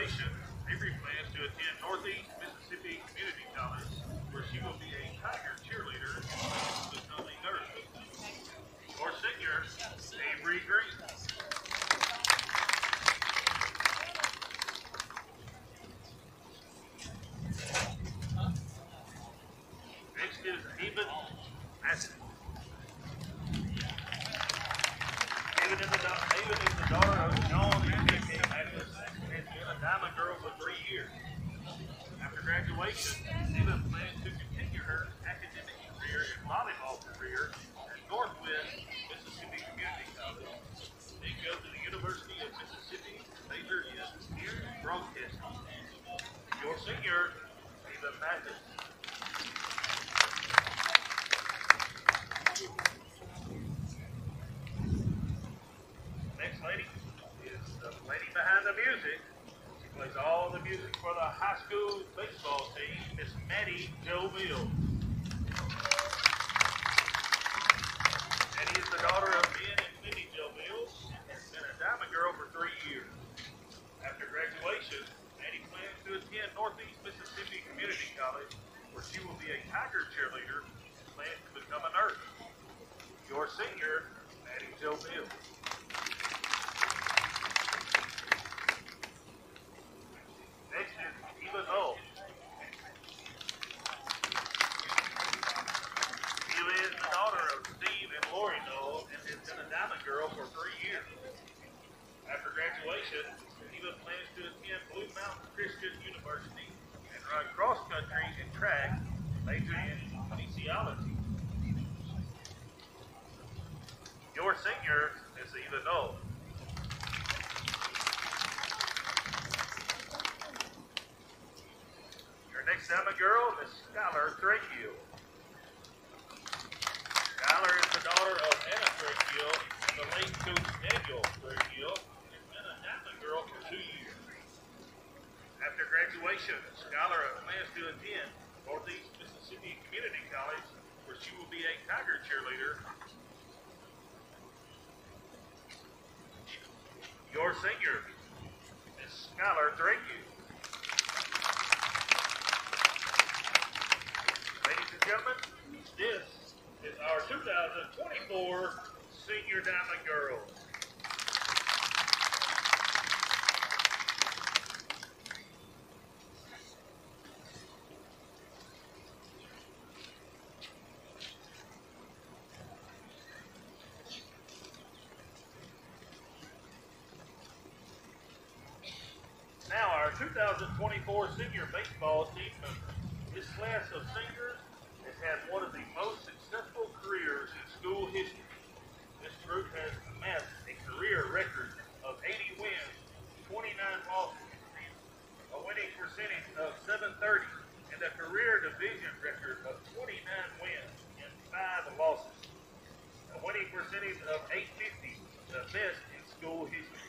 graduation, Avery plans to attend Northeast Mississippi Community College, where she will be a Tiger cheerleader and become a nurse. Our senior, Avery Green. Next is Eva Massey. Ava is the daughter of John and J.K. Mathis and has been a Diamond Girl for 3 years. After graduation, Ava plans to continue her academic career and volleyball career at Northwest Mississippi Community College. Then go to the University of Mississippi, major in broadcasting. Your senior, Ava Mathis. Next lady is the lady behind the music. She plays all the music for the high school baseball team, Miss Maddie Joville. Maddie is the daughter of Ben and Minnie Joville and has been a Diamond Girl for 3 years. After graduation, Maddie plans to attend Northeast Mississippi Community College, where she will be a Tiger cheerleader and plans to become a nurse. Your senior, Maddie Joville. Next is Eva Knoll. Eva is the daughter of Steve and Lori Knoll and has been a Diamond Girl for 3 years. After graduation, Eva plans to attend Blue Mountain Christian University and run cross country and track, majoring in kinesiology. Your senior is Eva Knoll. Next Diamond Girl is Skylar Thrakiel. Skylar is the daughter of Anna Thrakiel and the late coach Daniel Thrakiel and has been a Diamond Girl for 2 years. After graduation, Skylar plans to attend Northeast Mississippi Community College, where she will be a Tiger cheerleader. Your senior is Skylar Thrakiel. Gentlemen, this is our 2024 Senior Diamond Girls. Now our 2024 Senior Baseball team members. This class of seniors has had one of the most successful careers in school history. This group has amassed a career record of 80 wins, 29 losses, a winning percentage of .730, and a career division record of 29 wins and 5 losses. A winning percentage of .850, the best in school history.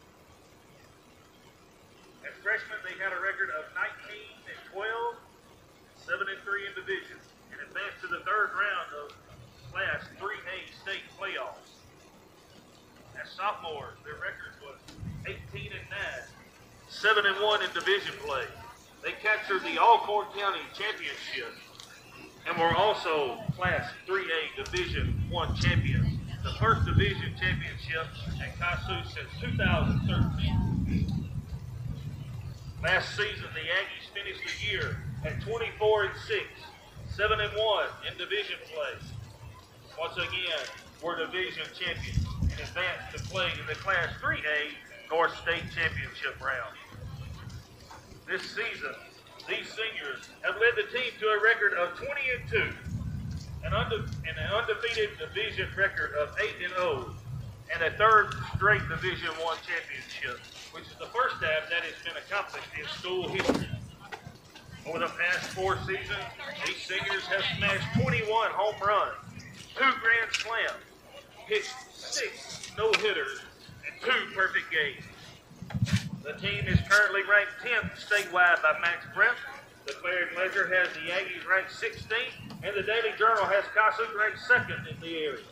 As freshmen, they had a record of 19-12, 7-3 in division, and advanced to the 3rd round of Class 3A state playoffs. As sophomores, their record was 18-9, 7-1 in division play. They captured the Alcorn County Championship and were also Class 3A Division I champions, the first division championship at Kossuth since 2013. Last season, the Aggies finished the year at 24-6, 7-1 in division play. Once again, we're division champions and advanced to play in the Class 3A North State Championship round. This season, these seniors have led the team to a record of 20-2, and an undefeated division record of 8-0, and a 3rd straight Division I championship, which is the first time that has been accomplished in school history. Over the past 4 seasons, these seniors have smashed 21 home runs, 2 grand slams, hit 6 no-hitters, and 2 perfect games. The team is currently ranked 10th statewide by Max Brent. The Clarion Ledger has the Aggies ranked 16th, and the Daily Journal has Kossuth ranked 2nd in the area.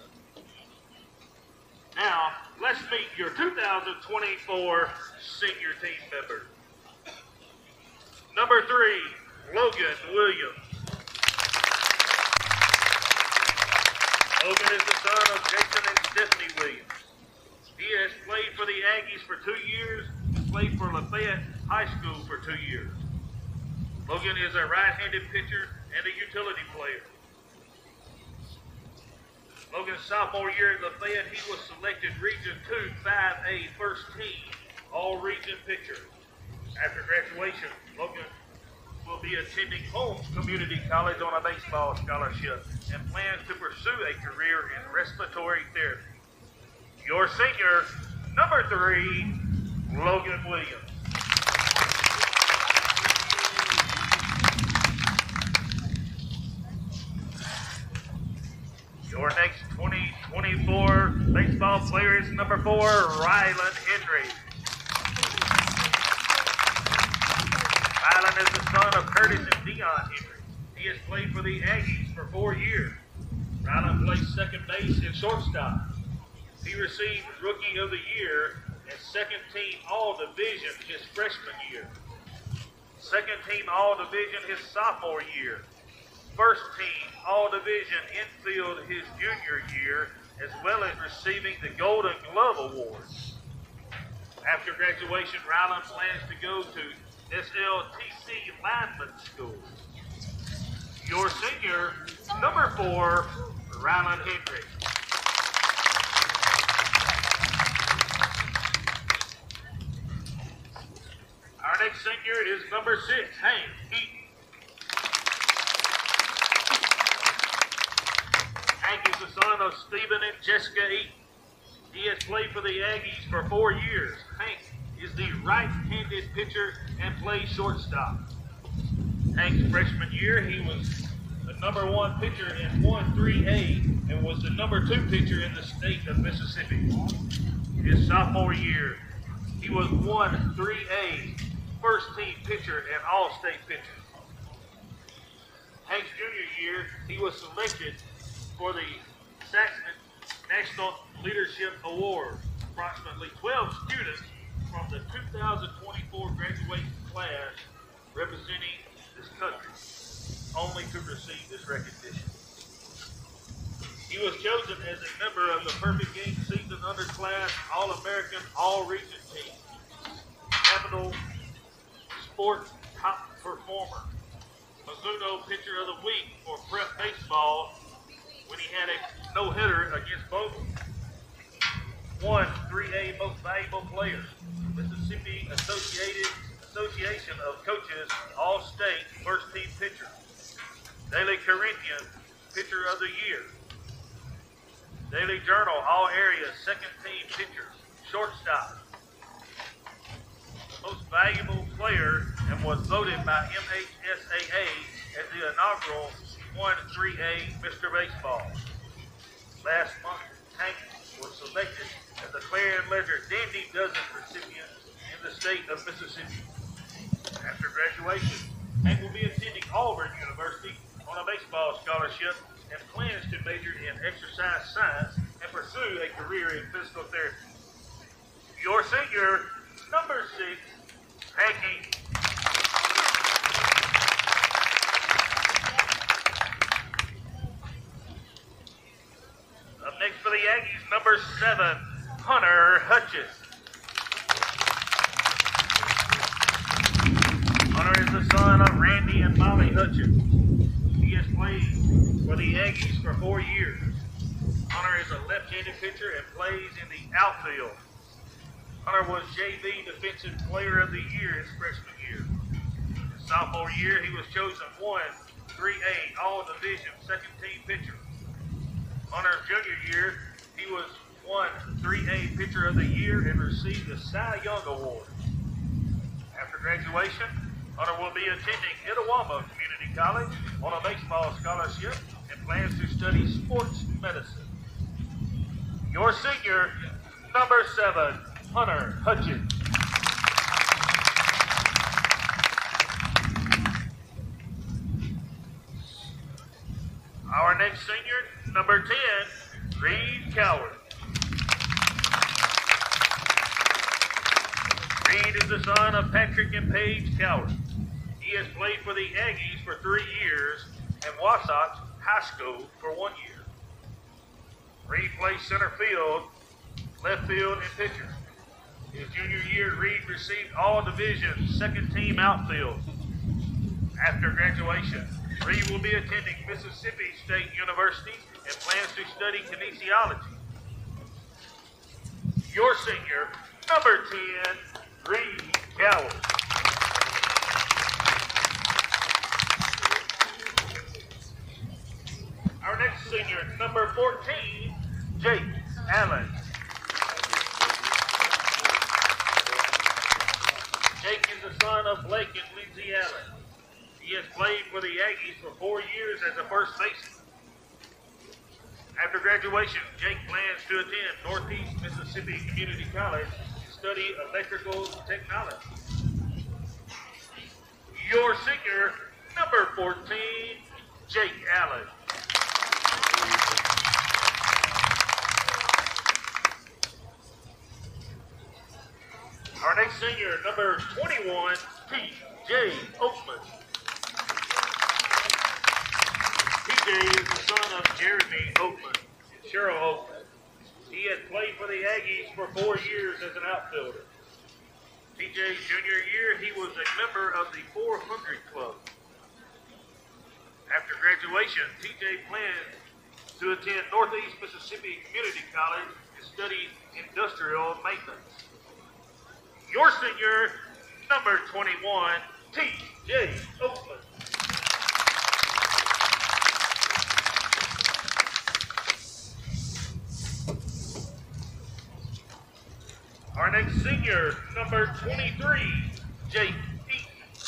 Now, let's meet your 2024 senior team members. Number 3, Logan Williams. Logan is the son of Jason and Stephanie Williams. He has played for the Aggies for 2 years and played for Lafayette High School for 2 years. Logan is a right-handed pitcher and a utility player. Logan's sophomore year at Lafayette, he was selected Region 2 5A first team, all-region pitcher. After graduation, Logan will be attending Holmes Community College on a baseball scholarship and plans to pursue a career in respiratory therapy. Your senior, number 3, Logan Williams. Your next 2024 baseball player is number 4, Rylan Henry. Rylan is the son of Curtis and Dion Henry. He has played for the Aggies for 4 years. Rylan plays second base and shortstop. He received Rookie of the Year and Second Team All-Division his freshman year. Second Team All-Division his sophomore year. First Team All-Division Infield his junior year, as well as receiving the Golden Glove Award. After graduation, Rylan plans to go to SLTC Lineman School. Your senior, number 4, Rylan Henry. Our next senior is number 6, Hank Eaton. Hank is the son of Stephen and Jessica Eaton. He has played for the Aggies for 4 years. Hank is the right-handed pitcher and plays shortstop. Hank's freshman year, he was the number 1 pitcher in 1-3A and was the number 2 pitcher in the state of Mississippi. His sophomore year, he was 1-3A first-team pitcher and all-state pitcher. Hank's junior year, he was selected for the Saxon National Leadership Award. Approximately 12 students from the 2024 graduating class representing this country only to receive this recognition. He was chosen as a member of the Perfect Game Season Underclass All-American All-Region Team. Capital Sports Top Performer. Mizuno Pitcher of the Week for Prep Baseball when he had a no-hitter against Bogle. 3A Most Valuable Player. Mississippi Association of Coaches All-State First Team Pitcher. Daily Corinthian Pitcher of the Year. Daily Journal All-Area Second Team Pitcher. Shortstop. Most Valuable Player and was voted by MHSAA as the inaugural 1-3A Mr. Baseball. Last month, Hank was selected as the Clarion Ledger Dandy Dozen recipient in the state of Mississippi. After graduation, Hank will be attending Auburn University on a baseball scholarship and plans to major in exercise science and pursue a career in physical therapy. Your senior, number 6, Hank Eaton. Up next for the Aggies, number 7, Hunter Hutchins. Hunter is the son of Randy and Molly Hutchins. He has played for the Aggies for 4 years. Hunter is a left-handed pitcher and plays in the outfield. Hunter was JV Defensive Player of the Year his freshman year. His sophomore year, he was chosen 1-3A All-Division Second Team Pitcher. Hunter's junior year, he was 1-3A Pitcher of the Year and received the Cy Young Award. After graduation, Hunter will be attending Itawamba Community College on a baseball scholarship and plans to study sports medicine. Your senior, number 7, Hunter Hutchins. Our next senior, number 10, Reed Coward. Reed is the son of Patrick and Paige Coward. He He has played for the Aggies for 3 years and Wasatch High School for 1 year. Reed plays center field, left field, and pitcher. His junior year, Reed received all divisions, second team outfield. After graduation, Reed will be attending Mississippi State University and plans to study kinesiology. Your senior, number 10, Reed Cowell. Our next senior, number 14, Jake Allen. Jake is the son of Blake and Lindsay Allen. He has played for the Aggies for 4 years as a first baseman. After graduation, Jake plans to attend Northeast Mississippi Community College to study electrical technology. Your senior, number 14, Jake Allen. Our next senior, number 21, T.J. Oakman. T.J. is the son of Jeremy Oakman and Cheryl Oakman. He had played for the Aggies for 4 years as an outfielder. T.J.'s junior year, he was a member of the 400 Club. After graduation, T.J. planned to attend Northeast Mississippi Community College and study industrial maintenance. Your senior, number 21, T.J. Oakland. Our next senior, number 23, Jake Eaton.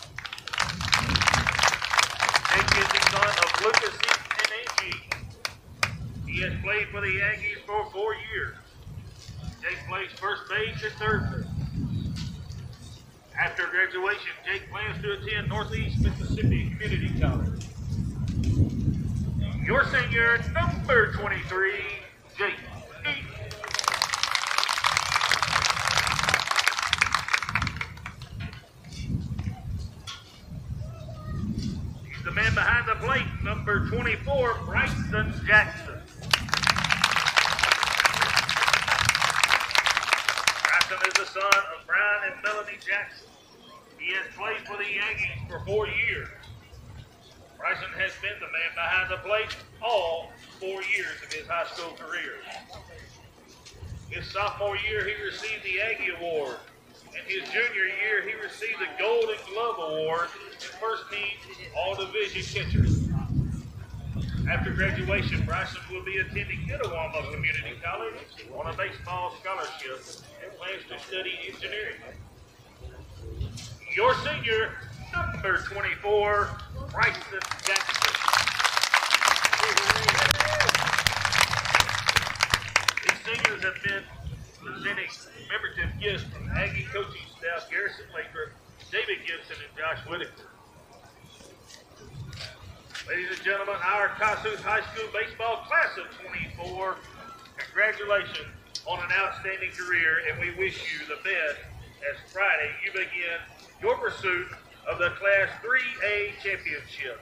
Jake is the son of Lucas Eaton and Angie. He has played for the Aggies for 4 years. Jake plays first base and third base. After graduation, Jake plans to attend Northeast Mississippi Community College. Your senior, number 23, Jake Eaton. He's the man behind the plate, number 24, Bryson Jackson. Bryson is the son of Brian and Melanie Jackson. He has played for the Aggies for 4 years. Bryson has been the man behind the plate all 4 years of his high school career. His sophomore year, he received the Aggie Award. And his junior year, he received the Golden Glove Award and first team all-division catcher. After graduation, Bryson will be attending Itawamba Community College on a baseball scholarship and plans to study engineering. Your senior, number 24, Bryson Jackson. These seniors have been presenting commemorative gifts from Aggie coaching staff Garrison Lathrop, David Gibson, and Josh Whitaker. Ladies and gentlemen, our Kossuth High School baseball class of 24, congratulations on an outstanding career, and we wish you the best as Friday you begin your pursuit of the Class 3A championship.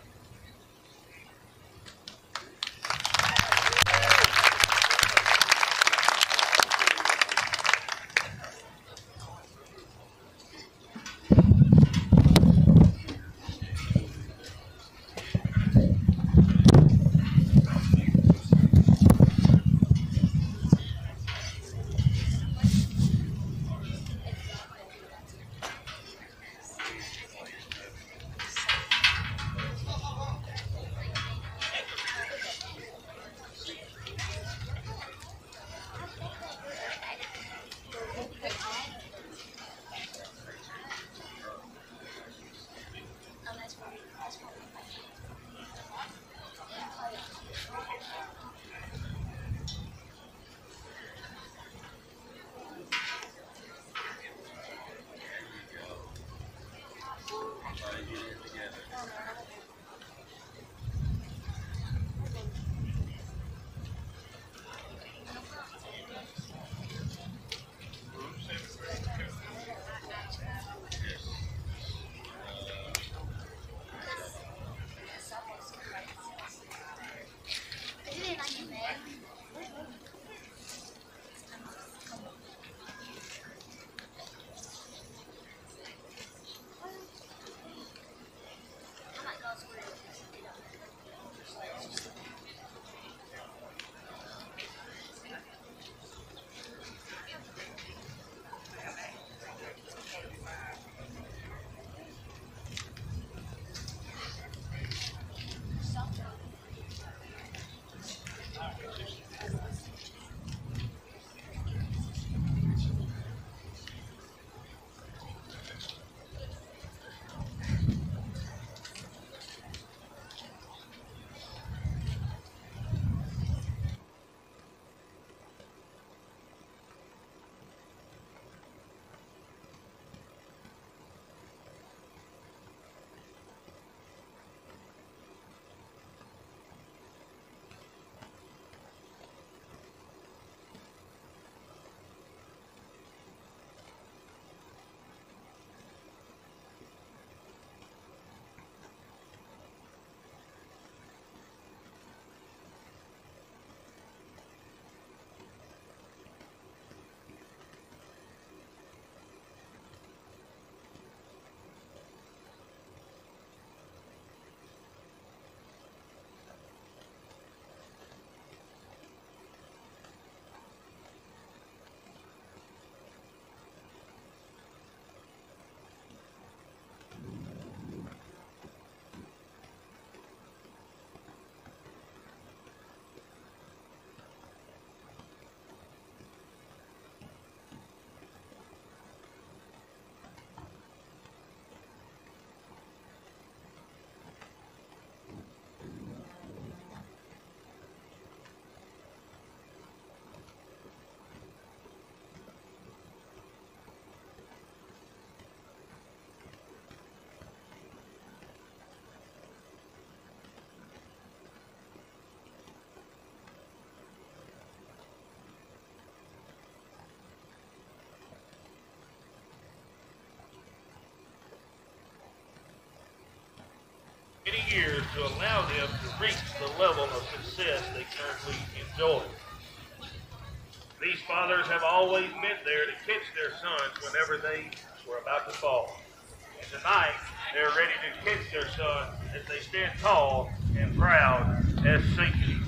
years to allow them to reach the level of success they currently enjoy. These fathers have always been there to catch their sons whenever they were about to fall. And tonight, they're ready to catch their sons as they stand tall and proud as safety.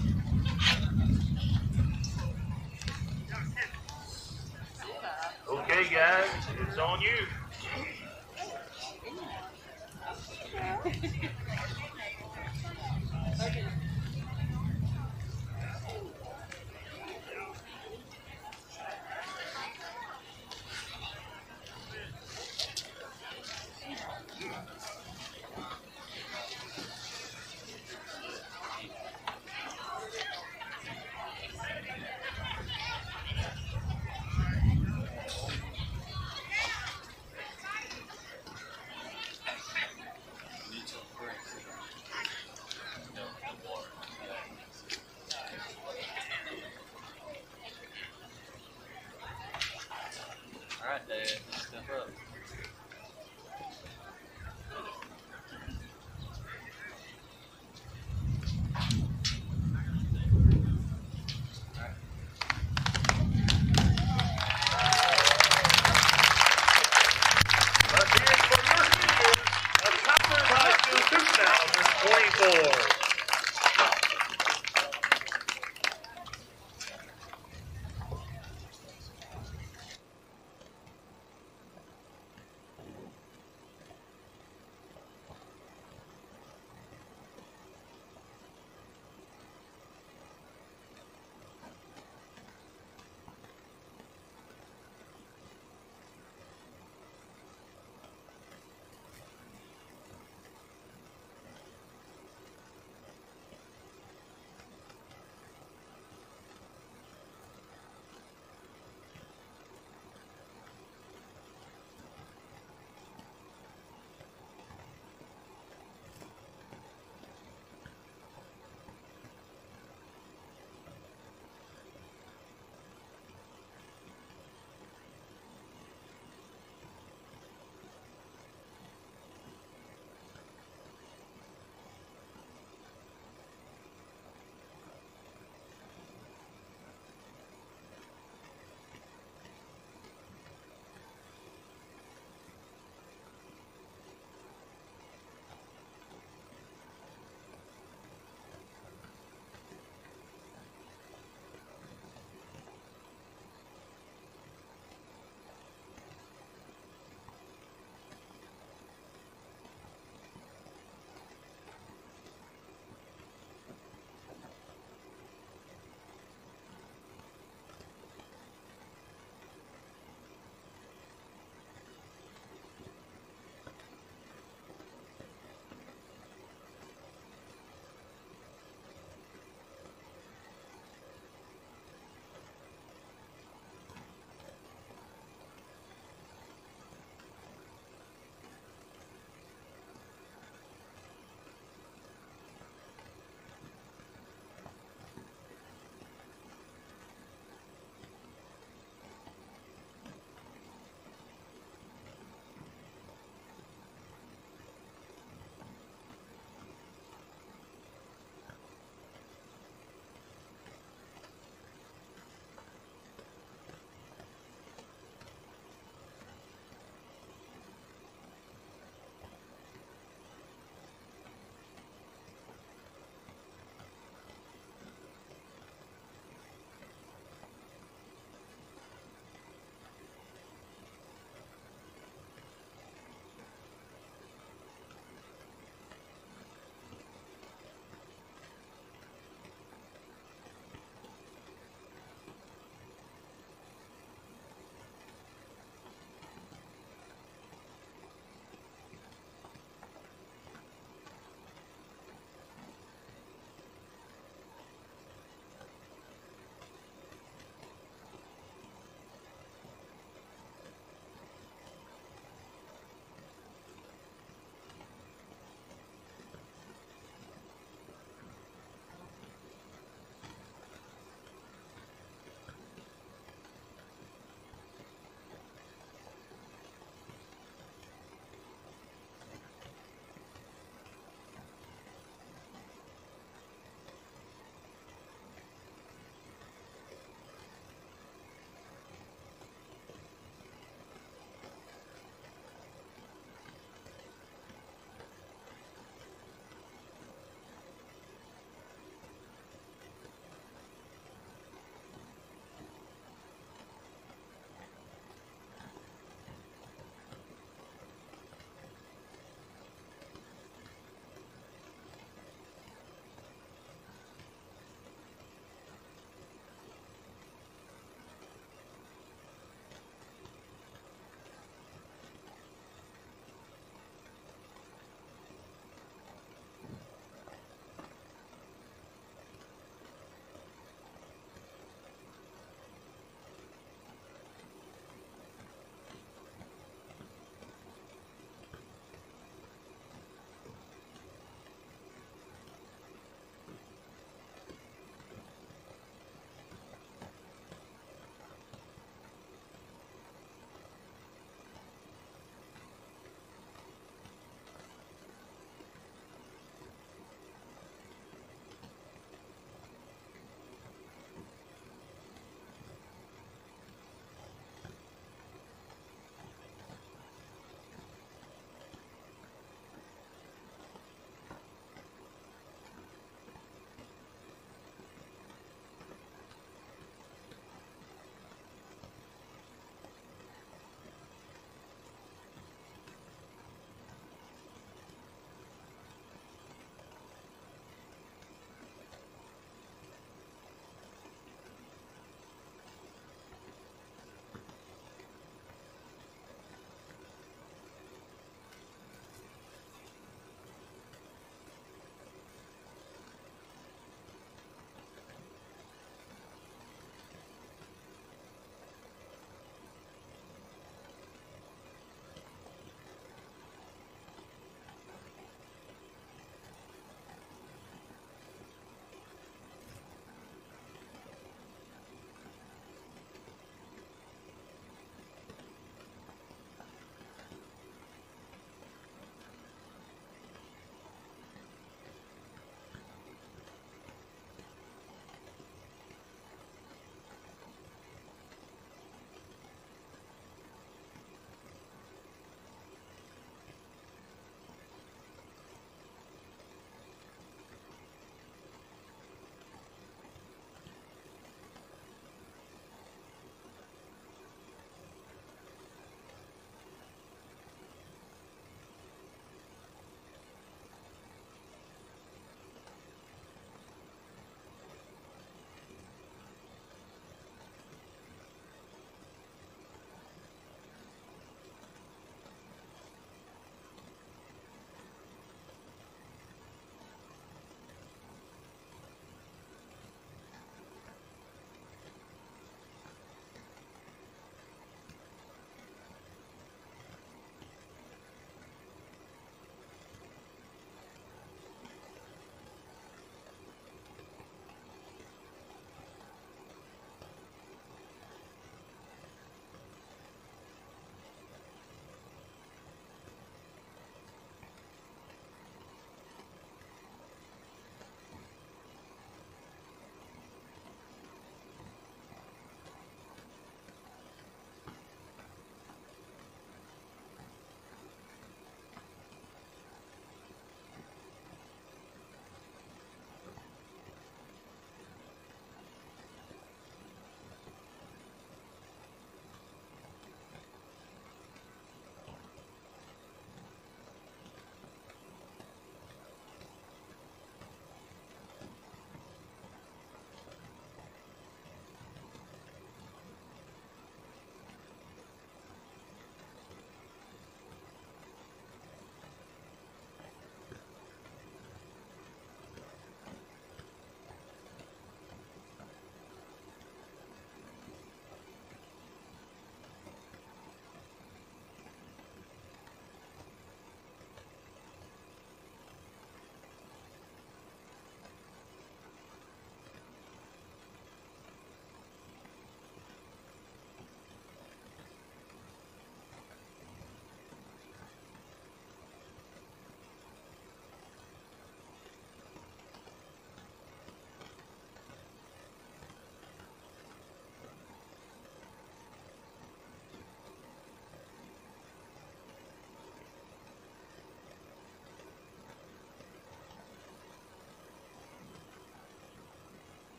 Okay, guys, it's on you.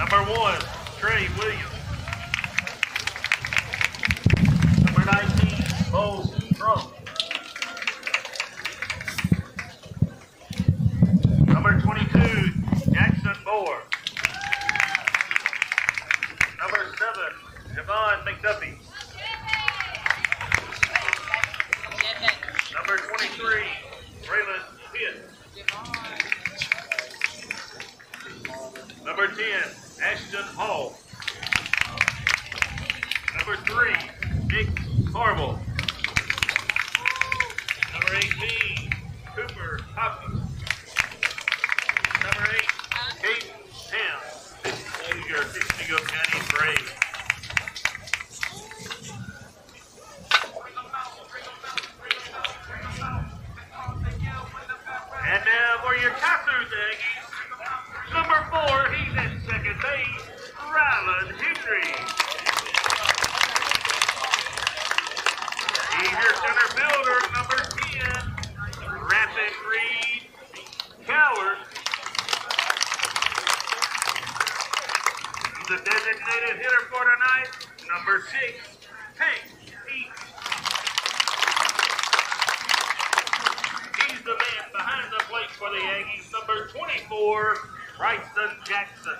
Number 1, Trey Williams. Number 19, Bo Trump. Number 22, Jackson Moore. Number 7, Javon McDuffie. Number 23, Braylon Pitt. Number 10, Ashton Hall. Number 3, Nick Carville. Number 18, Cooper Hopkins. Number 8, Kate Ham. This is your Tishomingo County Brave. And now for your Kossuth Aggies. Number 4, he's at second base, Ryland Henry. He's your center fielder, number 10, Rapid Reed Coward. The designated hitter for tonight, number 6, Hank Heath. He's the man behind the plate for the Aggies, number 24, Bryson Jackson.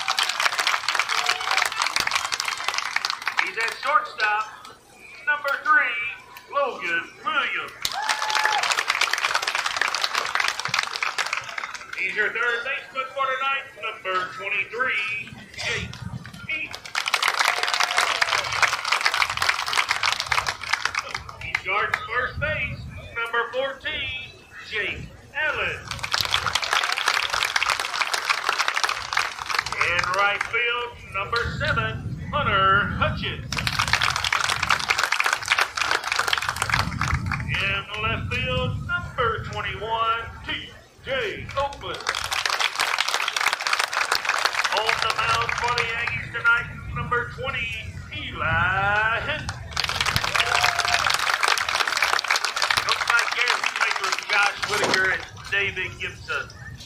He's at shortstop, number 3, Logan Williams. He's your third baseman for tonight, number 23, Jake Heath. He guards first base, number 14, Jake Allen. In right field, number 7, Hunter Hutchins. In left field, number 21, T.J. Oakland. On the mound for the Aggies tonight, number 20, Eli Hinton. Looks like guest makers Josh Whitaker and David Gibson.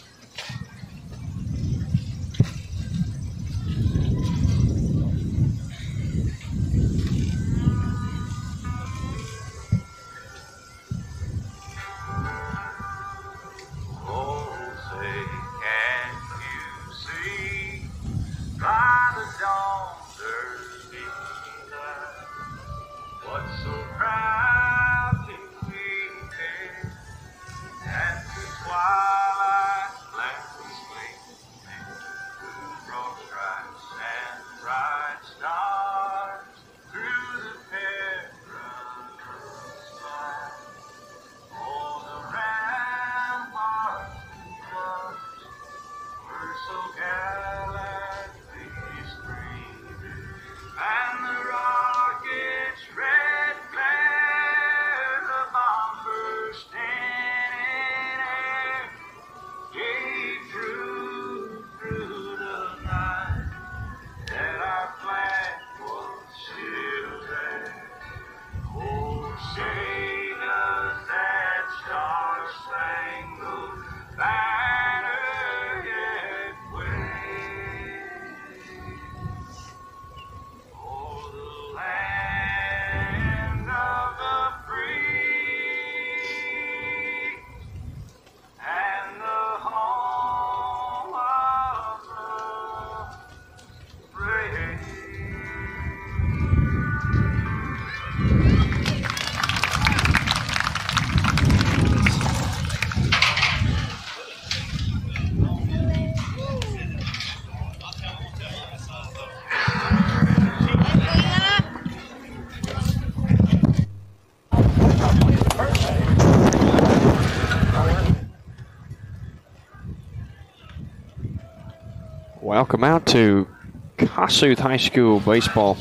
Welcome out to Kossuth High School baseball.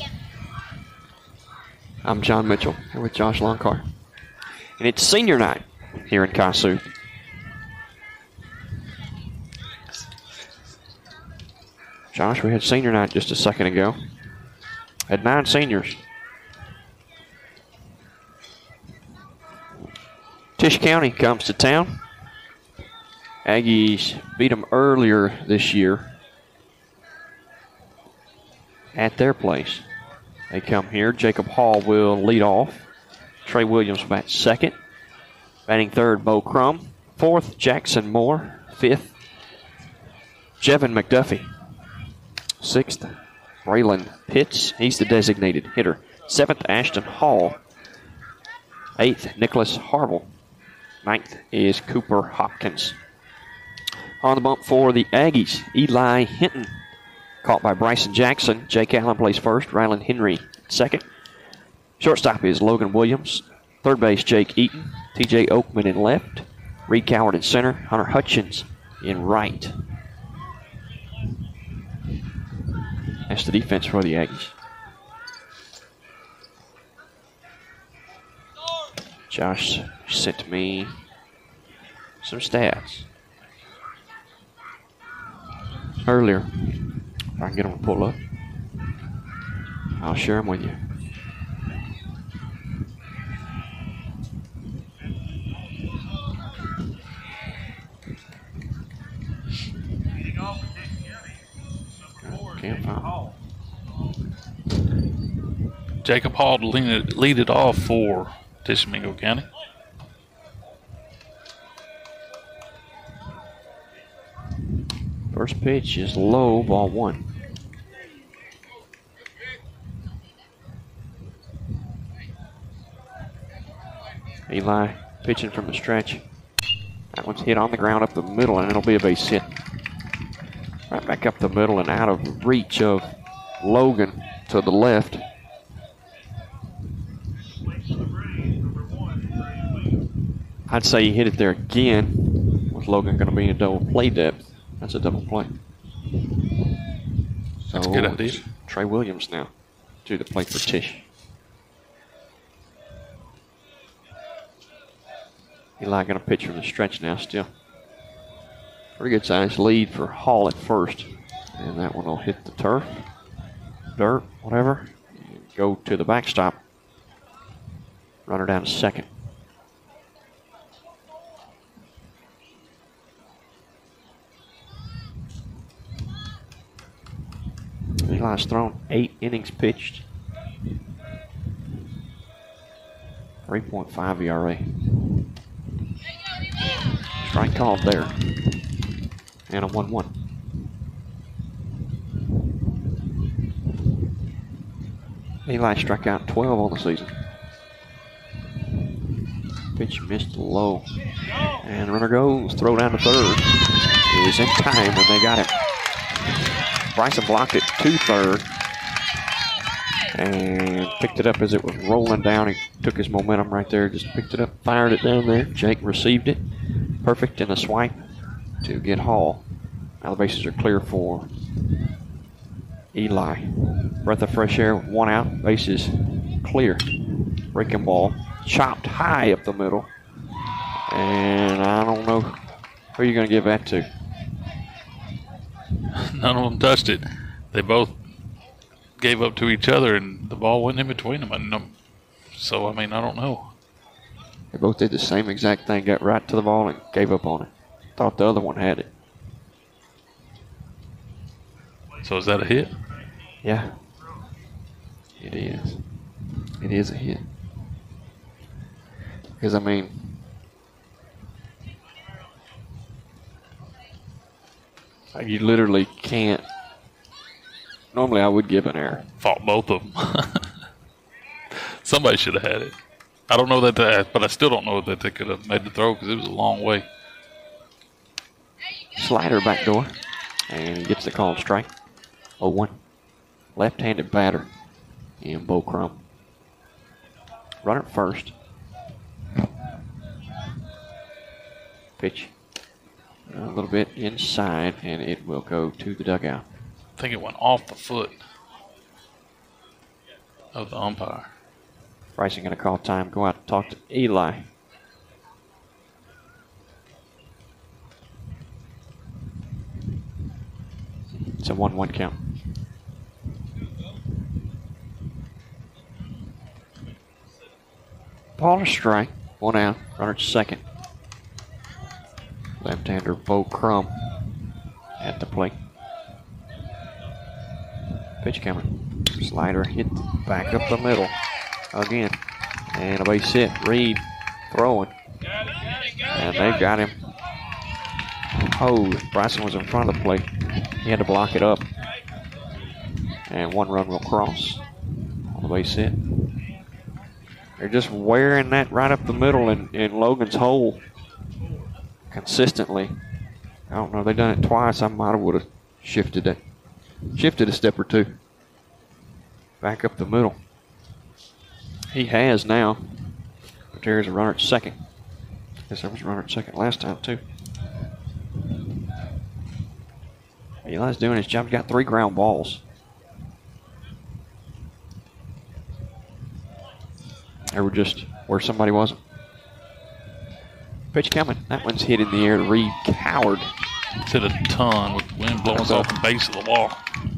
I'm John Mitchell here with Josh Longcar. And it's senior night here in Kossuth. Josh, we had senior night just a second ago. Had 9 seniors. Tisch County comes to town. Aggies beat them earlier this year. at their place. They come here. Jacob Hall will lead off. Trey Williams bats second. Batting third, Bo Crum. Fourth, Jackson Moore. Fifth, Jevin McDuffie. Sixth, Braylon Pitts. He's the designated hitter. Seventh, Ashton Hall. Eighth, Nicholas Harville. Ninth is Cooper Hopkins. On the bump for the Aggies, Eli Hinton. Caught by Bryson Jackson. Jake Allen plays first. Rylan Henry second. Shortstop is Logan Williams. Third base, Jake Eaton. TJ Oakman in left. Reed Coward in center. Hunter Hutchins in right. That's the defense for the Aggies. Josh sent me some stats earlier. If I can get them to pull up, I'll share them with you. Can't find them. Jacob Hall to lead it off for Tishomingo County. First pitch is low, ball one. Eli pitching from the stretch. That one's hit on the ground up the middle, and it'll be a base hit. Right back up the middle and out of reach of Logan to the left. I'd say he hit it there again, with Logan going to be in double play depth. That's a double play. That's a good idea. Trey Williams now to the plate for Tish. Eli going to pitch from the stretch now still. Pretty good size lead for Hall at first. And that one will hit the turf, dirt, whatever. And go to the backstop. Runner down to second. Eli's thrown 8 innings pitched. 3.5 ERA. Strike called there. And a 1-1. Eli struck out 12 on the season. Pitch missed low. And runner goes. Throw down to third. Is in time, and they got him. Bryson blocked it to third. And picked it up as it was rolling down. He took his momentum right there. Just picked it up, fired it down there. Jake received it. Perfect in a swipe to get Hall. Now the bases are clear for Eli. Breath of fresh air, one out, bases clear. Breaking ball, chopped high up the middle. And I don't know who you're going to give that to. None of them touched it. They both gave up to each other, and the ball went in between them. So, I mean, I don't know. They both did the same exact thing, got right to the ball and gave up on it. Thought the other one had it. So is that a hit? Yeah. It is. It is a hit. Because, I mean, you literally can't. Normally I would give an error. Fought both of them. Somebody should have had it. I don't know that, but I still don't know that they could have made the throw because it was a long way. Slider back door. And he gets the called strike. 0-1. Left-handed batter in Bo Crum. Runner at first. Pitch. A little bit inside, and it will go to the dugout. I think it went off the foot of the umpire. Bryson going to call time, go out and talk to Eli. It's a 1-1 count. Ball to strike, 1 out, runner at second. Left-hander Bo Crum at the plate. Pitch coming. Slider hit back up the middle again. And a base hit. Reed throwing. And they've got him. Oh, Bryson was in front of the plate. He had to block it up. And one run will cross on the base hit. They're just wearing that right up the middle in Logan's hole consistently. I don't know. They've done it twice. I might have would have shifted it. Shifted a step or two. Back up the middle. He has now. But there's a runner at second. Guess there was a runner at second last time too. Eli's doing his job. He's got 3 ground balls. They were just where somebody wasn't. Pitch coming. That one's hit in the air. Reed cowered. It's hit a ton with the wind blowing off the base of the wall.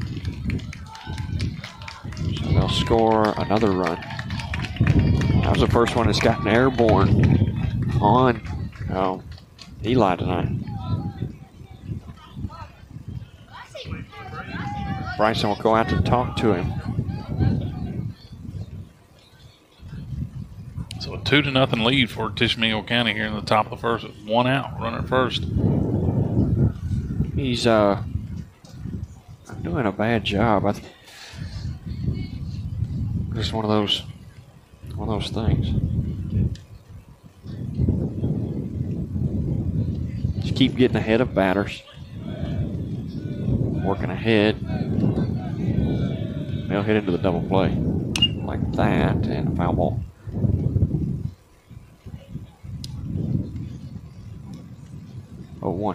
So they'll score another run. That was the first one that's gotten airborne on Eli tonight. Bryson will go out to talk to him. So a 2-0 lead for Tishomingo County here in the top of the first. 1 out, runner at first. He's doing a bad job. Just one of those things. Just keep getting ahead of batters. Working ahead. They'll hit into the double play like that, and a foul ball. Oh, 1.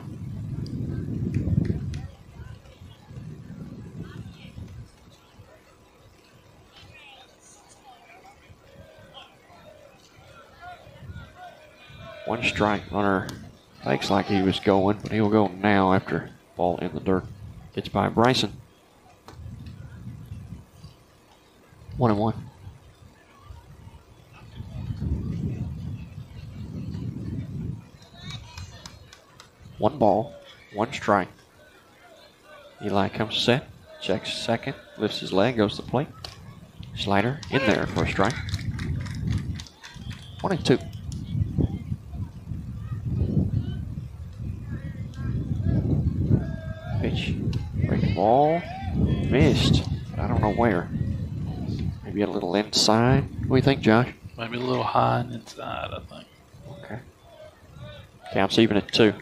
One strike. Runner looks like he was going, but he'll go now after ball in the dirt. Gets by Bryson. 1-1. One ball, 1 strike. Eli comes set, checks second, lifts his leg, goes to the plate. Slider in there for a strike. 1-2. Pitch, breaking ball, missed. I don't know where. Maybe a little inside. What do you think, Josh? Maybe a little high and inside, I think. Okay. Counts even at 2.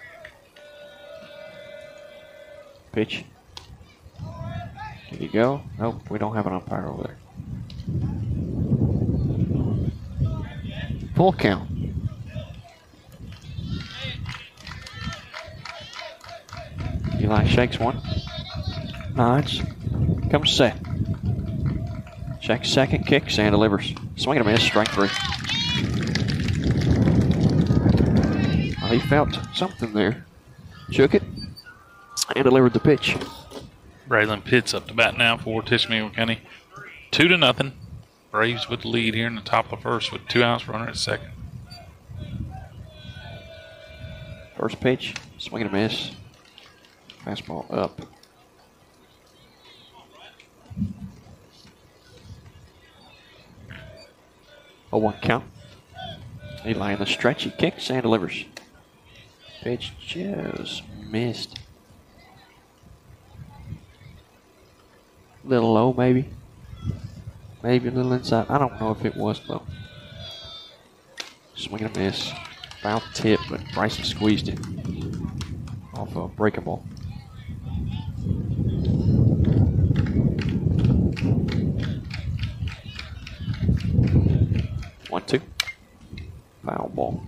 Pitch. Did he go? Nope, we don't have an umpire over there. Full count. Eli shakes one. Nods. Comes set. Checks second, kicks, and delivers. Swing and a miss, strike 3. Well, he felt something there. Shook it. And delivered the pitch. Braylon Pitts up to bat now for Tishomingo County. 2-0. Braves with the lead here in the top of the first with 2 outs, runner at second. First pitch, swing and a miss. Fastball up. A 1 count. Eli in the stretch, he kicks and delivers. Pitch just missed. Little low, maybe. Maybe a little inside. I don't know if it was though. Swing and a miss. Foul tip, but Bryson squeezed it off a breakable. One, 2. Foul ball.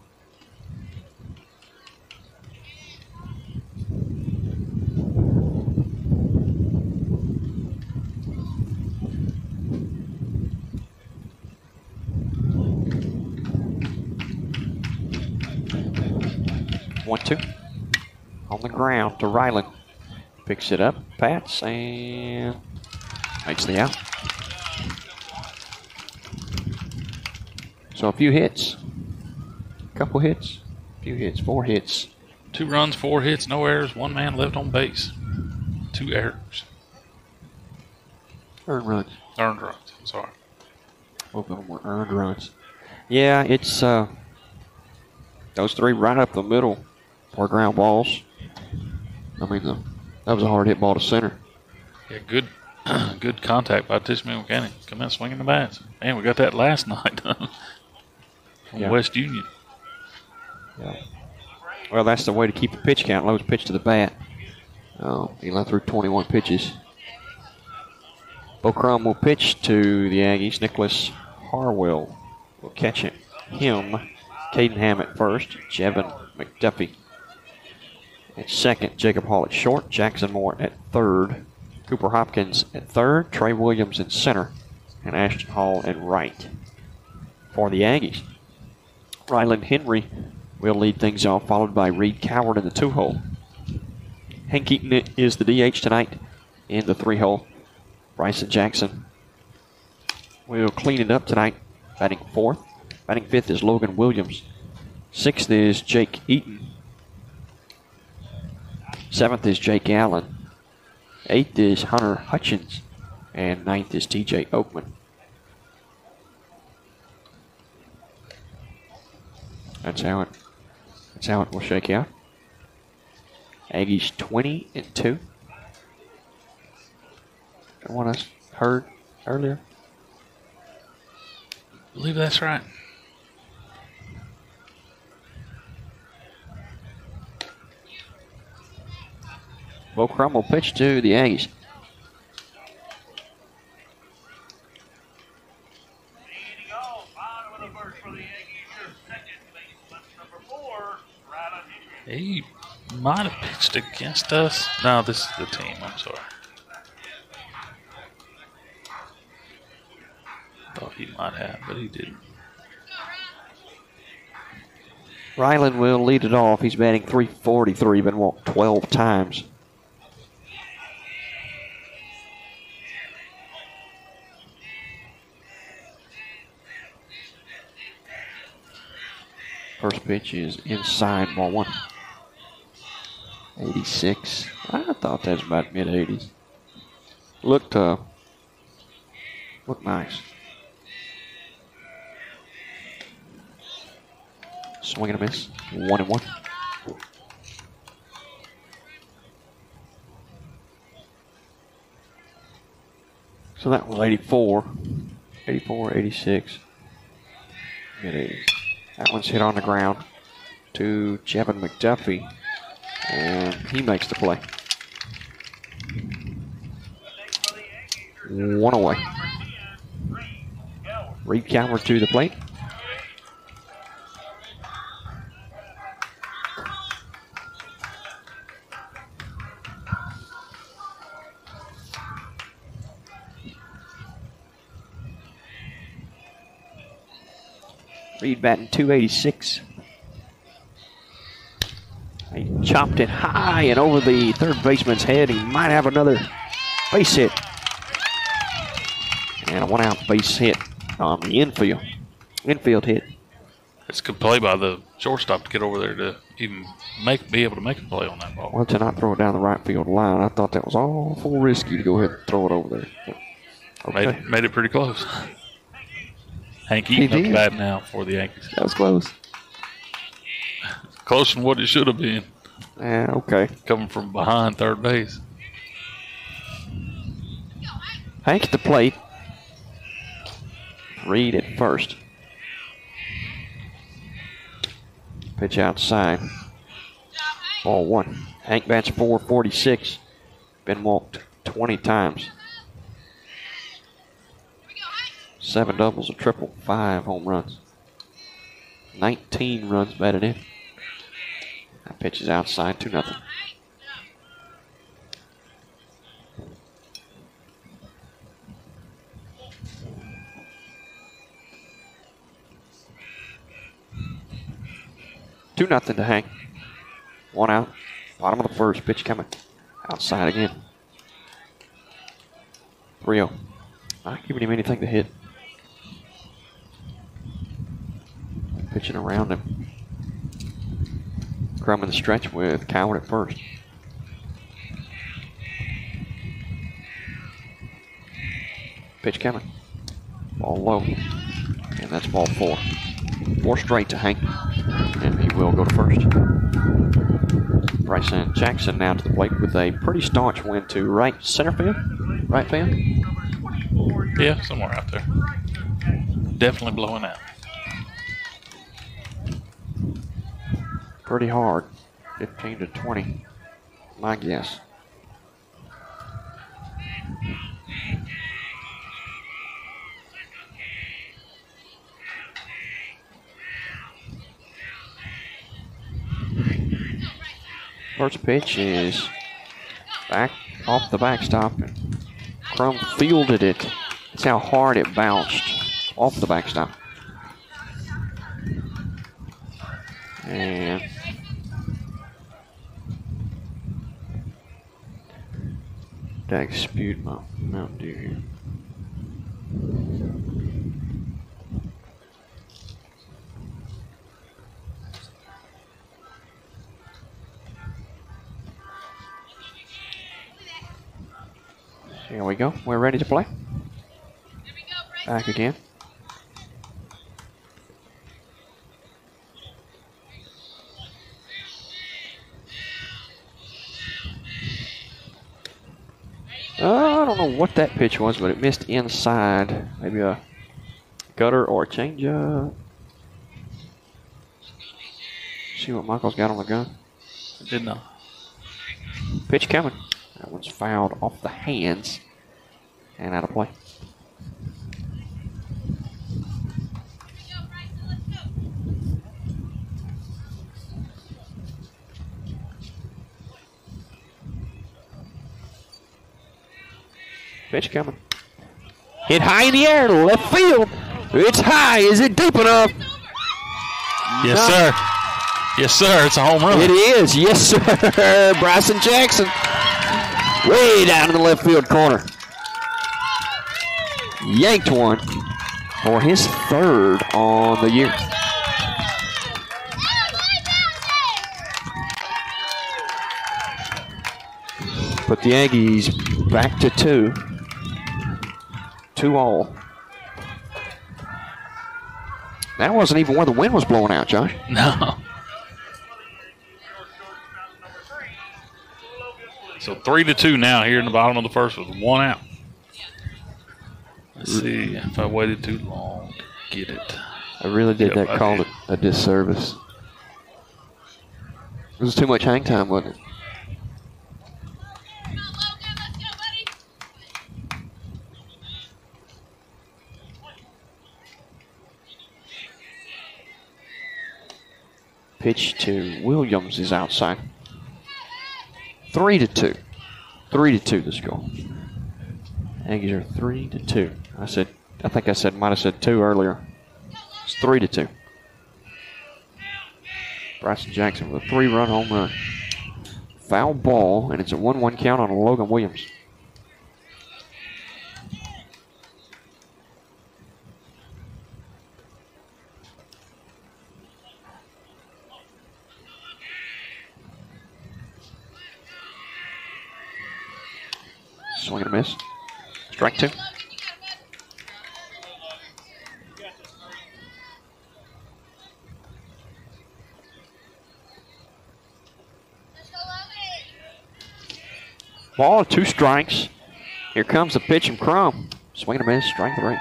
One, 2. On the ground to Ryland. Picks it up, pats, and makes the out. So a few hits. Couple hits. Few hits. 4 hits. 2 runs, 4 hits, no errors, 1 man left on base. 2 errors. Earned runs. Earned runs. I'm sorry. Both of them were earned runs. Yeah, it's those three right up the middle were ground balls. I mean, that was a hard hit ball to center. Yeah, good good contact by Tishomingo County. Come in swinging the bats. Man, we got that last night from West Union. Yeah. Well, that's the way to keep the pitch count low, is pitch to the bat. He let through 21 pitches. Bo Crum will pitch to the Aggies. Nicholas Harwell will catch him. Caden Ham at first. Jevin McDuffie at second. Jacob Hall at short. Jackson Moore at third. Cooper Hopkins at third. Trey Williams in center. And Ashton Hall at right for the Aggies. Ryland Henry will lead things off, followed by Reed Coward in the 2-hole. Hank Eaton is the DH tonight in the 3-hole. Bryson Jackson will clean it up tonight, batting fourth. Batting fifth is Logan Williams. Sixth is Jake Eaton. Seventh is Jake Allen. Eighth is Hunter Hutchins. And ninth is TJ Oakman. That's how it will shake out. Aggies 20-2. What I heard earlier. I believe that's right. Bo Crum will pitch to the Aggies. He might have pitched against us. No, this is the team. I'm sorry. Thought he might have, but he didn't. Ryland will lead it off. He's batting .343, been walked 12 times. First pitch is inside, ball one. 86. I thought that was about mid-80s. Looked nice. Swing and a miss. 1-1. So that was 84. 84, 86. Mid-80s. That one's hit on the ground to Jevin McDuffie, and he makes the play. One away. Reed Coward to the plate. Reed batting .286. He chopped it high and over the third baseman's head. He might have another base hit. And a one-out base hit on the infield. Infield hit. It's a good play by the shortstop to get over there to even be able to make a play on that ball. Well, to not throw it down the right field line, I thought that was awful risky to go ahead and throw it over there. Okay. Made it pretty close. Hank Eaton up bad now for the Yankees. That was close. Closer than what it should have been. Yeah, okay. Coming from behind third base. Hank at the plate. Reed at first. Pitch outside. Ball one. Hank bats .446. Been walked 20 times. 7 doubles, a triple, 5 home runs. 19 runs batted in. That pitch is outside, 2-0. Two nothing to Hank. One out. Bottom of the first. Pitch coming. Outside again. 3-0. Not giving him anything to hit. Pitching around him. Crum in the stretch with Coward at first. Pitch coming. Ball low. And that's ball 4. 4 straight to Hank. And he will go to first. Bryson Jackson now to the plate with a pretty staunch win to right center field. Right field? Yeah, somewhere out there. Definitely blowing out. Pretty hard. 15 to 20, my guess. First pitch is back off the backstop, and Crum fielded it. That's how hard it bounced off the backstop. And Dag spewed my Mountain Dew here. Here we go. We're ready to play. Back again. I don't know what that pitch was, but it missed inside. Maybe a gutter or a changeup. See what Michael's got on the gun. I did not. Pitch coming. That one's fouled off the hands and out of play. Pitch coming. Hit high in the air, left field. It's high. Is it deep enough? Yes, No. sir. Yes, sir. It's a home run. It is. Yes, sir. Bryson Jackson. Way down in the left field corner. Yanked one for his 3rd on the year. Put the Aggies back to 2. 2-all. That wasn't even where the wind was blowing out, Josh. No. So 3-2 now here in the bottom of the first with 1 out. Let's see if I waited too long to get it. I really did Yep, that I call did. a disservice. It was too much hang time, wasn't it? Pitch to Williams is outside. 3-2. 3-2 the score. Aggies are 3-2. I think I might have said 2 earlier. It's 3-2. Bryson Jackson with a 3-run home run. Foul ball, and it's a 1-1 count on Logan Williams. Swing and a miss. Strike 2. Ball, 2 strikes. Here comes the pitch from Crum. Swing and a miss. Strike 3.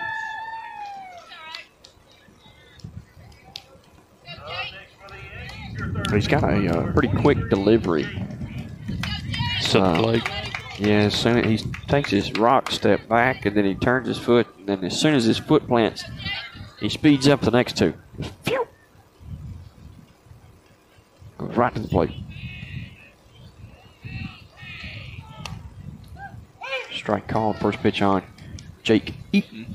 He's got a pretty quick delivery. Set the plate. Yeah, as soon as he takes his rock step back, and then he turns his foot, and then as soon as his foot plants, he speeds up the next 2. Phew! Goes right to the plate. Strike called. First pitch on Jake Eaton.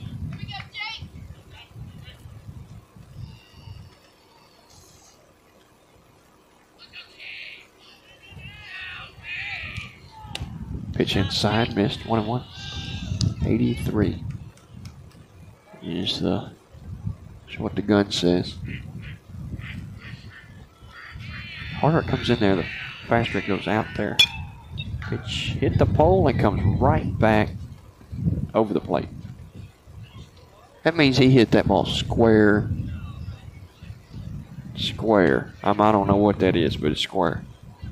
Pitch inside, missed. 1-1. 83 is what the gun says. Harder it comes in there, the faster it goes out there. Pitch hit the pole and comes right back over the plate. That means he hit that ball square. Square. I don't know what that is, but it's square.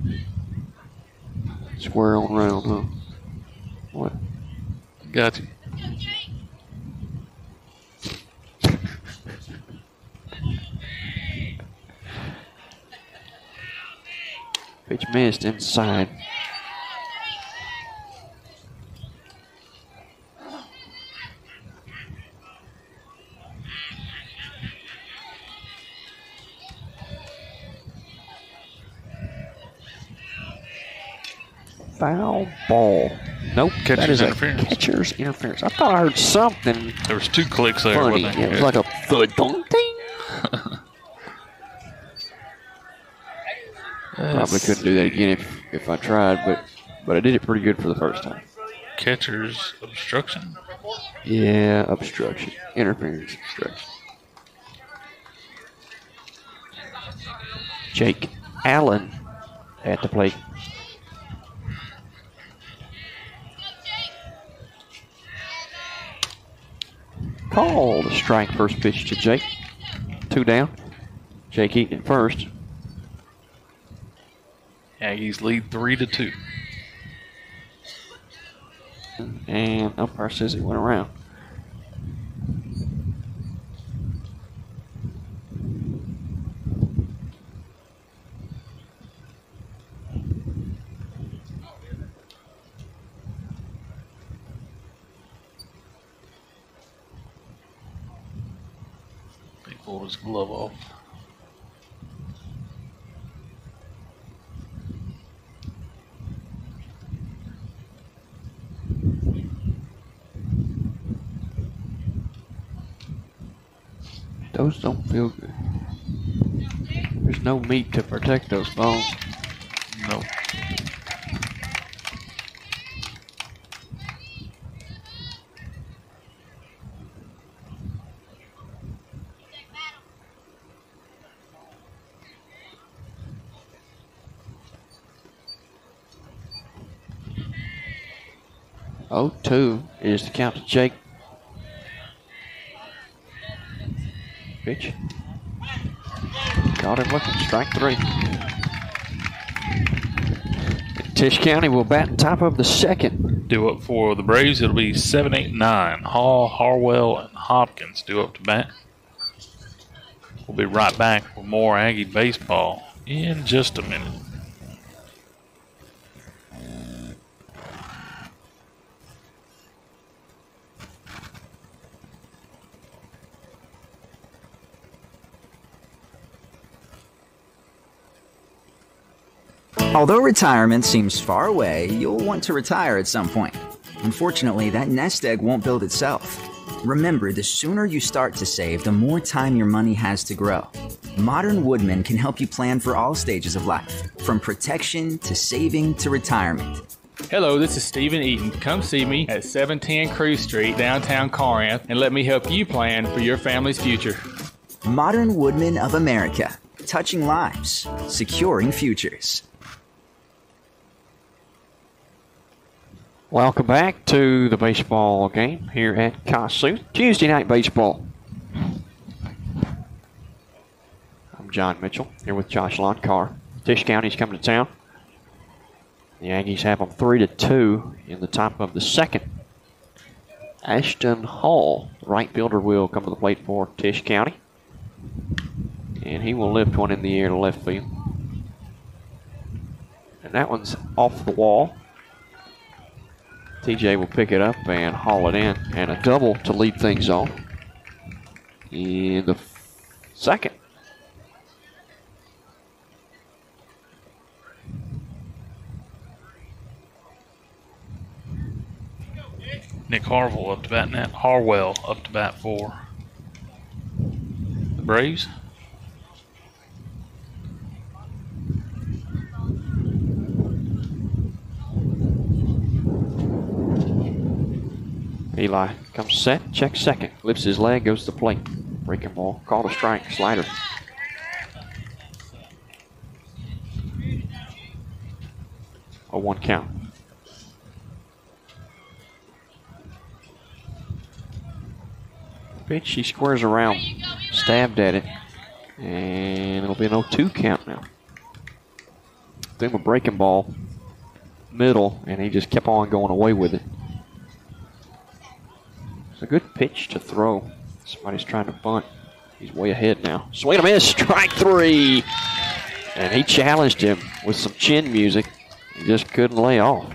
Square on round, huh? What? Got you. Pitch missed inside. Foul ball. Nope. That is interference. Catcher's interference. I thought I heard something There was 2 clicks there. funny. Wasn't there? It was like a thud ding. Probably couldn't do that again if I tried, but I did it pretty good for the first time. Catcher's obstruction. Yeah, obstruction. Interference, obstruction. Jake Allen at the plate. Called a strike, first pitch to Jake. 2 down. Jake eating it first. Aggies lead 3-2. And umpire says it went around. He pulled his glove off. Those don't feel good. There's no meat to protect those bones. No. Oh, 2 is the count to Jake. Pitch. Caught him looking. Strike 3. Tisch County will bat in top of the second. Due up for the Braves, it'll be 7, 8, 9. Hall, Harwell, and Hopkins due up to bat. We'll be right back with more Aggie baseball in just a minute. Although retirement seems far away, you'll want to retire at some point. Unfortunately, that nest egg won't build itself. Remember, the sooner you start to save, the more time your money has to grow. Modern Woodmen can help you plan for all stages of life, from protection to saving to retirement. Hello, this is Stephen Eaton. Come see me at 710 Cruz Street, downtown Corinth, and let me help you plan for your family's future. Modern Woodmen of America, touching lives, securing futures. Welcome back to the baseball game here at Kossuth. Tuesday night baseball. I'm John Mitchell here with Josh Loncar. Tisch County's coming to town. The Aggies have them 3-2 in the top of the second. Ashton Hall, the right fielder, will come to the plate for Tisch County. And he will lift one in the air to left field. And that one's off the wall. TJ will pick it up and haul it in. And a double to lead things off in the second. Nick Harwell up to bat now. Harwell up to bat for the Braves. Eli comes set, checks second, lifts his leg, goes to the plate. Breaking ball, called a strike, slider. A 1 count. Pitch, he squares around, stabbed at it, and it'll be an 0-2 count now. Threw him a breaking ball, middle, and he just kept on going away with it. It's a good pitch to throw. Somebody's trying to bunt. He's way ahead now. Swing and a miss, strike 3. And he challenged him with some chin music. He just couldn't lay off.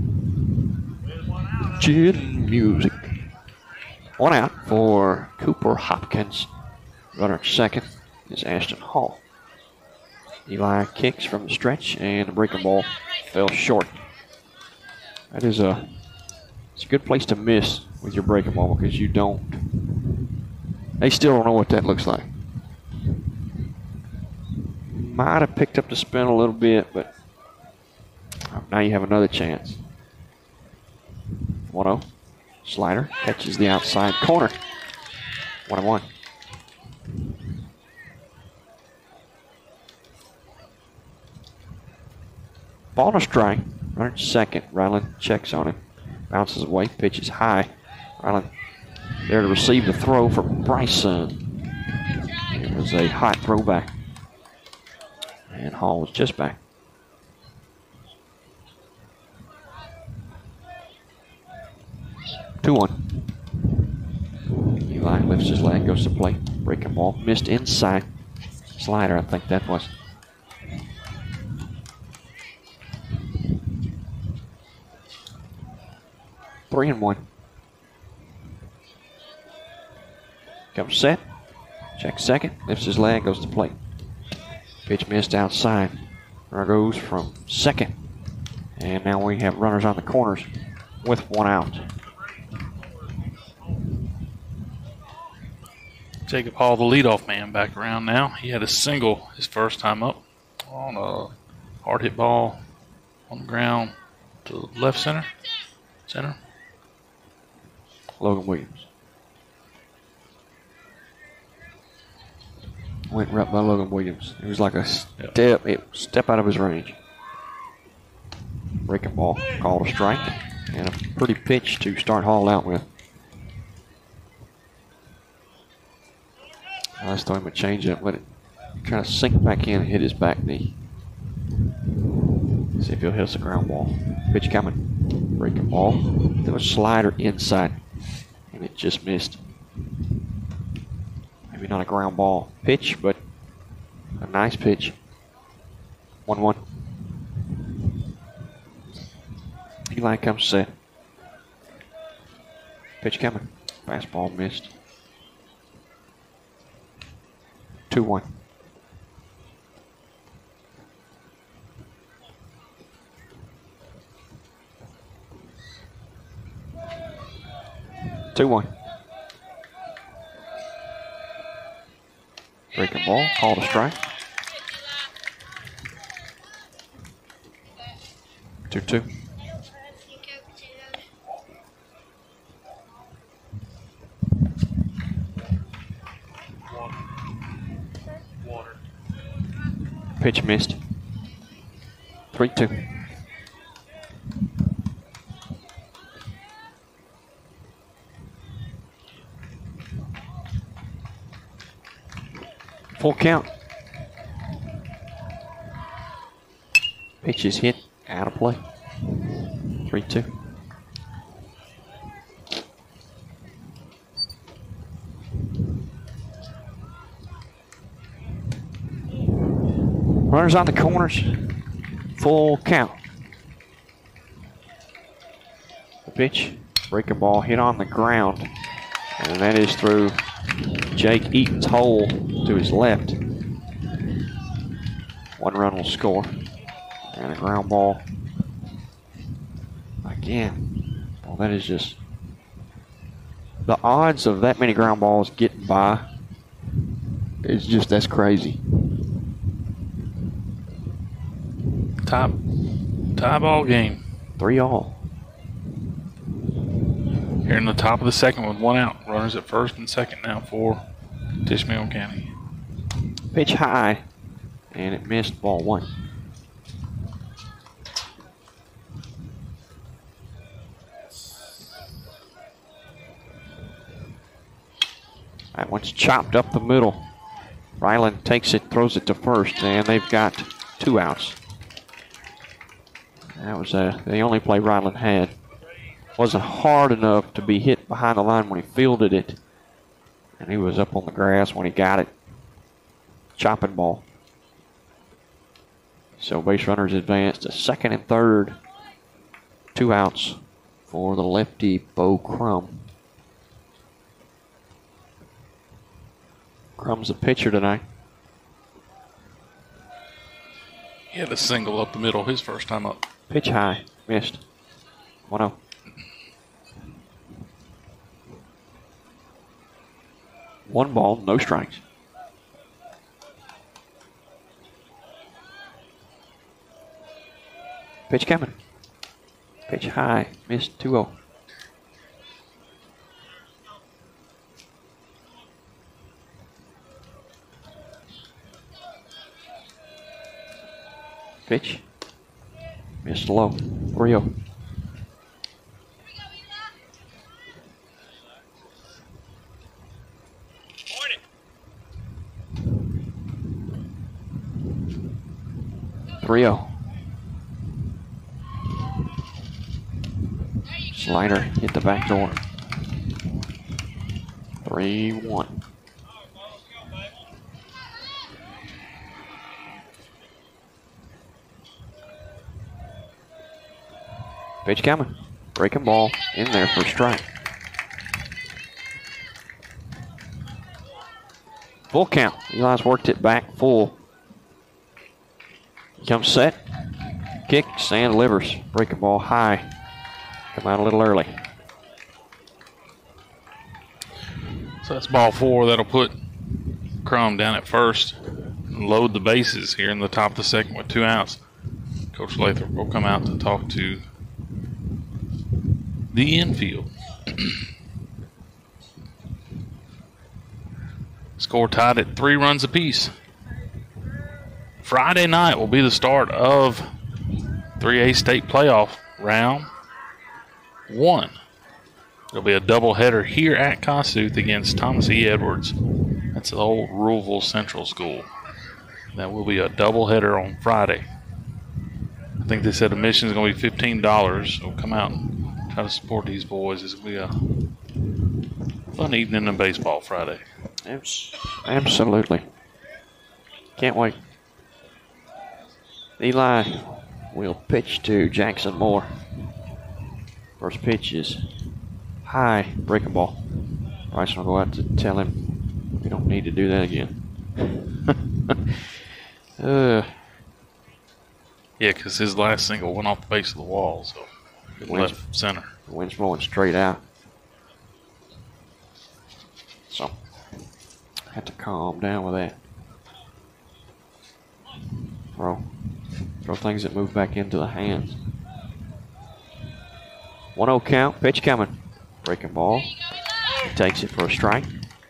Chin music. 1 out for Cooper Hopkins. Runner at second is Ashton Hall. Eli kicks from the stretch, and the breaking ball fell short. That is it's a good place to miss with your breaking ball because you don't. They still don't know what that looks like. Might have picked up the spin a little bit, but now you have another chance. 1-0. Slider catches the outside corner. 1-1. Ball and a strike. Runner at second. Ryland checks on him. Bounces away. Pitches high. Ryland there to receive the throw from Bryson. It was a hot throwback. And Hall was just back. Two-1. Eli lifts his leg, goes to play. Breaking ball. Missed inside. Slider, I think that was. Three and 1. Comes set. Checks second. Lifts his leg, goes to play. Pitch missed outside. Runner goes from second. And now we have runners on the corners with 1 out. Jacob Hall, the leadoff man, back around now. He had a single his first time up on a hard hit ball on the ground to left center. Logan Williams. Went right by Logan Williams. It was like a step out of his range. Breaking ball, called a strike, and a pretty pitch to start Hall out with. Let's throw him a changeup, let it kind of sink back in and hit his back knee. See if he'll hit us a ground ball. Pitch coming. Breaking ball. There was a slider inside, and it just missed. Maybe not a ground ball pitch, but a nice pitch. 1-1. Eli comes set. Pitch coming. Fastball missed. 2-1. Breaking ball, called a strike. 2-2. Pitch missed. 3-2. Full count. Pitch is hit, out of play. 3-2. Runners on the corners. Full count. The pitch, breaking ball hit on the ground. And that is through Jake Eaton's hole to his left. 1 run will score. And a ground ball. Again. Well, that is just... The odds of that many ground balls getting by is just, that's crazy. Tie ball game. 3-all. Here in the top of the second with 1 out. Runners at first and second now for Tishomingo County. Pitch high, and it missed, ball 1. That one's chopped up the middle. Ryland takes it, throws it to first, and they've got 2 outs. That was the only play Ryland had. Wasn't hard enough to be hit behind the line when he fielded it. And he was up on the grass when he got it. Chopping ball. So base runners advanced to second and third. 2 outs for the lefty Bo Crum. Crum's the pitcher tonight. He had a single up the middle his first time up. Pitch high. Missed. 1-0. One ball, no strikes. Pitch coming. Pitch high. Missed 2-0. Pitch. Missed low. 3-0. Slider hit the back door. 3-1. Pitch coming. Breaking ball in there for a strike. Full count. Eli's worked it back full. Comes set. Kicks and delivers. Breaking ball high. Come out a little early. So that's ball 4. That'll put Crum down at first and load the bases here in the top of the second with 2 outs. Coach Lathrop will come out to talk to the infield. Score tied at 3 runs apiece. Friday night will be the start of 3A state playoff round 1. There'll be a doubleheader here at Kossuth against Thomas E. Edwards. That's the old Ruleville Central School. That will be a doubleheader on Friday. I think they said admission is going to be $15. So come out and try to support these boys. It's going to be a fun evening of baseball Friday. Absolutely. Can't wait. Eli will pitch to Jackson Moore. First pitch is high, breaking ball. Bryce will go out to tell him we don't need to do that again. Yeah, because his last single went off the base of the wall, so it left center. The wind's blowing straight out. So, have to calm down with that. Throw things that move back into the hands. 1-0 count, pitch coming. Breaking ball. He takes it for a strike.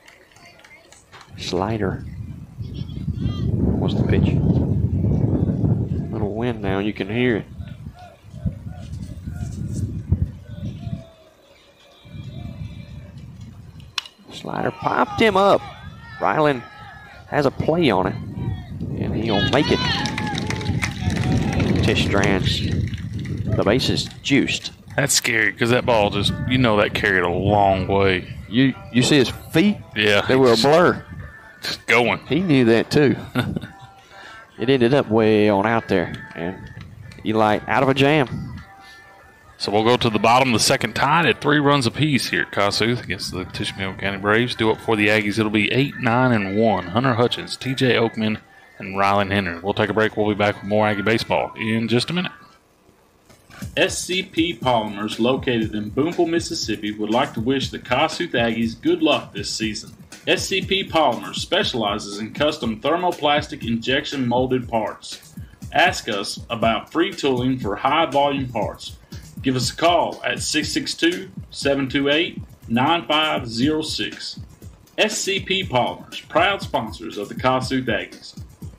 Slider. What's the pitch? Little wind now, you can hear it. Slider popped him up. Ryland has a play on it, and he'll make it. Tish strands. The base is juiced. That's scary because that ball just, that carried a long way. You see his feet? Yeah. They were a blur. Just going. He knew that too. It ended up way on out there, and Eli out of a jam. So we'll go to the bottom of the second, tied at 3 runs apiece here at Kossuth against the Tishomingo County Braves. Due up for the Aggies, it'll be 8-9-1. Hunter Hutchins, TJ Oakman, and Rylan Henry. We'll take a break. We'll be back with more Aggie baseball in just a minute. SCP Polymers, located in Boonville, Mississippi, would like to wish the Kossuth Aggies good luck this season. SCP Polymers specializes in custom thermoplastic injection molded parts. Ask us about free tooling for high volume parts. Give us a call at 662-728-9506. SCP Polymers, proud sponsors of the Kossuth Aggies.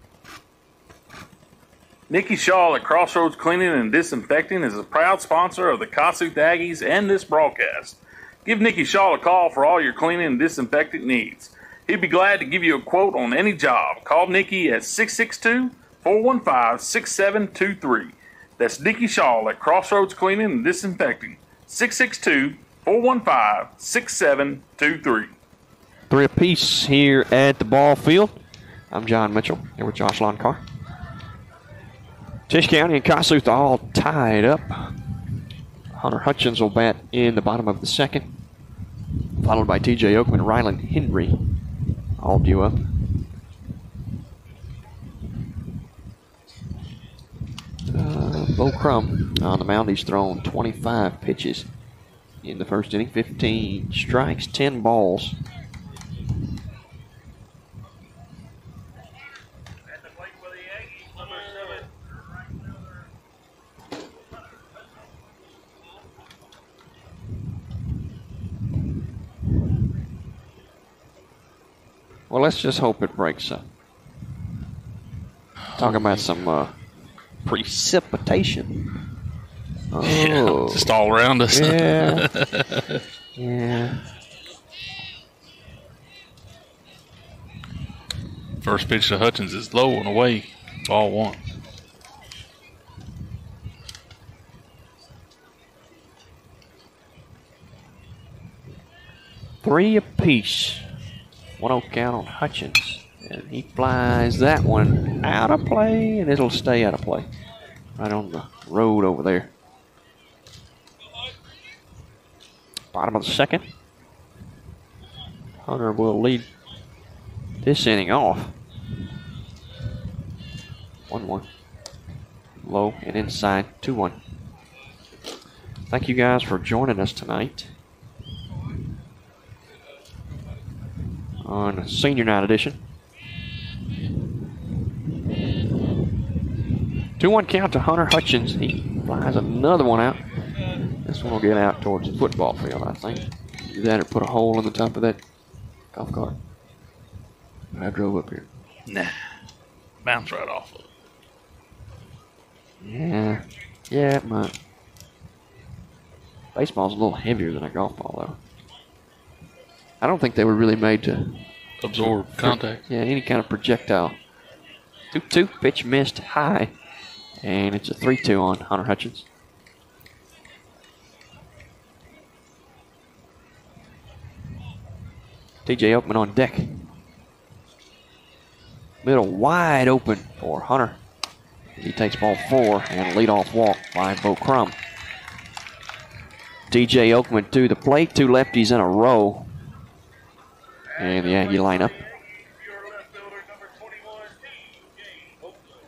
Nikki Shaw at Crossroads Cleaning and Disinfecting is a proud sponsor of the Kossuth Aggies and this broadcast. Give Nicky Shaw a call for all your cleaning and disinfectant needs. He'd be glad to give you a quote on any job. Call Nicky at 662-415-6723. That's Nicky Shaw at Crossroads Cleaning and Disinfecting. 662-415-6723. 3 apiece here at the ball field. I'm John Mitchell here with Josh Loncar. Tisch County and Kossuth all tied up. Hunter Hutchins will bat in the bottom of the second, followed by T.J. Oakman, Ryland Henry, all due up. Bo Crum on the mound. He's thrown 25 pitches in the first inning, 15 strikes, 10 balls. At the plate for the Aggies, number 7. Well, let's just hope it breaks up. Talking about some precipitation. Oh, Yeah, just all around us. yeah. Yeah. First pitch to Hutchins is low and away. Ball 1. Three apiece. 1-0 count on Hutchins. And he flies that one out of play, and it'll stay out of play. Right on the road over there. Bottom of the second. Hunter will lead this inning off. 1-1. Low and inside, 2-1. Thank you guys for joining us tonight on Senior Night Edition. 2-1 count to Hunter Hutchins. He flies another one out. This one will get out towards the football field, I think. Do that or put a hole in the top of that golf cart. I drove up here. Nah. Bounce right off of it. Yeah. Yeah, it might. Baseball's a little heavier than a golf ball, though. I don't think they were really made to Absorb contact. Yeah, any kind of projectile. 2-2, pitch missed high. And it's a 3-2 on Hunter Hutchins. T.J. Oakman on deck. Middle wide open for Hunter. He takes ball 4 and a leadoff walk by Bo Crum. T.J. Oakman to the plate. 2 lefties in a row. And the Aggie lineup. Your left fielder, number 21, T.J. Oakman.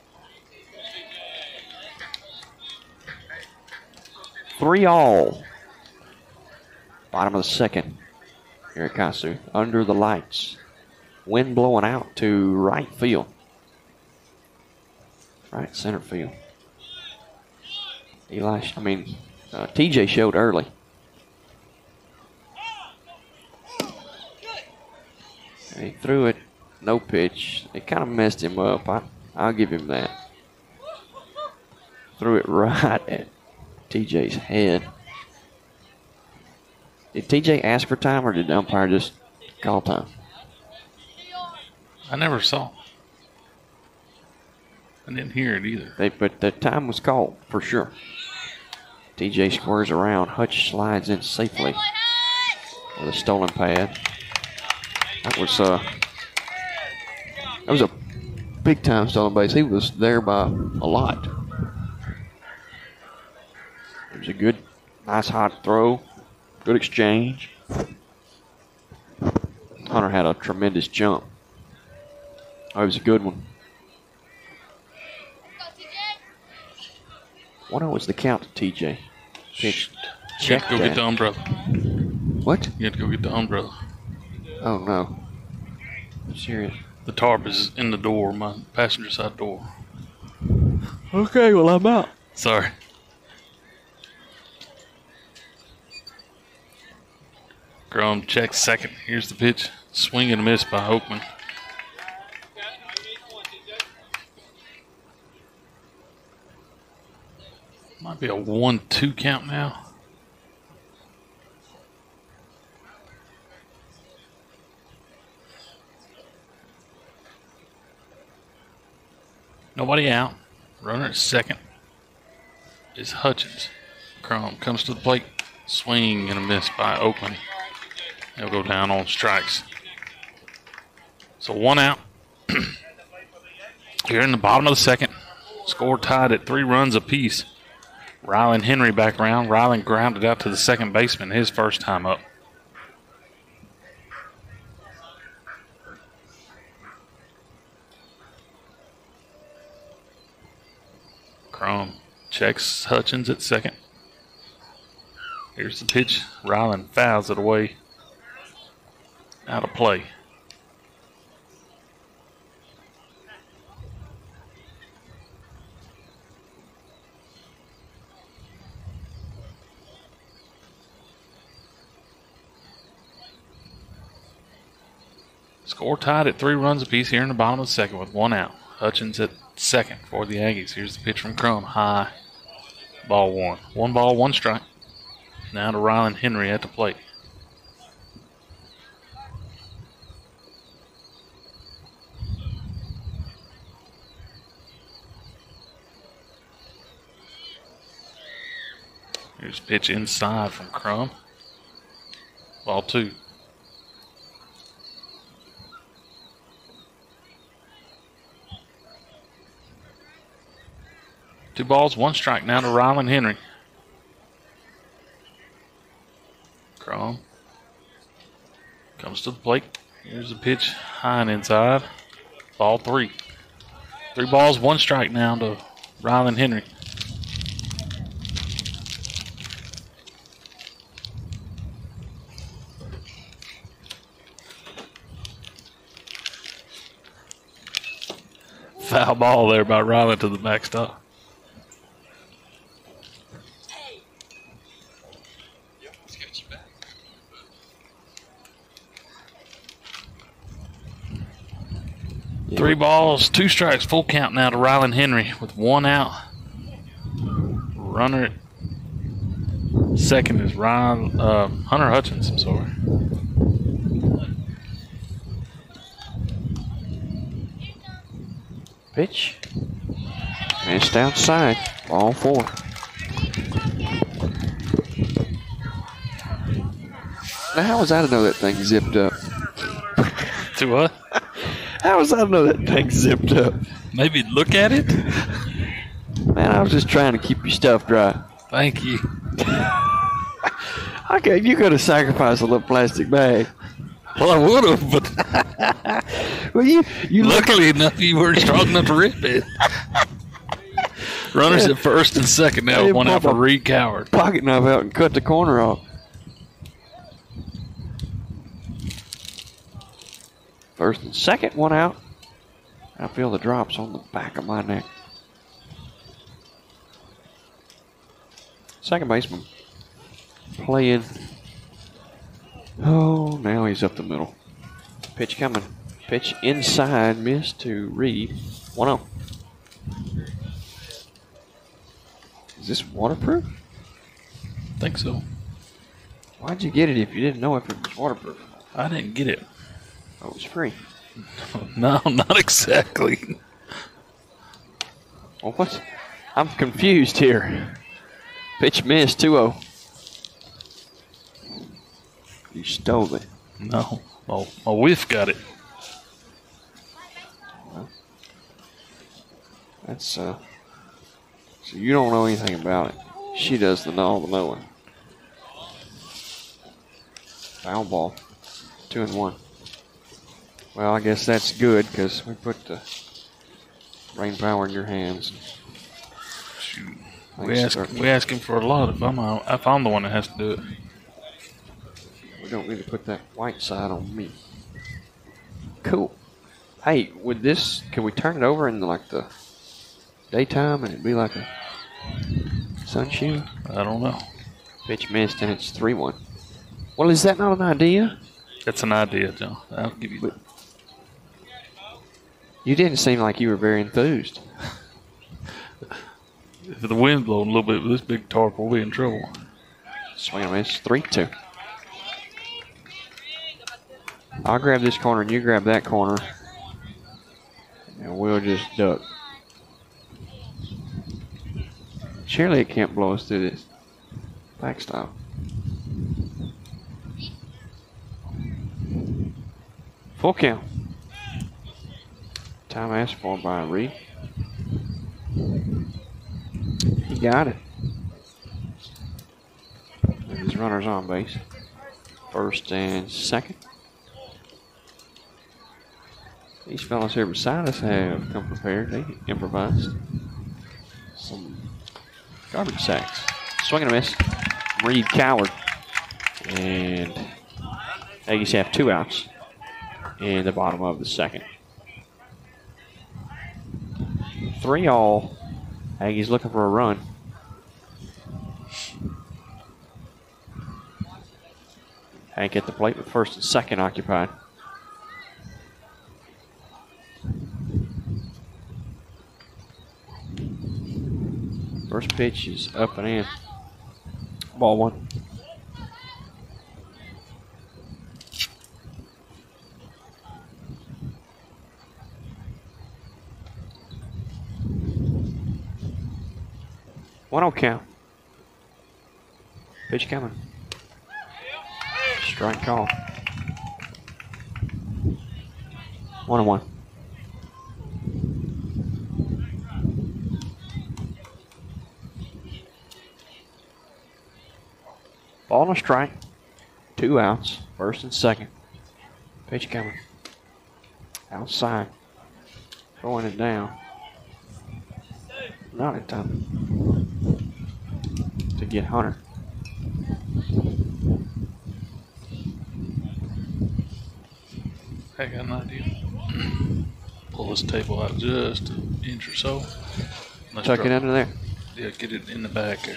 3-all. Bottom of the second here at Kossuth. Under the lights. Wind blowing out to right field. Right center field. TJ showed early. And he threw it, no pitch. It kind of messed him up. I'll give him that. Threw it right at TJ's head. Did TJ ask for time, or did the umpire just call time? I never saw. I didn't hear it either. But the time was called, for sure. TJ squares around. Hutch slides in safely with a stolen pad. That was a big-time stolen base. He was there by a lot. It was a good, nice hot throw. Good exchange. Hunter had a tremendous jump. Oh, it was a good one. 1-0 was the count to TJ. Pitch. You have to go get the umbrella. What? You have to go get the umbrella. Oh, no. I'm serious. The tarp is in the door, my passenger side door. Okay, well, I'm out. Sorry. Grum checks second. Here's the pitch. Swing and a miss by Oakman. Might be a 1-2 count now. Nobody out. Runner at second is Hutchins. Crum comes to the plate. Swing and a miss by Oakland. He'll go down on strikes. So 1 out. Here in the bottom of the second. Score tied at 3 runs apiece. Rylan Henry back around. Rylan grounded out to the second baseman his first time up. Crum checks Hutchins at second. Here's the pitch. Rylan fouls it away. Out of play. Score tied at 3 runs apiece here in the bottom of the second with 1 out. Hutchins at second for the Aggies. Here's the pitch from Crum. High. Ball 1. 1 ball, 1 strike. Now to Rylan Henry at the plate. Here's a pitch inside from Crum. Ball 2. Two balls, 1 strike now to Rylan Henry. Crum comes to the plate. Here's a pitch high and inside. Ball 3. 3 balls, 1 strike now to Rylan Henry. Foul ball there by Rylan to the backstop. Yeah. 3 balls, 2 strikes, full count now to Rylan Henry with 1 out. Runner at second is Hunter Hutchins, I'm sorry. Pitch. Missed outside. Ball 4. Now, how was I to know that thing zipped up? To what? How was I to know that thing zipped up? Maybe look at it? Man, I was just trying to keep your stuff dry. Thank you. Okay, you could have sacrificed a little plastic bag. Well, I would have, but Well, you luckily enough, you weren't strong enough to rip it. Runners at first and second now, Hey, 1 out for Papa. Reed Coward. pocket knife out and cut the corner off. First and second, 1 out. I feel the drops on the back of my neck. Second baseman playing. Oh, now he's up the middle. Pitch coming. Pitch inside, missed to Reed. 1-0. Is this waterproof? Think so. Why'd you get it if you didn't know if it was waterproof? I didn't get it. Oh, it was free. No, not exactly. Well, what? I'm confused here. Pitch missed, 2-0. You stole it. No. Oh, my whiff got it. Well, that's, so you don't know anything about it. She does all the knowing. Foul ball. 2-1. Well, I guess that's good because we put the brain power in your hands. Shoot. We ask him for a lot if I'm the one that has to do it. We don't need to put that white side on me. Cool. Hey, can we turn it over in like the daytime and it'd be like a sunshine? I don't know. Pitch missed and it's 3-1. Well, is that not an idea? That's an idea, John. I'll give you that. You didn't seem like you were very enthused. If the wind's blowing a little bit with this big tarp, we'll be in trouble. Swing and miss. 3-2. I'll grab this corner and you grab that corner. And we'll just duck. Surely it can't blow us through this backstop. Full count. Time asked for by Reed. He got it. And his runner's on base. First and second. These fellas here beside us have come prepared. They improvised some garbage sacks. Swing and a miss. Reed Coward. And Aggies have 2 outs in the bottom of the second. 3-all. Aggies looking for a run. Hank at the plate with first and second occupied. First pitch is up and in. Ball 1. One count. Pitch coming. Strike call. 1-1. Ball and a strike. 2 outs. First and second. Pitch coming. Outside. Throwing it down. Not in time to get Hunter. I got an idea. Pull this table out just an inch or so. Let's Tuck it under there. Yeah, get it in the back there.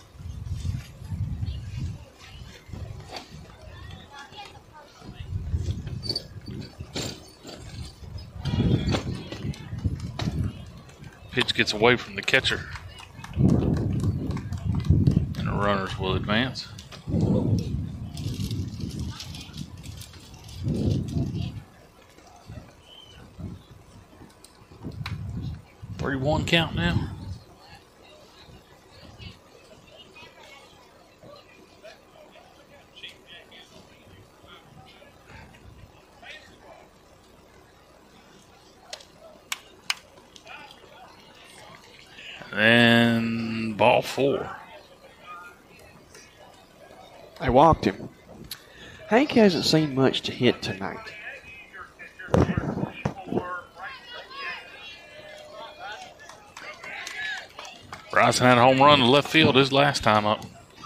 Pitch gets away from the catcher. And the runners will advance. One count now. And ball 4. They walked him. Hank hasn't seen much to hit tonight. Bryson had a home run to left field his last time up.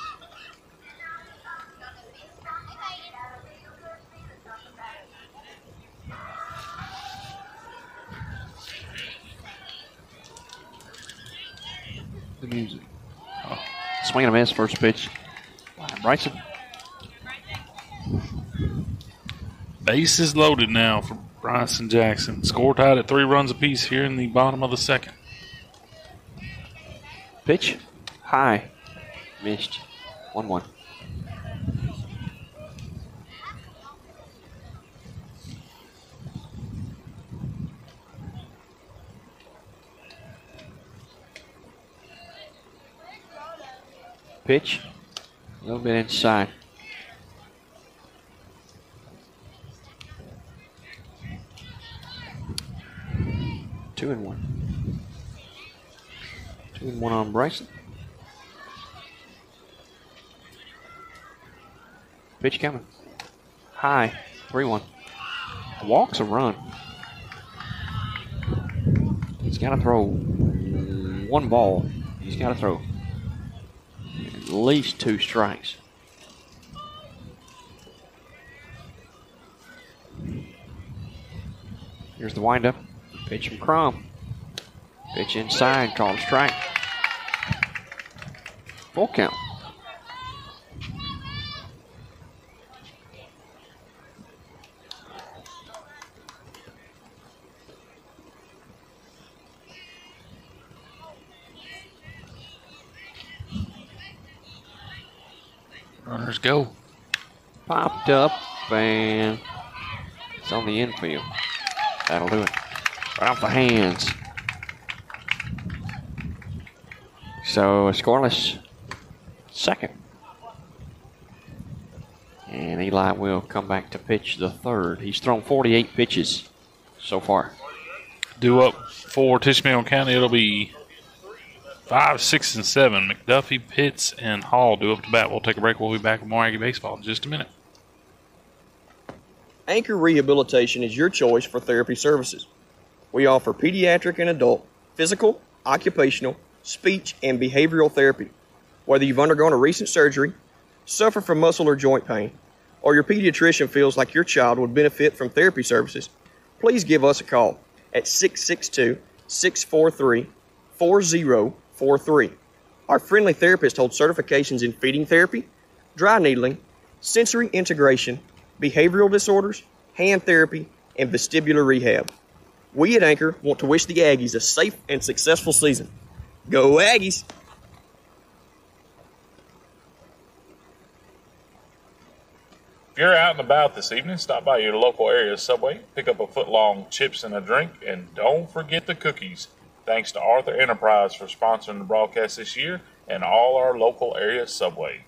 The music. Oh. Swing and a miss, first pitch. Bryson. Base is loaded now for Bryson Jackson. Score tied at 3 runs apiece here in the bottom of the second. Pitch. High. Missed. 1-1. Pitch. A little bit inside. Two and 1 on Bryson. Pitch coming. High. 3-1. Walks a run. He's got to throw 1 ball. He's got to throw at least 2 strikes. Here's the windup. Pitch from Crum. Pitch inside, called a strike. Full count. Runners go. Popped up, and it's on the infield. That'll do it. Right off the hands. So a scoreless second. And Eli will come back to pitch the third. He's thrown 48 pitches so far. Due up for Tishomingo County, it'll be 5, 6, and 7. McDuffie, Pitts, and Hall due up to bat. We'll take a break. We'll be back with more Aggie baseball in just a minute. Anchor Rehabilitation is your choice for therapy services. We offer pediatric and adult, physical, occupational, speech, and behavioral therapy. Whether you've undergone a recent surgery, suffer from muscle or joint pain, or your pediatrician feels like your child would benefit from therapy services, please give us a call at 662-643-4043. Our friendly therapist holds certifications in feeding therapy, dry needling, sensory integration, behavioral disorders, hand therapy, and vestibular rehab. We at Anchor want to wish the Aggies a safe and successful season. Go Aggies! If you're out and about this evening, stop by your local area Subway, pick up a foot-long chips and a drink, and don't forget the cookies. Thanks to Arthur Enterprise for sponsoring the broadcast this year and all our local area Subway.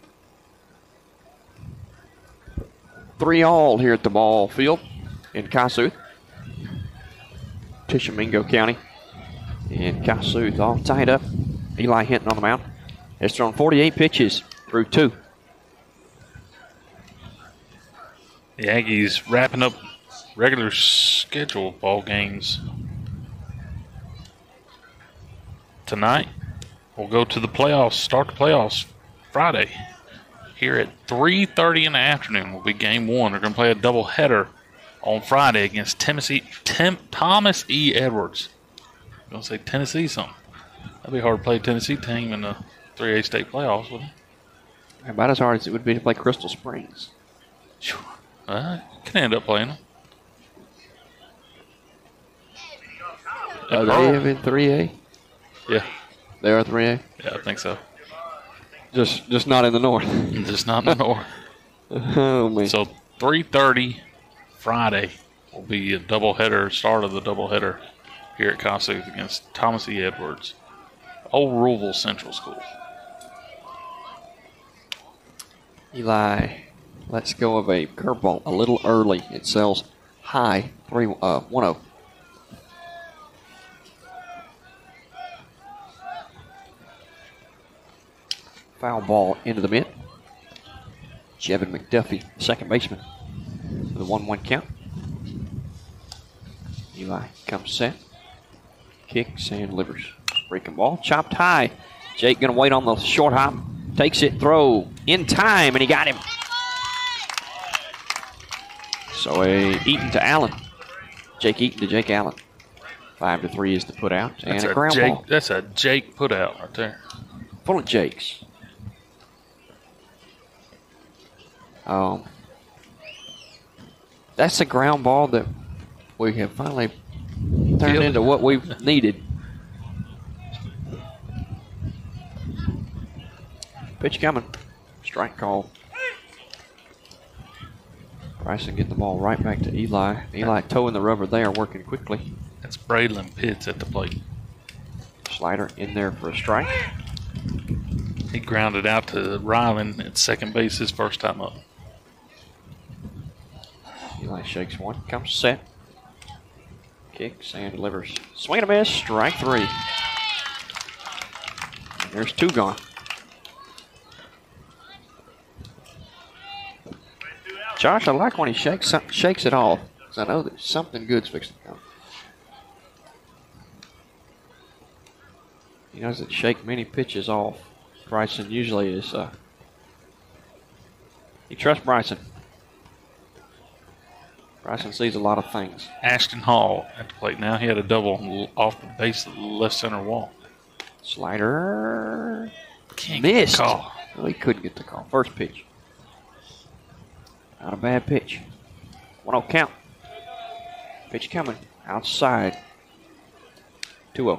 3-all here at the ball field in Kossuth. Tishomingo County and Kossuth all tied up. Eli Hinton on the mound has thrown 48 pitches through 2. The Aggies wrapping up regular scheduled ball games tonight. We'll go to the playoffs, start the playoffs Friday. Here at 3:30 in the afternoon will be game 1. They're going to play a doubleheader on Friday against Thomas E. Edwards. I'm going to say Tennessee something. That'd be hard to play a Tennessee team in the 3A state playoffs, wouldn't it? About as hard as it would be to play Crystal Springs. Can end up playing them. Are they in 3A? Yeah. They are 3A? Yeah, I think so. Just not in the north. Just not in the north. Oh, man. So 3:30 Friday will be a doubleheader, start of the doubleheader here at Kossuth against Thomas E. Edwards, Old Ruleville Central School. Eli lets go of a curveball a little early. It sells high 1-0. Foul ball into the mid. Jevin McDuffie, second baseman, with a 1-1 count. Eli comes set. Kicks and delivers. Breaking ball, chopped high. Jake going to wait on the short hop. Takes it, throw in time, and he got him. So a Eaton to Allen. Jake Eaton to Jake Allen. 5-3 is the put out. And a ground ball. That's a Jake put out right there. Full of Jakes. That's a ground ball that we have finally turned into what we've needed. Pitch coming. Strike call. Bryson getting the ball right back to Eli. Eli toeing the rubber there, working quickly. That's Braylon Pitts at the plate. Slider in there for a strike. He grounded out to Ryland at second base his first time up. Eli shakes one, comes set. Kicks and delivers. Swing and a miss, strike 3. And there's 2 gone. Josh, I like when he shakes it off, because I know that something good's fixing to come. He doesn't shake many pitches off. Bryson usually is. You trust Bryson. Bryson sees a lot of things. Ashton Hall at the plate now. He had a double off the base of the left center wall. Slider. Can't missed. Get the call. No, he couldn't get the call. First pitch. Not a bad pitch. 1-0 count. Pitch coming. Outside. 2-0.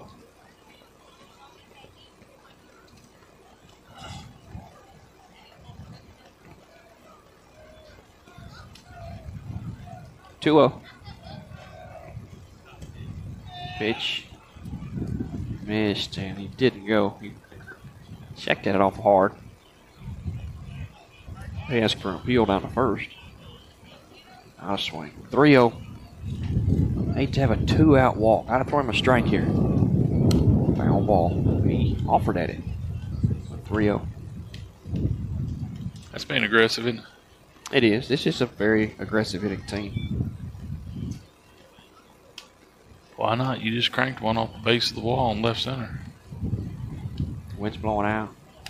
Pitch missed, and he didn't go. He Checked it off hard. He asked for an appeal down to first. Out of swing. 3-0. Hate to have a 2-out walk. I'd have thrown him a strike here. Foul ball. He offered at it. 3-0. That's being aggressive, isn't it? It is. This is a very aggressive hitting team. Why not? You just cranked one off the base of the wall in left center. Wind's blowing out.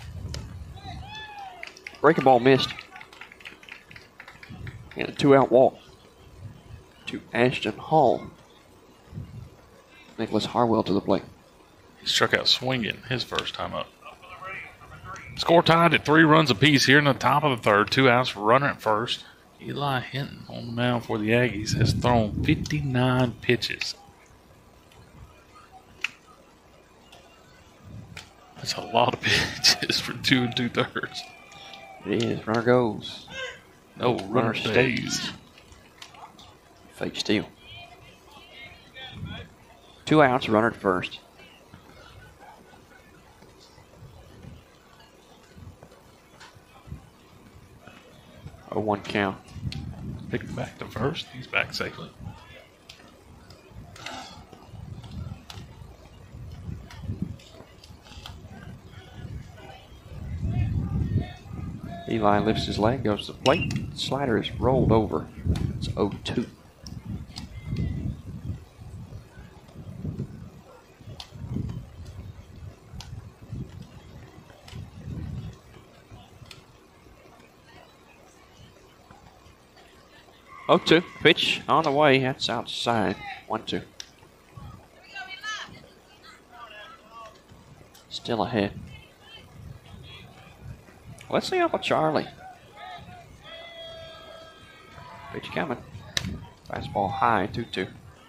Breaking ball missed. And a 2-out walk to Ashton Hall. Nicholas Harwell to the plate. He struck out swinging his first time up. Score tied at 3 runs apiece here in the top of the third. 2 outs, runner at first. Eli Hinton on the mound for the Aggies has thrown 59 pitches. That's a lot of pitches for 2 2/3. It is. Runner goes. No, runner stays. Fake steal. 2 outs, runner at first. 0-1 count. Pick him back to first. He's back safely. Eli lifts his leg, goes to the plate. Slider is rolled over. It's 0-2. Oh, 2. Pitch on the way. That's outside. 1-2. Still ahead. Let's see Uncle Charlie. Pitch coming. Fastball high. 2-2.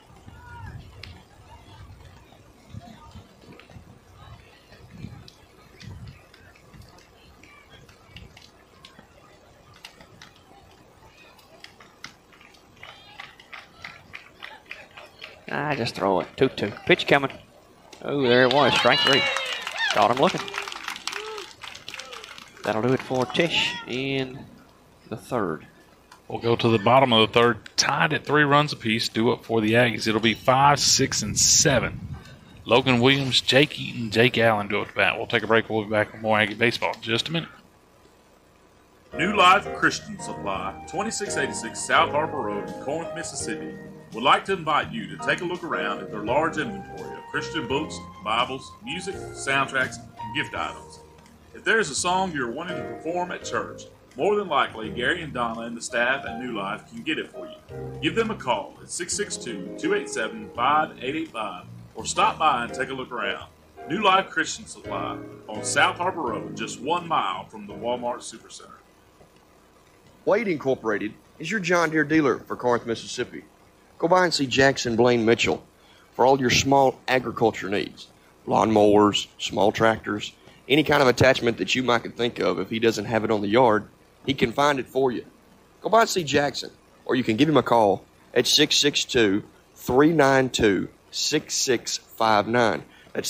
Just throw it. 2-2. Pitch coming. Oh, there it was. Strike 3. Got him looking. That'll do it for Tish in the third. We'll go to the bottom of the third. Tied at 3 runs apiece. Due up for the Aggies. It'll be 5, 6, and 7. Logan Williams, Jake Eaton, Jake Allen go at the bat. We'll take a break. We'll be back with more Aggie baseball in just a minute. New Life Christian Supply, 2686 South Harbor Road in Corinth, Mississippi, would like to invite you to take a look around at their large inventory of Christian books, Bibles, music, soundtracks, and gift items. If there is a song you're wanting to perform at church, more than likely Gary and Donna and the staff at New Life can get it for you. Give them a call at 662-287-5885 or stop by and take a look around. New Life Christian Supply on South Harbor Road, just 1 mile from the Walmart Supercenter. Wade Incorporated is your John Deere dealer for Corinth, Mississippi. Go by and see Jackson Blaine Mitchell for all your small agriculture needs. Lawn mowers, small tractors, any kind of attachment that you might could think of. If he doesn't have it on the yard, he can find it for you. Go by and see Jackson, or you can give him a call at 662-392-6659. That's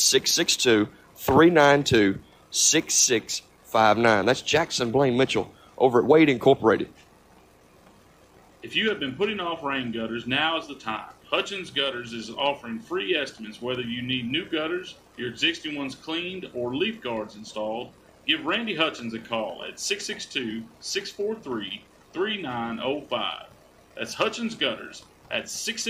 662-392-6659. That's Jackson Blaine Mitchell over at Wade Incorporated. If you have been putting off rain gutters, now is the time. Hutchins Gutters is offering free estimates whether you need new gutters, your existing ones cleaned, or leaf guards installed. Give Randy Hutchins a call at 662-643-3905. That's Hutchins Gutters at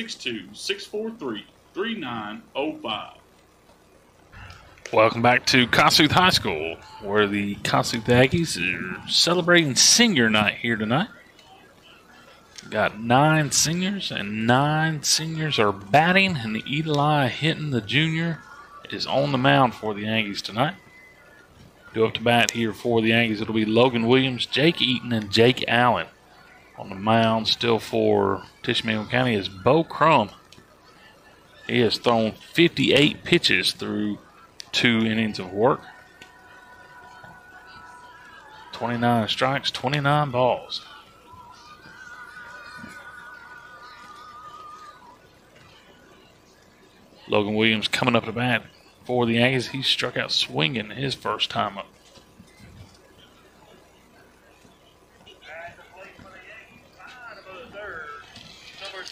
662-643-3905. Welcome back to Kossuth High School, where the Kossuth Aggies are celebrating senior night here tonight. Got 9 seniors, and 9 seniors are batting, and Eli Hinton, the junior, is on the mound for the Aggies tonight. Due up to bat here for the Aggies, it'll be Logan Williams, Jake Eaton, and Jake Allen. On the mound still for Tishomingo County is Bo Crum. He has thrown 58 pitches through 2 innings of work. 29 strikes, 29 balls. Logan Williams coming up to bat for the Aggies. He struck out swinging his first time up.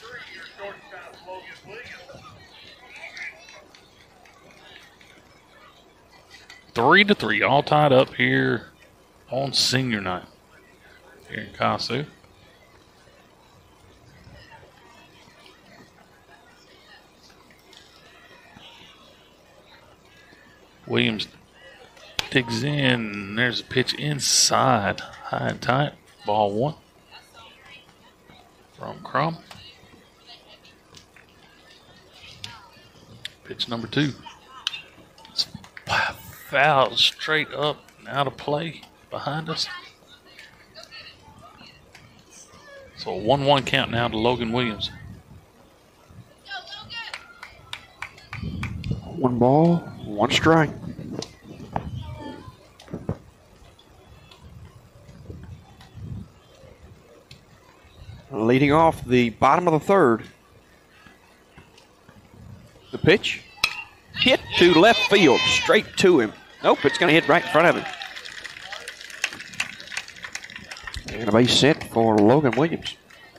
your shortstop, Logan Williams. 3-3, all tied up here on senior night here in Kossuth. Williams digs in. There's a pitch inside. High and tight. Ball 1 from Crum. Pitch number 2. It's fouled straight up and out of play behind us. So a 1-1 count now to Logan Williams. 1 ball, 1 strike. Leading off the bottom of the 3rd. The pitch. Hit to left field, straight to him. Nope, it's going to hit right in front of him. And a base hit for Logan Williams.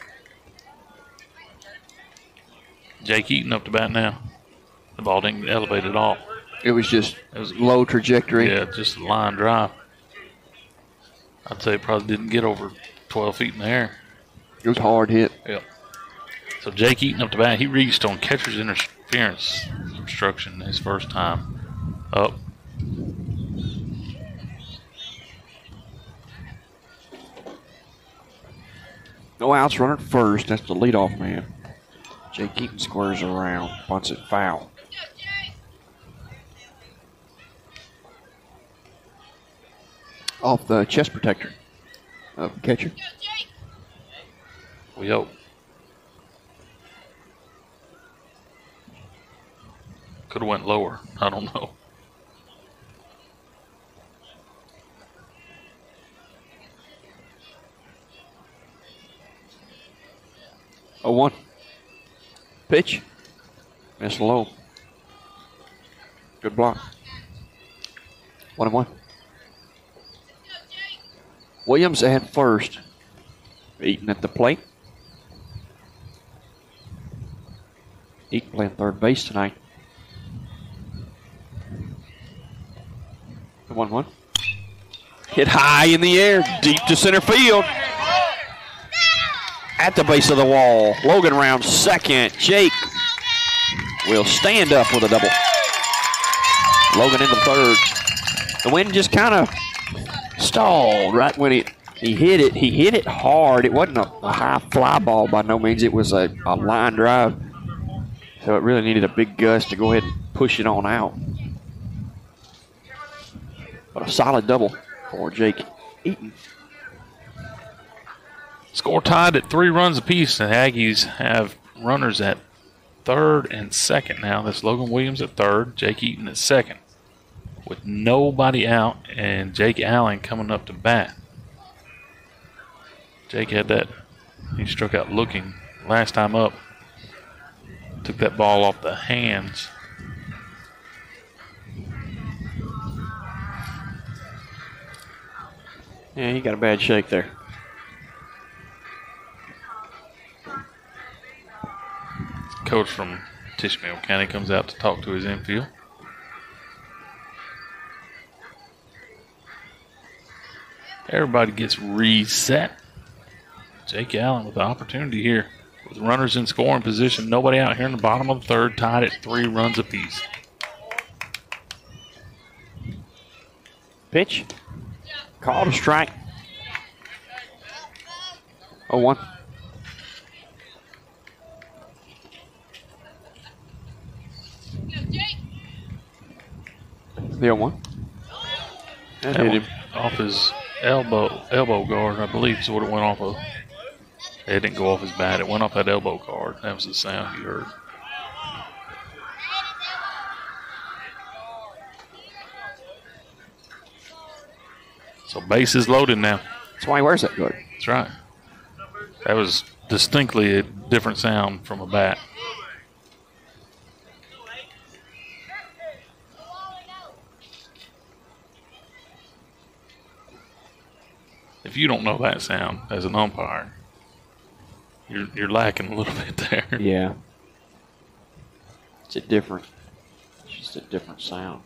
Jake Eaton up to bat now. The ball didn't elevate at all. It was just low trajectory. Yeah, just a line drive. I'd say it probably didn't get over 12 feet in the air. It was a hard hit. Yep. So Jake Eaton up to bat. He reached on catcher's interference obstruction his first time up. No outs, runner at first. That's the leadoff man. Jake Eaton squares around, bunts it foul. Off the chest protector of the catcher. We hope. Could have went lower. I don't know. Oh, 1. Pitch. Miss low. Good block. 1-1. Williams at first. Eaton at the plate. Eaton playing third base tonight. 1-1. Hit high in the air, deep to center field. At the base of the wall. Logan round second. Jake will stand up with a double. Logan into third. The wind just kind of stalled right when he hit it. He hit it hard. It wasn't a high fly ball by no means. It was a line drive. So it really needed a big gust to go ahead and push it on out. But a solid double for Jake Eaton. Score tied at 3 runs apiece. The Aggies have runners at third and second now. That's Logan Williams at third, Jake Eaton at second. With nobody out and Jake Allen coming up to bat. Jake had that. He struck out looking last time up. Took that ball off the hands. Yeah, he got a bad shake there. Coach from Tishomingo County comes out to talk to his infield. Everybody gets reset. Jake Allen with the opportunity here. With runners in scoring position, nobody out here in the bottom of the third, tied at 3 runs apiece. Pitch. Called a strike. 0-1. The 0-1. That hit him. Off his elbow guard, I believe is what it went off of. It didn't go off his bat. It went off that elbow guard. That was the sound you heard. So base is loaded now. That's why he wears that guard. That's right. That was distinctly a different sound from a bat. If you don't know that sound as an umpire, you're lacking a little bit there. Yeah. It's just a different sound.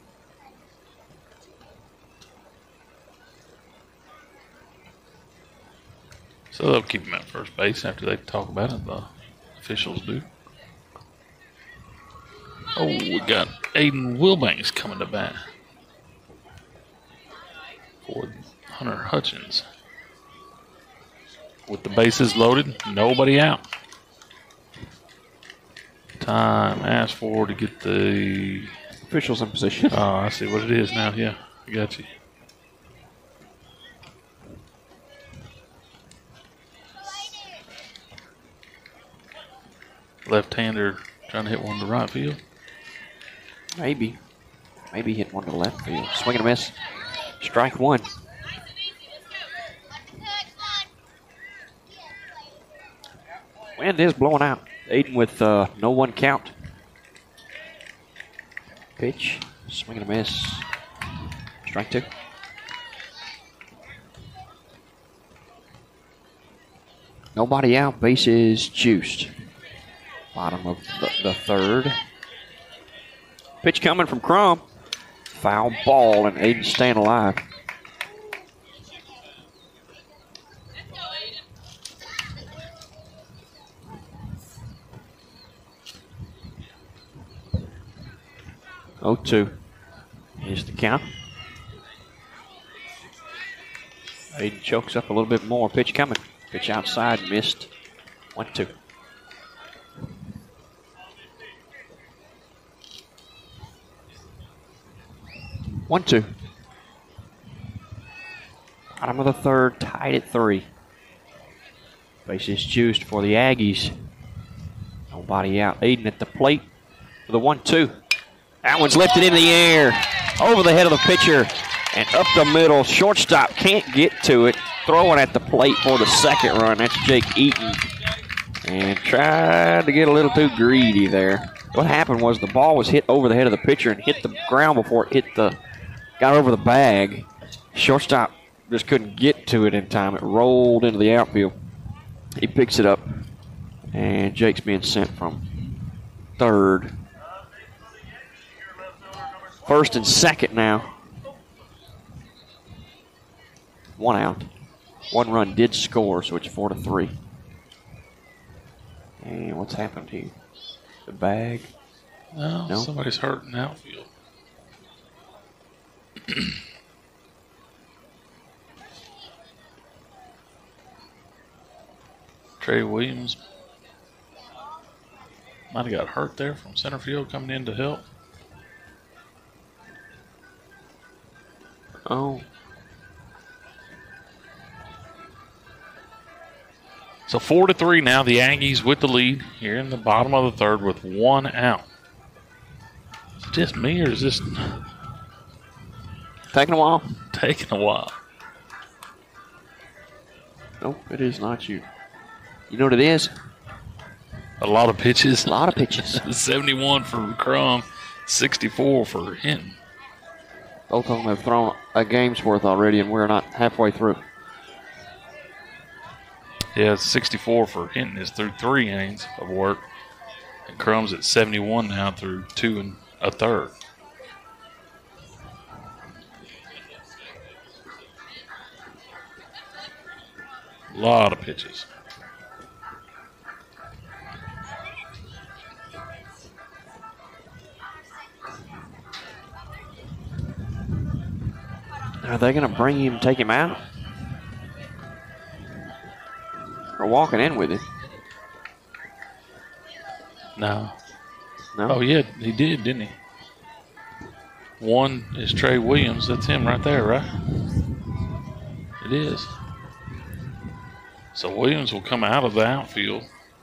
So they'll keep him at first base after they talk about it. The officials do. Oh, we got Aiden Wilbanks coming to bat for Hunter Hutchins. With the bases loaded, nobody out. Time asked for to get the Officials in position. Oh, I see what it is now. Yeah, I got you. Left-hander trying to hit one to right field. Maybe hit one to left field. Swing and a miss. Strike one. Wind is blowing out. Aiden with no one count. Pitch. Swing and a miss. Strike two. Nobody out. Bases juiced. Bottom of the third. Pitch coming from Crum. Foul ball, and Aiden staying alive. Oh, 2. Here's the count. Aiden chokes up a little bit more. Pitch coming. Pitch outside, missed. 1-2. One, two. Bottom of the third, tied at 3. Bases juiced for the Aggies. Nobody out. Aiden at the plate for the 1-2. That one's lifted in the air, over the head of the pitcher, and up the middle. Shortstop can't get to it. Throwing at the plate for the second run. That's Jake Eaton. And tried to get a little too greedy there. What happened was the ball was hit over the head of the pitcher and hit the ground before it got over the bag. Shortstop just couldn't get to it in time. It rolled into the outfield. He picks it up, and Jake's being sent from third. First and second now. 1 out. 1 run did score, so it's 4-3. And what's happened here? The bag? No, somebody's hurt in the outfield. Trey Williams might have got hurt there from center field coming in to help. Oh. So 4-3 now. The Aggies with the lead here in the bottom of the third with 1 out. Is it just me, or is this Taking a while? taking a while? Nope, it is not you. You know what it is? A lot of pitches. A lot of pitches. 71 for Crum, 64 for Hinton. Both of them have thrown a game's worth already, and we're not halfway through. Yeah, 64 for Hinton is through 3 innings of work. And Crum's at 71 now through 2 1/3. A lot of pitches. Are they going to bring him, take him out? Or walking in with him? No. No? Oh, yeah, he did, didn't he? 1 is Trey Williams. That's him right there, right? It is. So Williams will come out of the outfield.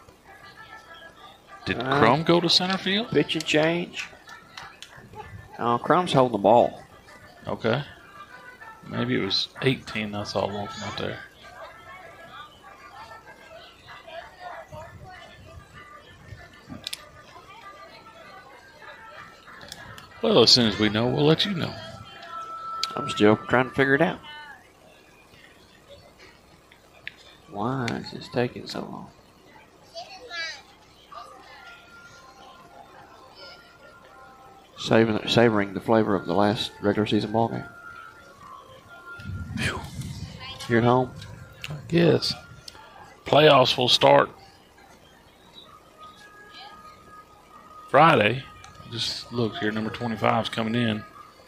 Did Crum go to center field? Pitch and change. Oh, Crum's holding the ball. Okay. Maybe it was 18 I saw walking out there. Well, as soon as we know, we'll let you know. I'm still trying to figure it out. Why is this taking so long? Savoring the flavor of the last regular season ball game. Phew. Here at home. I guess. Playoffs will start Friday. Just look here, number 25 is coming in.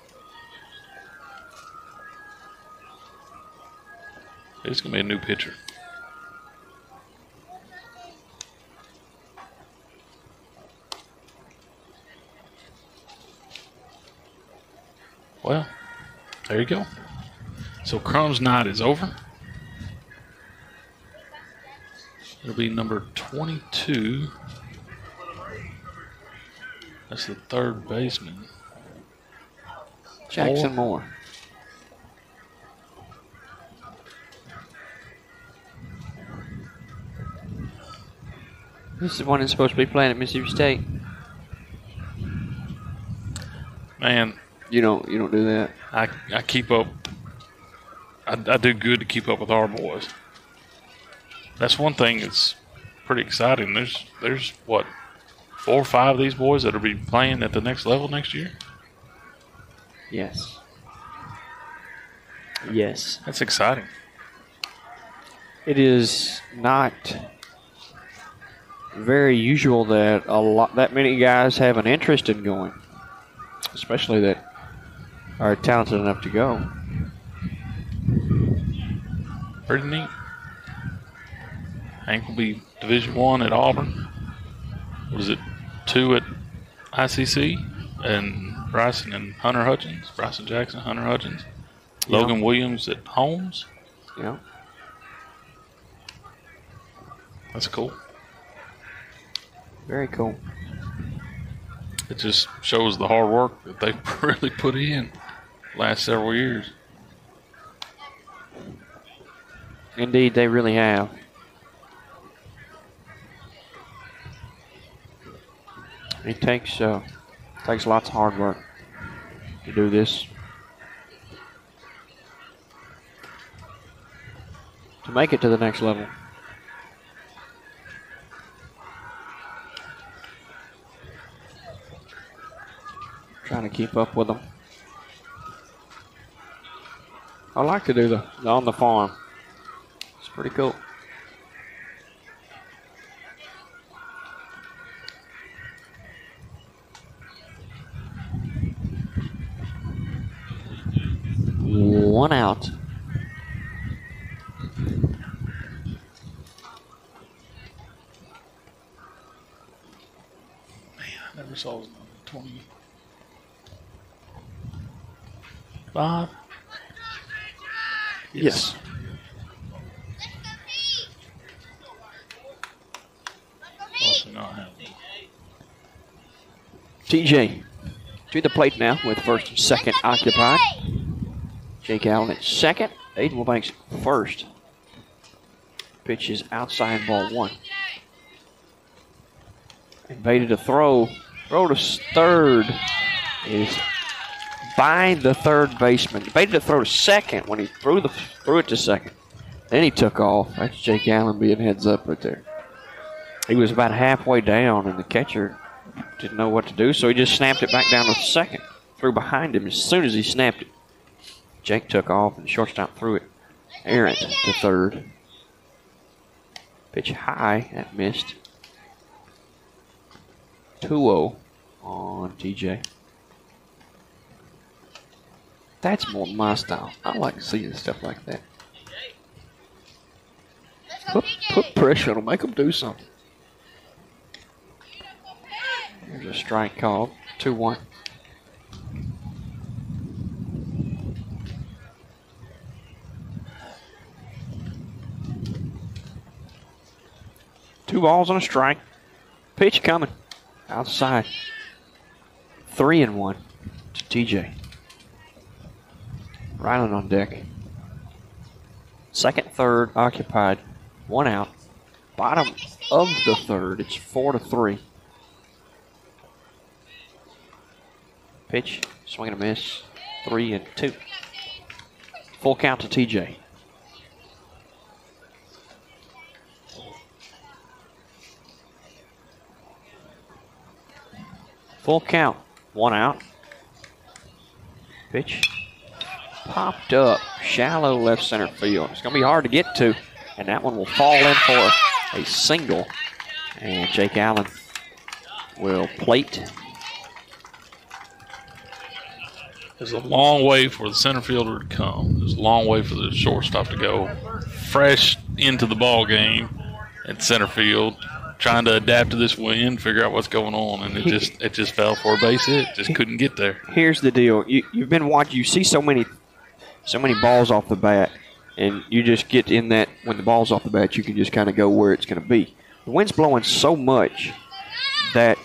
It's going to be a new pitcher. Well, there you go. So Crumb's night is over. It'll be number 22. That's the third baseman. Jackson Moore. This is one that's supposed to be playing at Mississippi State. Man, You don't do that. I keep up. I do good to keep up with our boys. That's one thing that's pretty exciting. There's what, 4 or 5 of these boys that'll be playing at the next level next year. Yes. Yes. That's exciting. It is not very usual that that many guys have an interest in going, especially that are talented enough to go. Pretty neat. Hank will be Division I at Auburn. Was it 2 at ICC? And Bryson and Hunter Hutchins. Bryson Jackson, Hunter Hutchins. Yeah. Logan Williams at Holmes. Yeah. That's cool. Very cool. It just shows the hard work that they've really put in last several years. Indeed, they really have. It takes lots of hard work to do this. To make it to the next level. Trying to keep up with them. I like to do the on the farm. It's pretty cool. One out. I never saw his number 25. Yes. Also not happening. TJ to the plate now with first and second occupied. Jake Allen at second. Aiden Wilbanks first. Pitch is outside, ball 1. Invaded a throw. Throw to third is by the third baseman. Invaded a throw to second when he threw it to second. Then he took off. That's Jake Allen being heads up right there. He was about halfway down, and the catcher didn't know what to do, so he just snapped it back down to second. Threw behind him as soon as he snapped it. Jake took off, and the shortstop threw it errant to third. Pitch high, that missed. 2-0 on TJ. That's more my style. I like seeing stuff like that. Put pressure on them, make them do something. There's a strike called. 2-1. Two balls on a strike. Pitch coming. Outside. 3-1 to TJ. Ryland on deck. Second, third occupied. 1 out. Bottom of the third. It's 4-3. Pitch. Swing and a miss. 3-2. Full count to TJ. Full count. 1 out. Pitch popped up, shallow left center field. It's going to be hard to get to, and that one will fall in for a single. And Jake Allen will plate. There's a long way for the center fielder to come. There's a long way for the shortstop to go. Fresh into the ball game at center field, trying to adapt to this wind, figure out what's going on, and it just fell for a base hit. Just couldn't get there. Here's the deal: you've been watching. You see so many balls off the bat, and you just get in that when the ball's off the bat, you can just kind of go where it's going to be. The wind's blowing so much that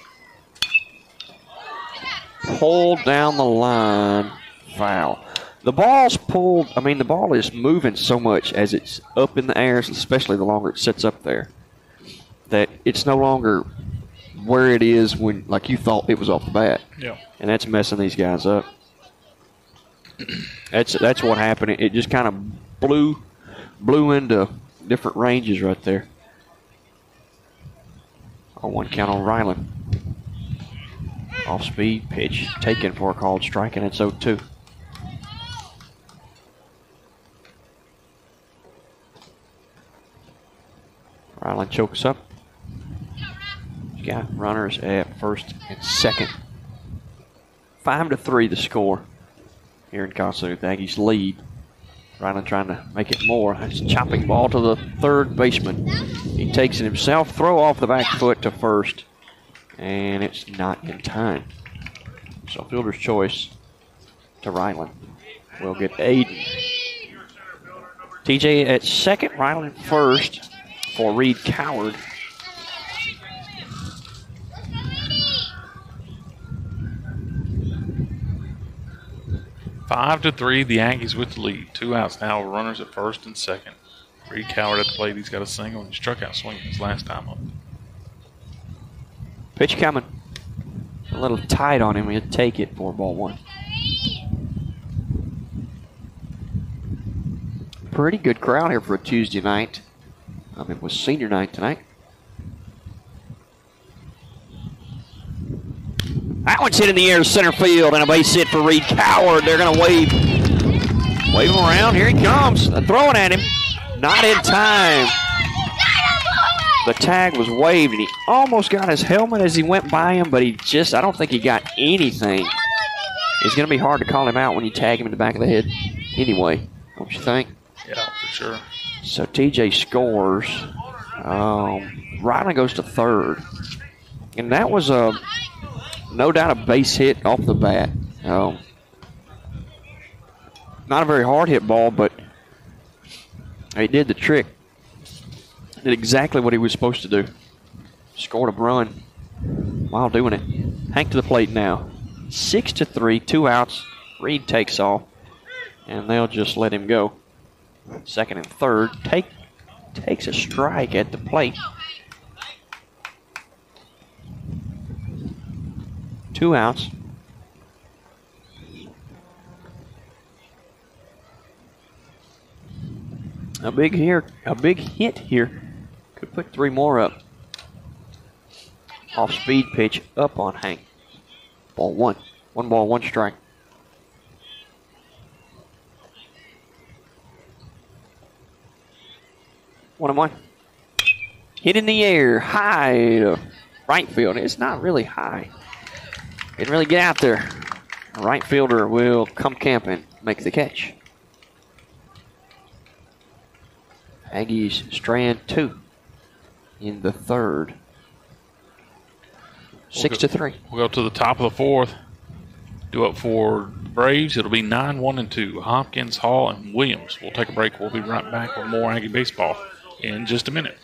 pulled down the line, foul. The ball's pulled. I mean, the ball is moving so much as it's up in the air, especially the longer it sits up there, that it's no longer where it is when, like you thought it was off the bat. Yeah. And that's messing these guys up. That's what happened. It just kind of blew into different ranges right there. 0-1 count on Ryland. Off speed pitch taken for a called strike, and it's 0-2. Ryland chokes up. He's got runners at first and second. 5-3 the score here in Kossuth. Aggies lead. Ryland trying to make it more. It's a chopping ball to the third baseman. He takes it himself. Throw off the back foot to first. And it's not in time. So fielder's choice to Ryland. We'll get Aiden. TJ at second, Ryland first for Reed Coward. Five to 3, the Aggies with the lead. 2 outs now, runners at first and second. Reed Coward at the plate. He's got a single and he struck out swinging his last time up. Pitch coming. A little tight on him. He'll take it for ball 1. Pretty good crowd here for a Tuesday night. It was senior night tonight. That one's hit in the air to center field, and a base hit for Reed Coward. They're going to wave him around. Here he comes. Throwing at him. Not in time. The tag was waved, and he almost got his helmet as he went by him, but I don't think he got anything. It's going to be hard to call him out when you tag him in the back of the head anyway, don't you think? Yeah, for sure. So TJ scores. Ryland goes to third. And that was no doubt a base hit off the bat. Not a very hard hit ball, but he did the trick. Did exactly what he was supposed to do. Scored a run while doing it. Hank to the plate now. 6-3, 2 outs. Reed takes off, and they'll just let him go. Second and third. Takes a strike at the plate. 2 outs. A big hit here. Could put 3 more up. Off speed pitch up on Hank. Ball 1. 1 ball, 1 strike. One and 1. Hit in the air, high to right field. It's not really high. Didn't really get out there. A right fielder will come camp and make the catch. Aggies strand 2 in the third. 6-3. We'll go to the top of the fourth. Due up for Braves. It'll be 9-1 and 2. Hopkins, Hall, and Williams. We'll take a break. We'll be right back with more Aggie baseball in just a minute.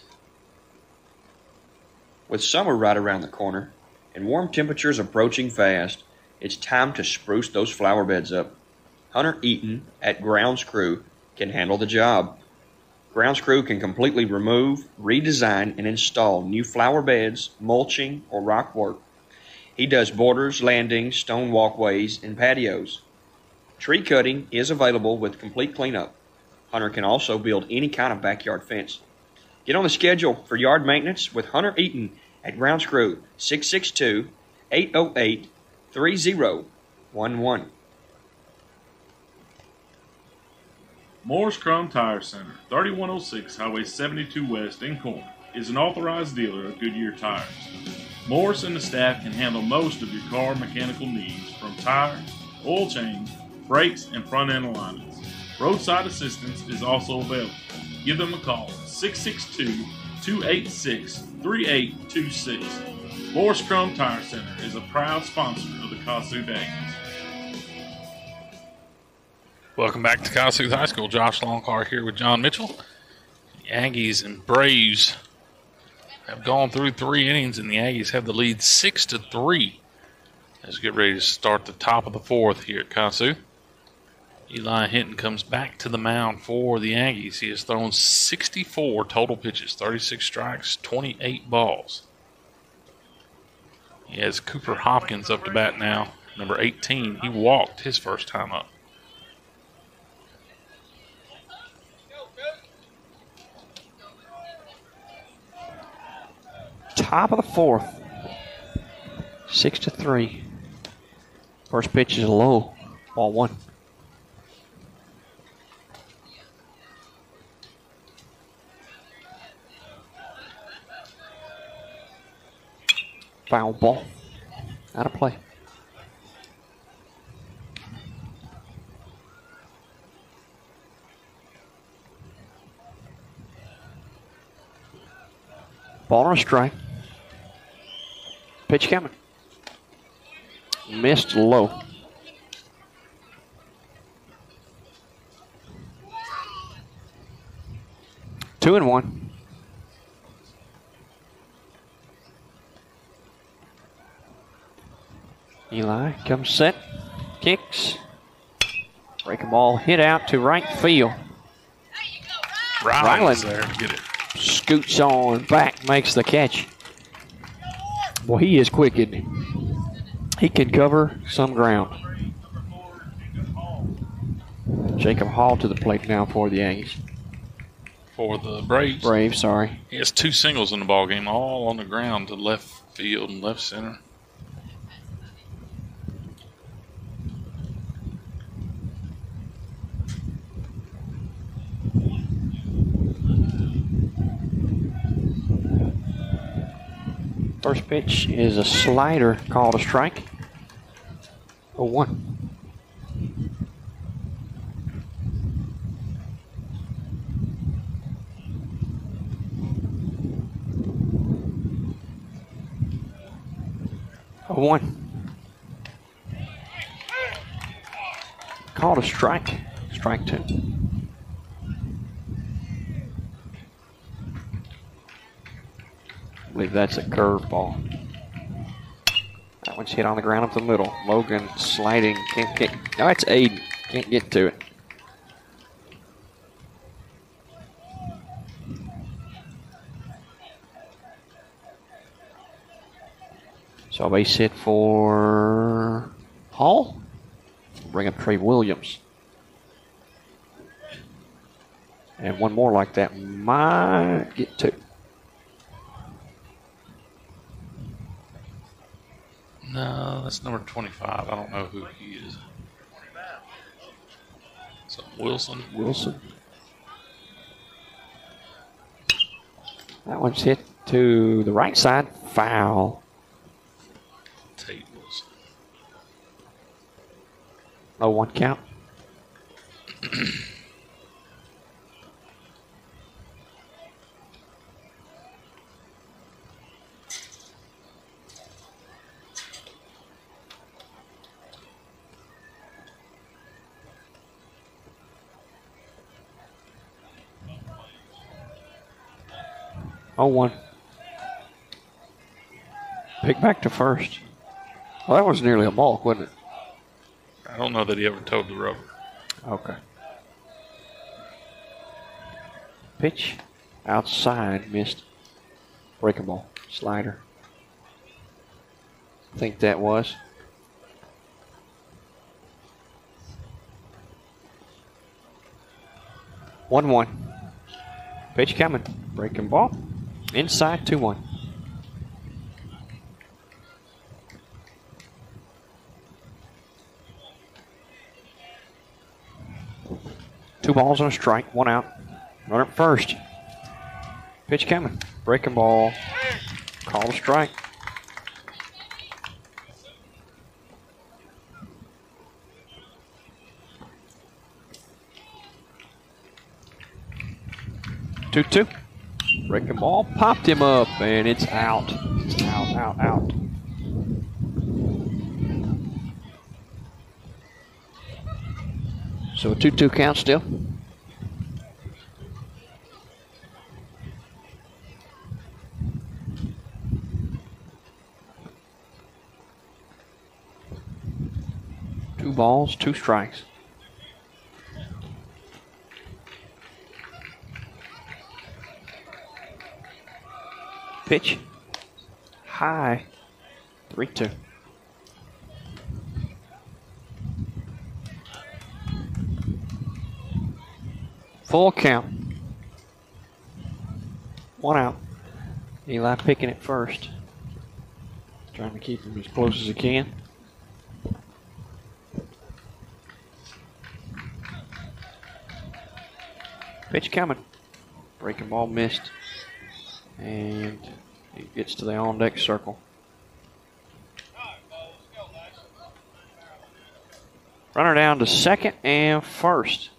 With summer right around the corner and warm temperatures approaching fast, it's time to spruce those flower beds up. Hunter Eaton at Grounds Crew can handle the job. Grounds Crew can completely remove, redesign, and install new flower beds, mulching, or rock work. He does borders, landings, stone walkways, and patios. Tree cutting is available with complete cleanup. Hunter can also build any kind of backyard fence. Get on the schedule for yard maintenance with Hunter Eaton at Grounds Crew, 662-808-3800. 3011. Moore's Chrome Tire Center, 3106 Highway 72 West in Corinth, is an authorized dealer of Goodyear tires. Morris and the staff can handle most of your car mechanical needs, from tires, oil change, brakes, and front end alignments. Roadside assistance is also available. Give them a call, 662-286-3826. Morris Chrome Tire Center is a proud sponsor of the Kossuth Aggies. Welcome back to Kossuth High School. Josh Longcar here with John Mitchell. The Aggies and Braves have gone through 3 innings, and the Aggies have the lead 6-3 as we get ready to start the top of the 4th here at Kossuth. Eli Hinton comes back to the mound for the Aggies. He has thrown 64 total pitches, 36 strikes, 28 balls. He has Cooper Hopkins up to bat now, number 18. He walked his first time up. Top of the 4th. 6-3. First pitch is low. Ball 1. Foul ball. Out of play. Ball on a strike. Pitch coming. Missed low. Two and one. Eli comes set. Kicks. Breaking ball hit out to right field. Ryland's there to get it. Scoots on back, makes the catch. Well, he is quick, isn't he? He can cover some ground. Jacob Hall to the plate now for the Aggies. For the Braves. Braves, sorry. He has 2 singles in the ball game, all on the ground to left field and left center. First pitch is a slider called a strike. 0-1. Called a strike. Strike 2. I believe that's a curveball. That one's hit on the ground up the middle. Logan sliding, can't get. No, it's Aiden. Can't get to it. So a base hit for Hall. Bring up Trey Williams. And one more like that might get 2. No, that's number 25. I don't know who he is. So Wilson. That one's hit to the right side. Foul. Tate Wilson. 0-1 count. Oh, 1. Pick back to first. Well, that was nearly a balk, wasn't it? I don't know that he ever towed the rubber. Okay. Pitch outside, missed. Breaking ball, slider. I think that was. One. Pitch coming. Breaking ball. Inside 2-1. 2 balls and a strike. 1 out. Runner at first. Pitch coming. Breaking ball. Call a strike. Two. Breaking ball. Popped him up, and it's out. Out. So a 2-2 count still. Two balls, 2 strikes. Pitch. High. 3-2. Full count. 1 out. Eli picking it first. Trying to keep him as close as he can. Pitch coming. Breaking ball missed. And he gets to the on-deck circle. Runner down to second and first.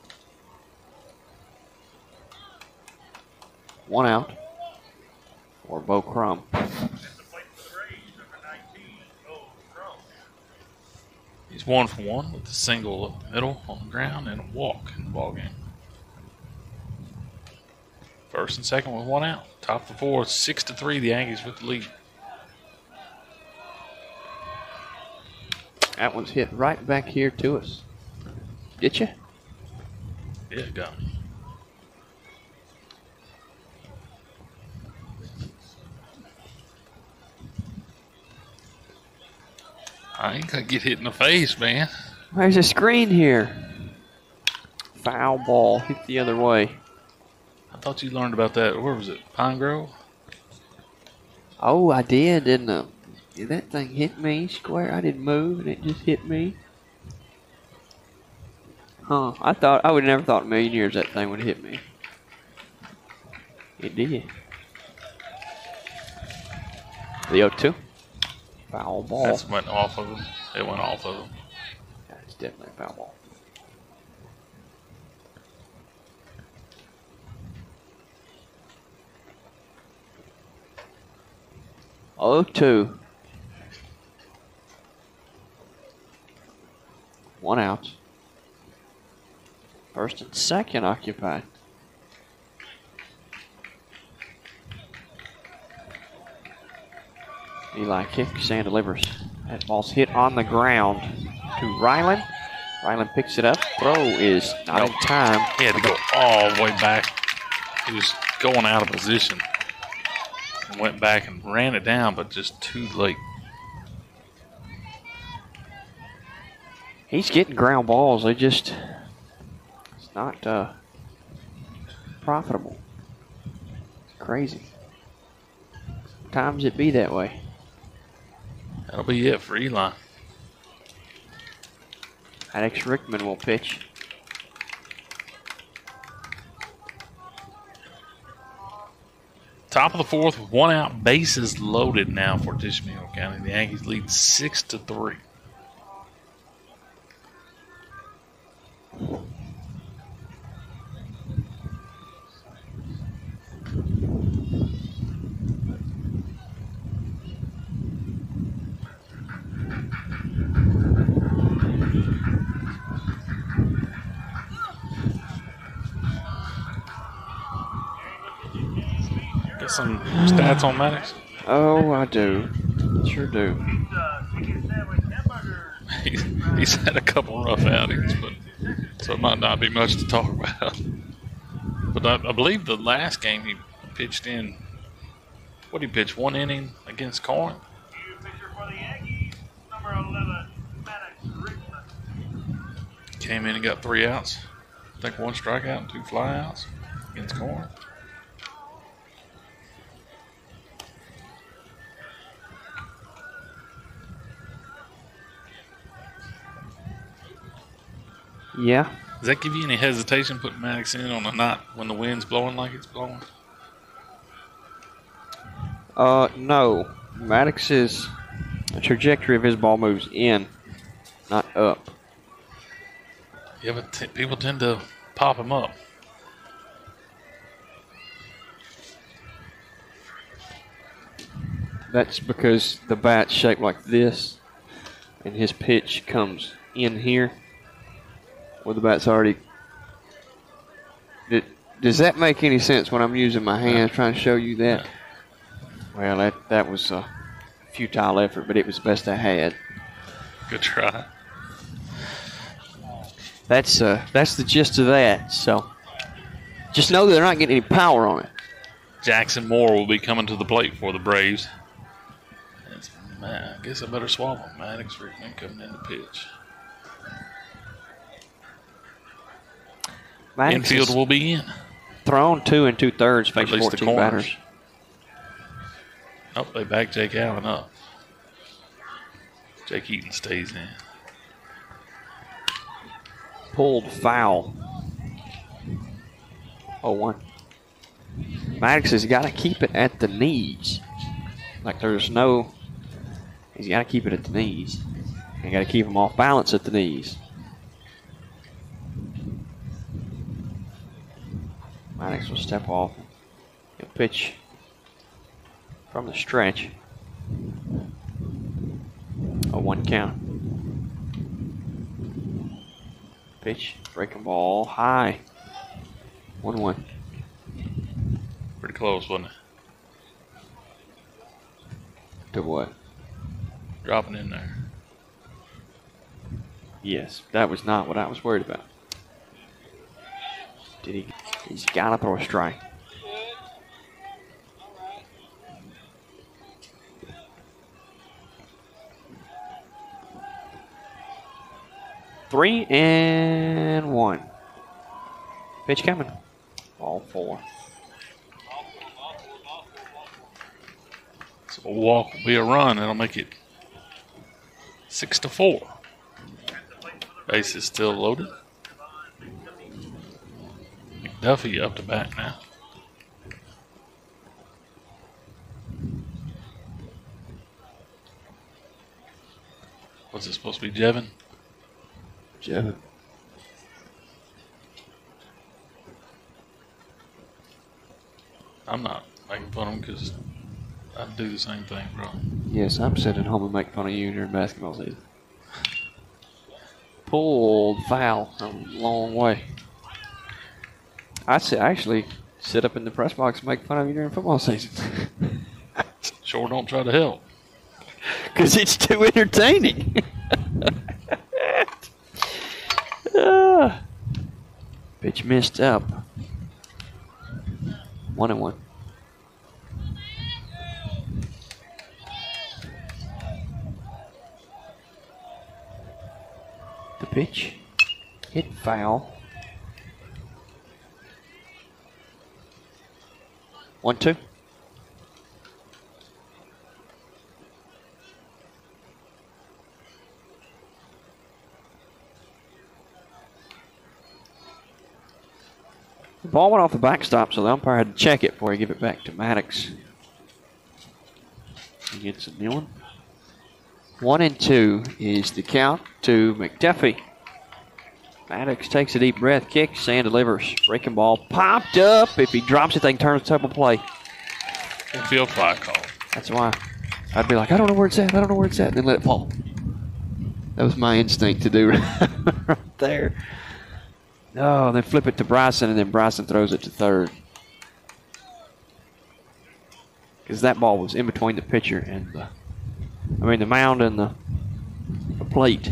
1 out for Bo Crum. He's 1 for 1 with a single up the middle on the ground and a walk in the ballgame. First and second with 1 out. Top of the 4th, 6-3. The Aggies with the lead. That one's hit right back here to us. Get you? Yeah, got me. I ain't gonna get hit in the face, man. There's a screen here. Foul ball hit the other way. I thought you learned about that. Where was it? Pine Grove? Oh, I did, didn't I? Yeah, that thing hit me square. I didn't move, and it just hit me. Huh? I would never thought in a million years that thing would hit me. It did. The 0-2. Foul ball. That's went off of him. It went off of him. That's definitely a foul ball. Oh, 2. 1 out. First and second occupied. Eli kicks and delivers. That ball's hit on the ground to Ryland. Ryland picks it up. Throw is not in time. He had to go all the way back. He was going out of position. And went back and ran it down, but just too late. He's getting ground balls. It's not profitable. It's crazy. Sometimes it be that way. That'll be it for Eli. Alex Rickman will pitch. Top of the 4th with 1 out, bases loaded now for Tishomingo County. The Aggies lead 6-3. Got some stats on Maddox? Oh, I do. Sure do. He's had a couple rough outings, but so it might not be much to talk about. But I believe the last game he pitched in, what did he pitch, 1 inning against Corinth? Came in and got 3 outs. I think 1 strikeout and 2 flyouts against Corinth. Yeah, Does that give you any hesitation putting Maddox in on a night when the wind's blowing like it's blowing? No. Maddox's the trajectory of his ball moves in, not up. Yeah, but people tend to pop him up. That's because the bat's shaped like this, and his pitch comes in here, where the bat's already. Does that make any sense when I'm using my hands trying to show you that? Well, that was a futile effort, but it was the best I had. Good try. That's the gist of that. So just know that they're not getting any power on it. Jackson Moore will be coming to the plate for the Braves. Man, I guess I better swallow Maddox for him coming in the pitch. Maddox Infield will be in. Thrown 2 2/3, At face least the 14 corners. batters. Oh, they back Jake Allen up. Jake Eaton stays in. Pulled foul. 0-1. Maddox has got to keep it at the knees. Like there's no. He's got to keep it at the knees. You got to keep him off balance at the knees. Maddox will step off. He'll pitch from the stretch. 0-1 count. Pitch, breaking ball, high. 1-1. Pretty close, wasn't it? To what? Dropping in there. Yes, that was not what I was worried about. He's got to throw a strike. Three and one. Pitch coming. Ball 4. So a walk will be a run. That'll make it 6-4. Base is still loaded. McDuffie up to bat now. What's it supposed to be, Jevin? Jevin. I'm not making fun of him because I'd do the same thing, bro. Yes, I'm sitting at home and making fun of you during basketball season. Pulled foul a long way. I actually sit up in the press box and make fun of you during football season. Sure don't try to help. Because it's too entertaining. Pitch missed up. 1-1. The pitch hit foul. 1-2. The ball went off the backstop, so the umpire had to check it before he give it back to Maddox. He gets a new one. 1-2 is the count to McDuffie. Maddox takes a deep breath, kicks, and delivers. Breaking ball popped up. If he drops it, they can turn the double play. Infield fly call. That's why I'd be like, I don't know where it's at, and then let it fall. That was my instinct to do right there. Oh, then flip it to Bryson, and then Bryson throws it to third. Because that ball was in between the pitcher and the mound and the plate.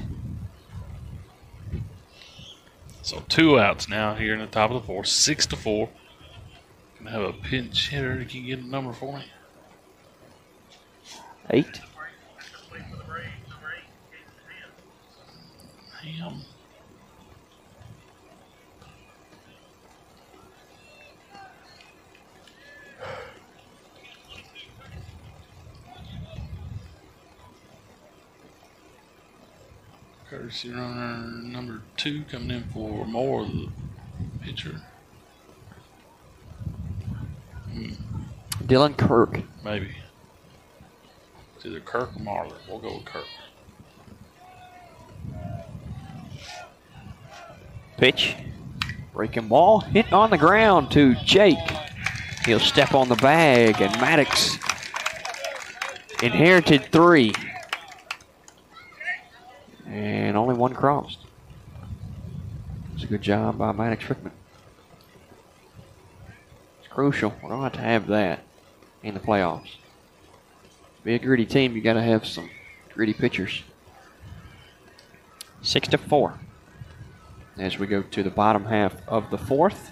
So 2 outs now here in the top of the 4th, 6-4. Gonna have a pinch hitter. Can you get a number for me? 8. Damn. Courtesy runner number 2 coming in for Moore, the pitcher. Dylan Kirk. Maybe. It's either Kirk or Marler. We'll go with Kirk. Pitch. Breaking ball. Hit on the ground to Jake. He'll step on the bag, and Maddox inherited 3. And only 1 crossed. It's a good job by Maddox Rickman. It's crucial. We're going to have that in the playoffs. To be a gritty team, you got to have some gritty pitchers. 6-4. As we go to the bottom half of the 4th.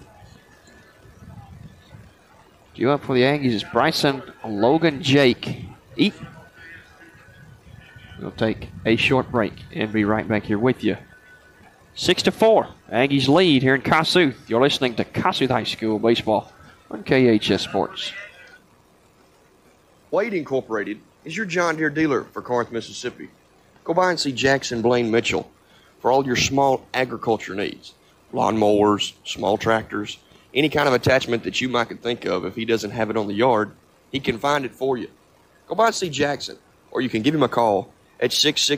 Due up for the Aggies is Bryson, Logan, Jake, Eaton. We'll take a short break and be right back here with you. 6-4. Aggies lead here in Kossuth. You're listening to Kossuth High School Baseball on KHS Sports. Wade Incorporated is your John Deere dealer for Corinth, Mississippi. Go by and see Jackson Blaine Mitchell for all your small agriculture needs. Lawn mowers, small tractors, any kind of attachment that you might could think of. If he doesn't have it on the yard, he can find it for you. Go by and see Jackson, or you can give him a call at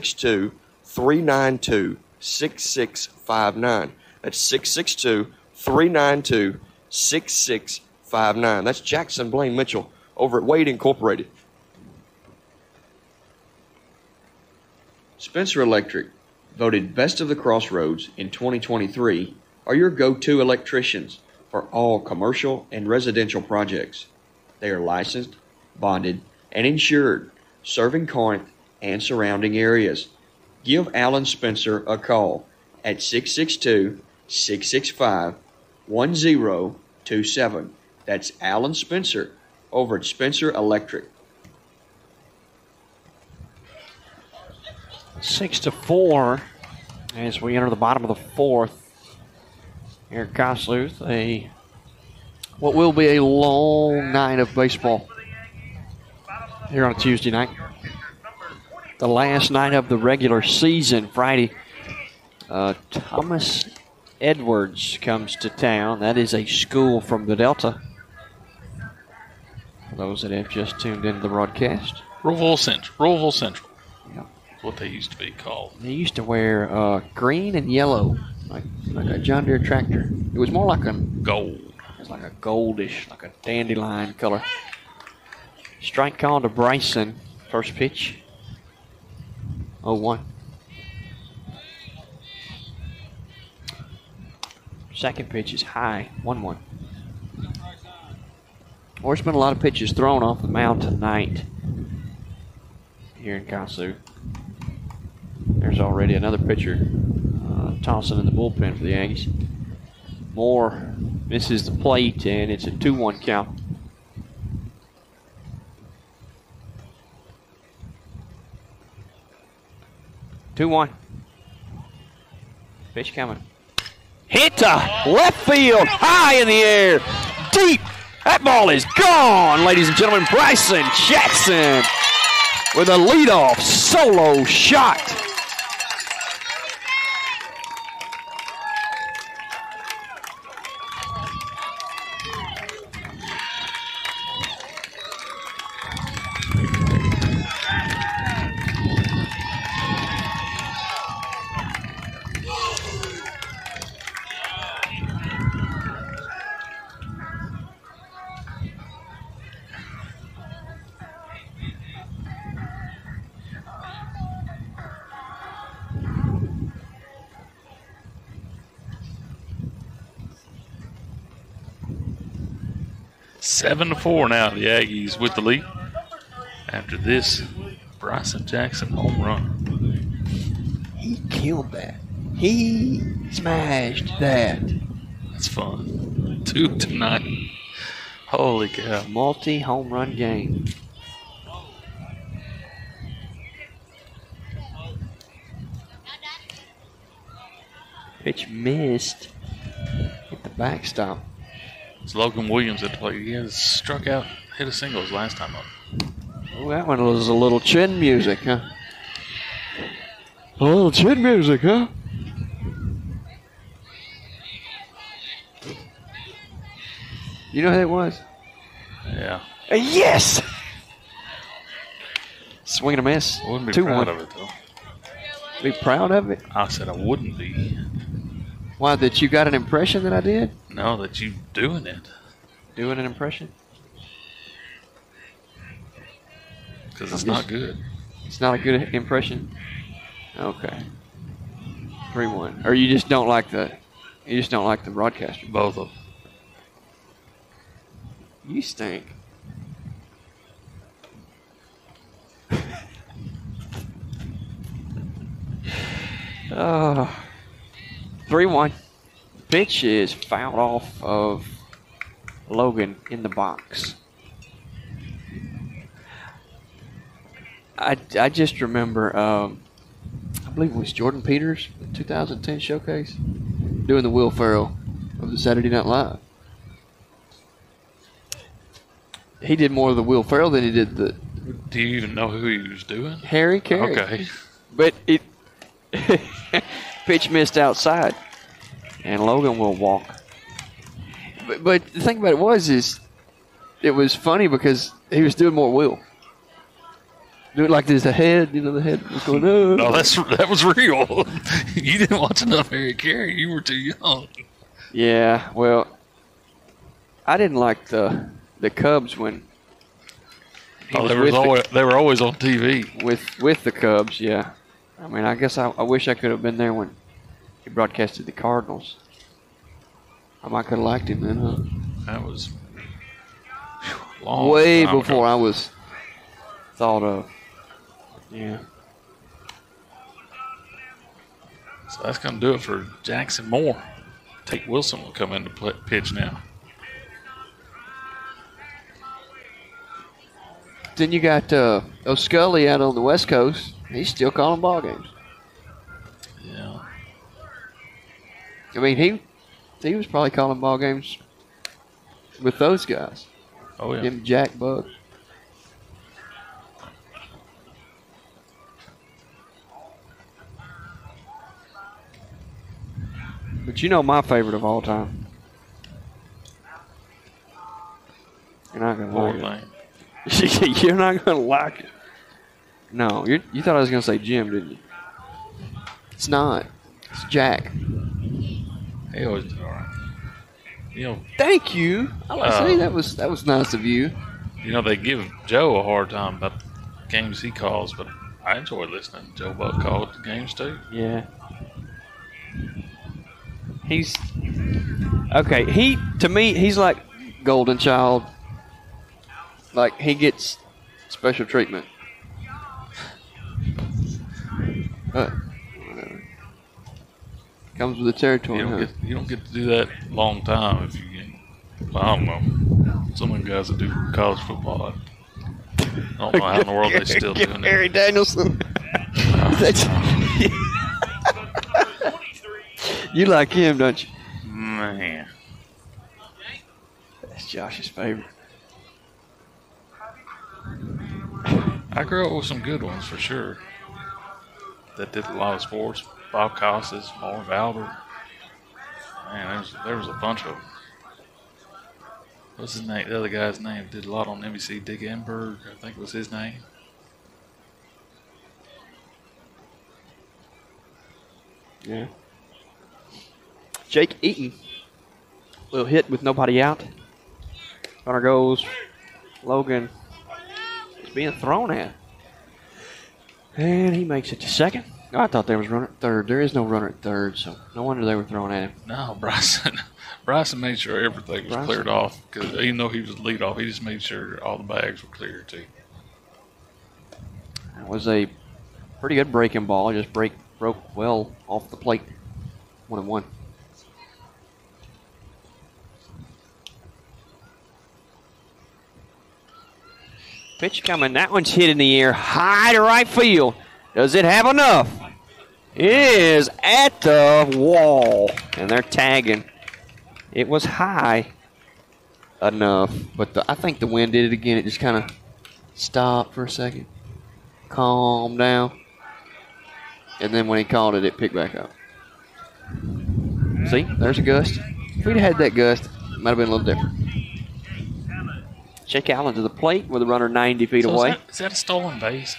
662-392-6659. That's 662-392-6659. That's Jackson Blaine Mitchell over at Wade Incorporated. Spencer Electric, voted Best of the Crossroads in 2023, are your go-to electricians for all commercial and residential projects. They are licensed, bonded, and insured, serving Corinth and surrounding areas. Give Alan Spencer a call at 662-665-1027. That's Alan Spencer over at Spencer Electric. 6-4 as we enter the bottom of the 4th. Here at Kossuth, what will be a long night of baseball here on a Tuesday night. The last night of the regular season, Friday. Thomas Edwards comes to town. That is a school from the Delta. For those that have just tuned into the broadcast. Roeville Central. Yeah. That's what they used to be called. They used to wear green and yellow, like a John Deere tractor. It was more like a Gold. It's like a goldish, like a dandelion color. Strike call to Bryson. First pitch. 0-1. Second pitch is high. 1-1. There's been a lot of pitches thrown off the mound tonight here in Kossuth. There's already another pitcher tossing in the bullpen for the Aggies. Moore misses the plate, and it's a 2-1 count. Pitch coming. Hit to left field, high in the air, deep. That ball is gone, ladies and gentlemen. Bryson Jackson with a leadoff solo shot. Seven to 4 now, the Aggies with the lead. After this, Bryson Jackson home run. He killed that. He smashed that. That's fun. 2 to 9. Holy cow. Multi-home run game. Pitch missed. Hit the backstop. It's Logan Williams at the plate. He has struck out, hit a single his last time up. Oh, that one was a little chin music, huh? Oh, chin music, huh? You know who that was? Yeah. Yes! Swing and a miss. I wouldn't be 2-1. proud of it, though. Be proud of it? I said I wouldn't be. Why, that you got an impression that I did? No, that you doing it. Doing an impression? Because it's not good. It's not a good impression? Okay. 3-1. Or you just don't like the broadcaster? Both of them. You stink. Oh. 3-1. Pitch is fouled off of Logan in the box. I just remember, I believe it was Jordan Peters, the 2010 showcase, doing the Will Ferrell of the Saturday Night Live. He did more of the Will Ferrell than he did the Do you even know who he was doing? Harry Carey. Okay. But it pitch missed outside, and Logan will walk. But the thing about it was funny because he was doing more Will. Doing like this, the head was going, oh. No, that was real. You didn't watch enough Harry Carey. You were too young. Yeah, well, I didn't like the Cubs when he was they were always on TV. with the Cubs. Yeah, I mean, I guess I wish I could have been there when he broadcasted the Cardinals. I might could have liked him then, huh? That was long way time before ago. I was thought of. Yeah. So that's going to do it for Jackson Moore. Tate Wilson will come in to pitch now. Then you got O'Scully out on the West Coast. He's still calling ball games. Yeah. I mean, he was probably calling ball games with those guys. Oh, yeah. Him, Jack, Buck. But you know my favorite of all time. You're not going to Poor like thing. it. You're not going to like it. No, you thought I was going to say Jim, didn't you? It's not. It's Jack. He always did all right. You know, Thank you. I was say that was nice of you. you know, they give Joe a hard time about the games he calls, but I enjoy listening to Joe Buck call the games too. Yeah. He's okay. To me, he's like Golden Child. Like he gets special treatment. But whatever. Comes with the territory. You don't get to do that long time if you get. Well, I don't know. Some of the guys that do college football, I don't know how in the world they still doing Gary it. Danielson. You like him, don't you? Man, That's Josh's favorite. I grew up with some good ones for sure. That did a lot of sports. Bob Costas, Marv Albert. Man, there was a bunch of them. What's his name? The other guy's name did a lot on NBC. Dick Enberg, I think was his name. Yeah. Jake Eaton. Little hit with nobody out. Runner goes. Logan is being thrown at. And he makes it to second. Oh, I thought there was runner at third. There is no runner at third, so no wonder they were throwing at him. No, Bryson made sure everything was cleared off. Because even though he was the lead off, he just made sure all the bags were clear too. That was a pretty good breaking ball. Just broke well off the plate. 1-1. Pitch coming. That one's hit in the air high to right field. Does it have enough? It is at the wall. And they're tagging. It was high enough. But I think the wind did it again. It just kind of stopped for a second. Calm down. And then when he called it, it picked back up. See, there's a gust. If we'd had that gust, it might have been a little different. Jake Allen to the plate with a runner 90 feet away. Is that a stolen base?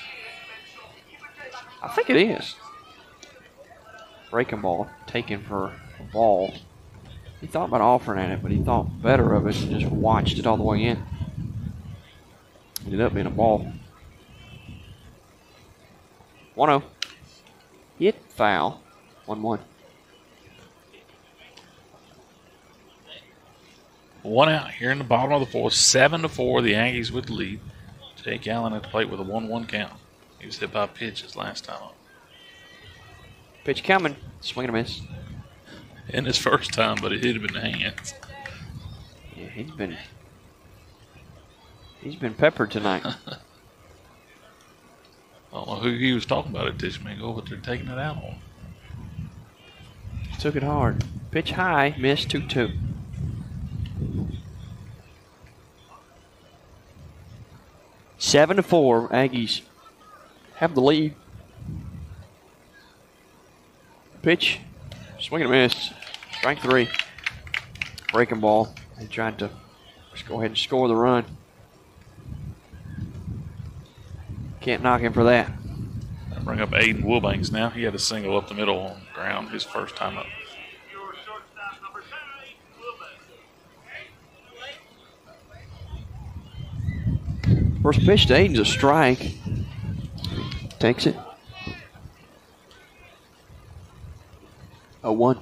I think it is. Breaking ball taken for a ball. He thought about offering at it, but he thought better of it and just watched it all the way in. Ended up being a ball. 1-0. Hit, foul. 1-1. 1 out here in the bottom of the fourth. 7-4, the Aggies with the lead. Jake Allen at the plate with a 1-1 count. He was hit by pitches last time up. Pitch coming. Swing and a miss. In his first time, but it hit him in the hands. Yeah, he's been peppered tonight. I don't know who he was talking about at Tishomingo, but they're taking it out on him. Took it hard. Pitch high, missed 2-2. Seven to 4, Aggies have the lead. Pitch, swing and a miss. Strike 3. Breaking ball. They tried to just go ahead and score the run. Can't knock him for that. I bring up Aiden Wilbanks now. He had a single up the middle on the ground his first time up. First pitch to Aiden's a strike. Takes it. 0-1.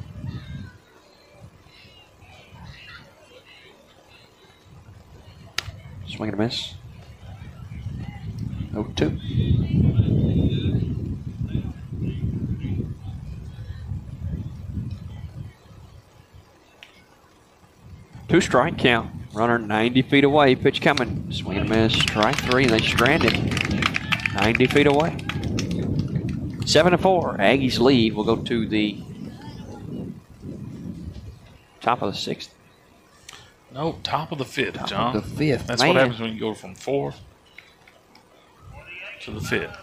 Swing and a miss. 0-2. Two strike count. Runner 90 feet away. Pitch coming. Swing and a miss. Strike 3. They stranded. 90 feet away. 7-4. Aggies lead. We'll go to the top of the 6th. No, top of the 5th, Top John. of the 5th. That's Man. what happens when you go from 4th to the 5th.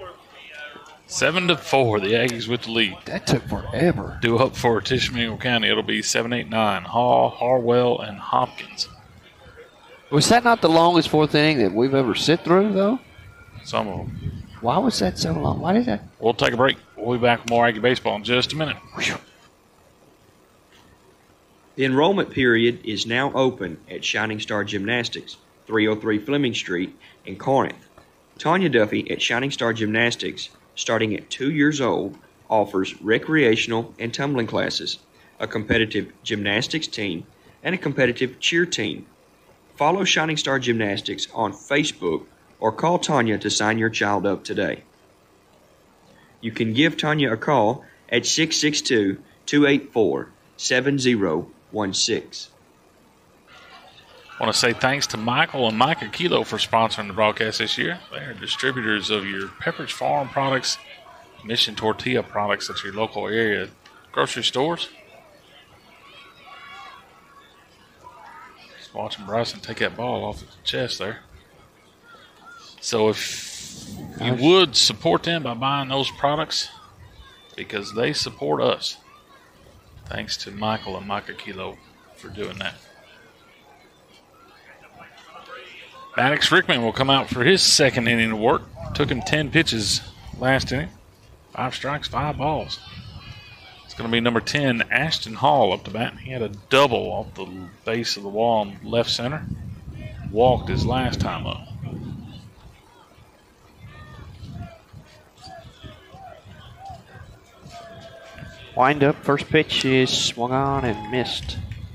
7-4, the Aggies with the lead. That took forever. Due up for Tishomingo County, it'll be 7, 8, 9. Hall, Harwell, and Hopkins. Was that not the longest 4th inning that we've ever sit through, though? Some of them. Why was that so long? Why did that? We'll take a break. We'll be back with more Aggie baseball in just a minute. The enrollment period is now open at Shining Star Gymnastics, 303 Fleming Street in Corinth. Tanya Duffy at Shining Star Gymnastics, starting at 2 years old, offers recreational and tumbling classes, a competitive gymnastics team, and a competitive cheer team. Follow Shining Star Gymnastics on Facebook or call Tanya to sign your child up today. You can give Tanya a call at 662-284-7016. I want to say thanks to Michael and Micah Kilo for sponsoring the broadcast this year. They are distributors of your Pepperidge Farm products, Mission Tortilla products at your local area grocery stores. Just watching Bryson take that ball off his chest there. So if you would support them by buying those products, because they support us. Thanks to Michael and Micah Kilo for doing that. Maddox Rickman will come out for his second inning of work. Took him 10 pitches last inning. 5 strikes, 5 balls. It's going to be number 10, Ashton Hall, up to bat. He had a double off the base of the wall in left center. Walked his last time up. Wind up. First pitch is swung on and missed.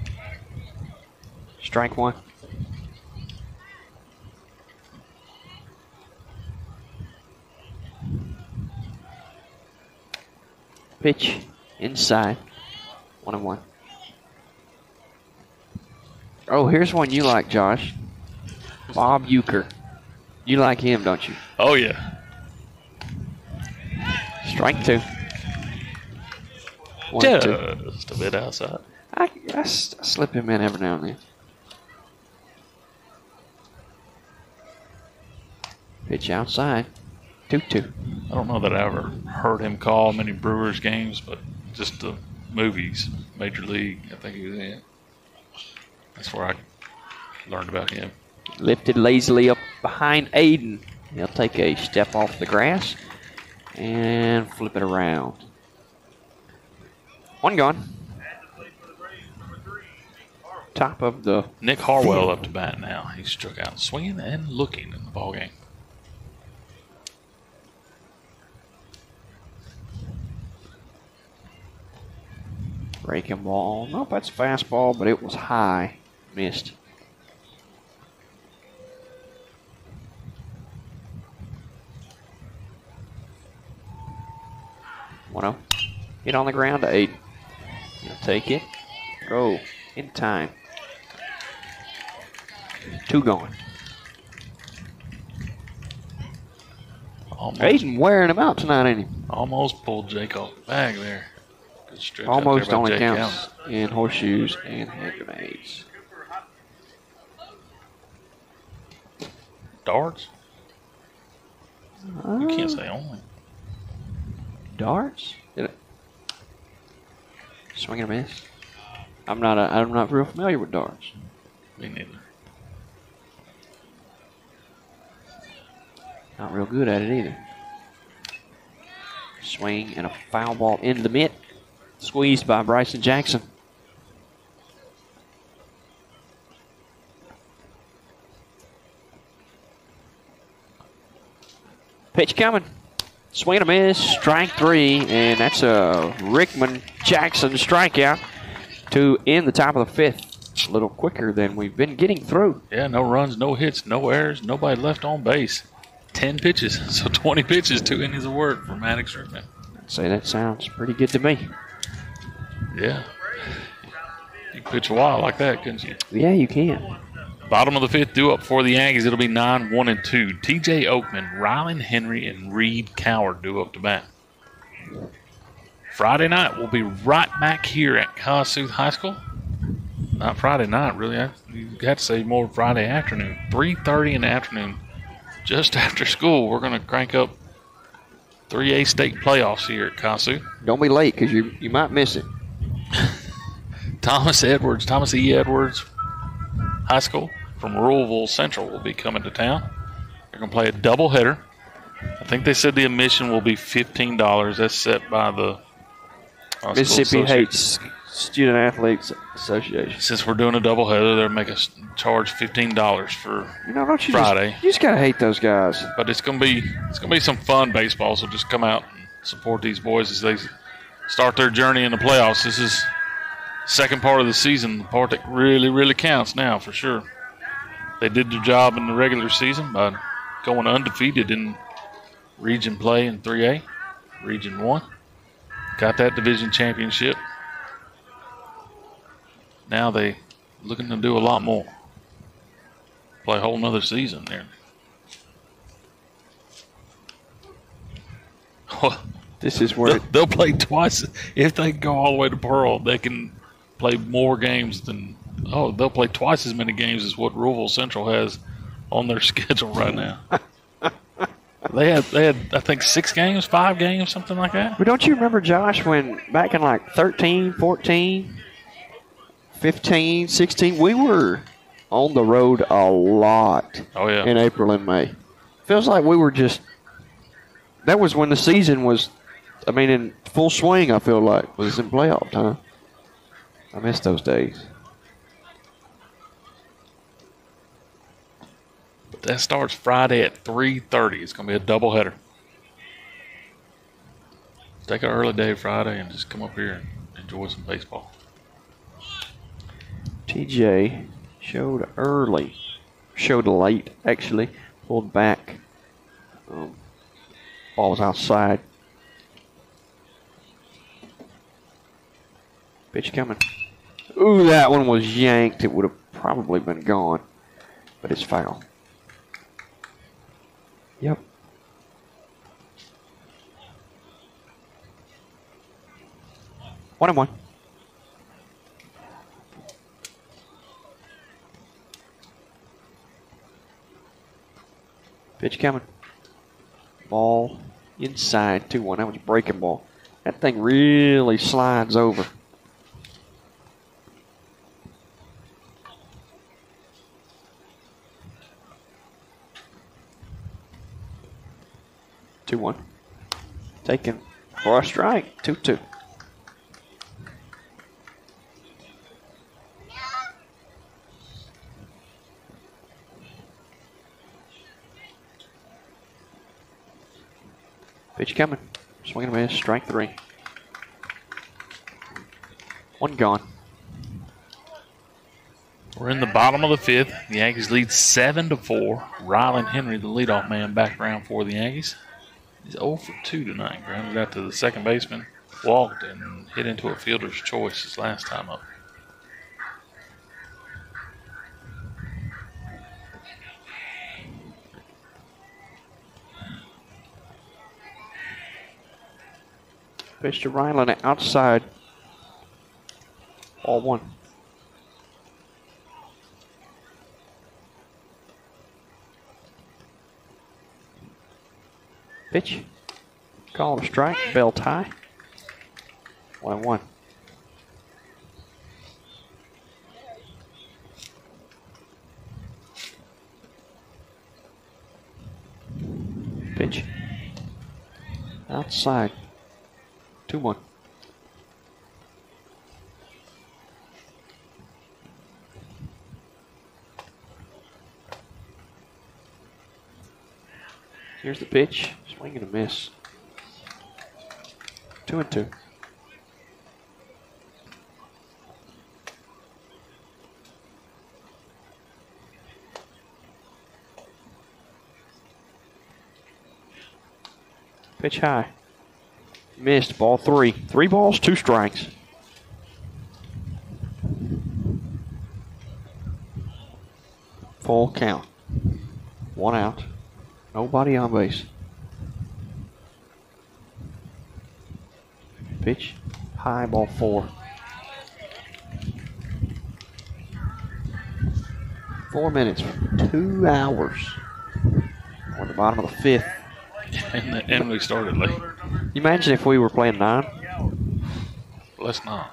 Strike 1. Pitch inside. 1-1. Oh, here's one you like, Josh. Bob Euchre. You like him, don't you? Oh, yeah. Strike 2. 1-2. Just a bit outside. I slip him in every now and then. Pitch outside. 2-2. I don't know that I ever heard him call many Brewers games, but just the movies, Major League, I think he was in. That's where I learned about him. Lifted lazily up behind Aiden. He'll take a step off the grass and flip it around. One gone. Top of the Nick Harwell up to bat now. He struck out swinging and looking in the ballgame. breaking ball. Nope, that's a fastball, but it was high. Missed. One hit on the ground to 8. He'll take it. Go in time. 2 going. Almost, Aiden wearing him out tonight, ain't he? almost pulled Jake off the bag there. Good stretch out Almost there by only Jake counts Allen. in horseshoes and hand grenades. Darts? You can't say only. Darts? Did it? Swing and a miss. I'm not real familiar with darts. Me neither. Not real good at it either. Swing and a foul ball into the mitt. Squeezed by Bryson Jackson. Pitch coming. Swing and a miss. Strike 3. And that's a Rickman Jackson strikeout to end the top of the 5th. A little quicker than we've been getting through. Yeah, no runs, no hits, no errors, nobody left on base. 10 pitches, so 20 pitches, 2 innings of work for Maddox Rickman. I'd say that sounds pretty good to me. Yeah. You could pitch a while like that, couldn't you? Yeah, you can. Bottom of the 5th due up for the Aggies. It'll be 9-1-2. TJ Oakman, Rylan Henry, and Reed Coward due up to bat. Friday night, we'll be right back here at Kossuth High School. Not Friday night, really. You got to say more Friday afternoon. 3:30 in the afternoon. Just after school, we're going to crank up 3A state playoffs here at Kossuth. Don't be late because you might miss it. Thomas E. Edwards High School from Louisville Central will be coming to town. They're going to play a doubleheader. I think they said the admission will be $15. That's set by the Mississippi Hates Student Athletes Association. Since we're doing a doubleheader, they'll make us charge $15 for Don't you Friday. You just gotta hate those guys. But it's gonna be some fun baseball. So just come out and support these boys as they start their journey in the playoffs. This is second part of the season, the part that really, really counts now for sure. They did their job in the regular season by going undefeated in region play in 3A, Region 1. Got that division championship. Now they looking to do a lot more. Play a whole nother season there. This is where they'll play twice. If they go all the way to Pearl, they can play more games than they'll play twice as many games as what Louisville Central has on their schedule right now. They had I think 6 games, 5 games, something like that. But don't you remember, Josh, when back in like 13, 14, 15, 16, we were on the road a lot in April and May. Feels like we were that was when the season was, in full swing, I feel like, was in playoff time. I miss those days. That starts Friday at 3:30. It's going to be a doubleheader. Take an early day Friday and just come up here and enjoy some baseball. TJ showed late, actually. Pulled back. Ball was outside. Pitch coming. Ooh, that one was yanked. It would have probably been gone, but it's foul. Yep. One and one. Pitch coming. Ball Inside 2-1. That was a breaking ball. That thing really slides over. Two one. Taken for a strike. 2-2. Pitch coming. Swing and a miss. Strike 3. One gone. We're in the bottom of the 5th. The Aggies lead 7-4. Rylan Henry, the leadoff man, back around for the Aggies. He's 0 for 2 tonight. Grounded out to the second baseman. Walked and hit into a fielder's choice his last time up. Pitch to Ryland outside. Ball 1. Pitch. Call a strike. Bell tie. 1-1. Pitch. Outside. 2-1. Here's the pitch. Swing and a miss. 2-2. Pitch high. Missed. Ball 3. 3 balls, 2 strikes. Full count. 1 out. Nobody on base. Pitch. High. Ball 4. 4 minutes. 2 hours. We're at the bottom of the 5th. And we started late. You imagine if we were playing 9? Let's not.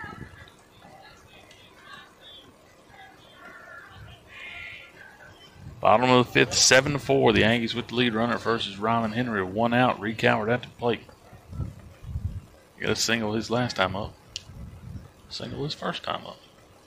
Bottom of the 5th, 7-4. The Aggies with the lead runner versus Rylan Henry. 1 out. Reed Coward at the plate. Got a single his last time up. Single his first time up.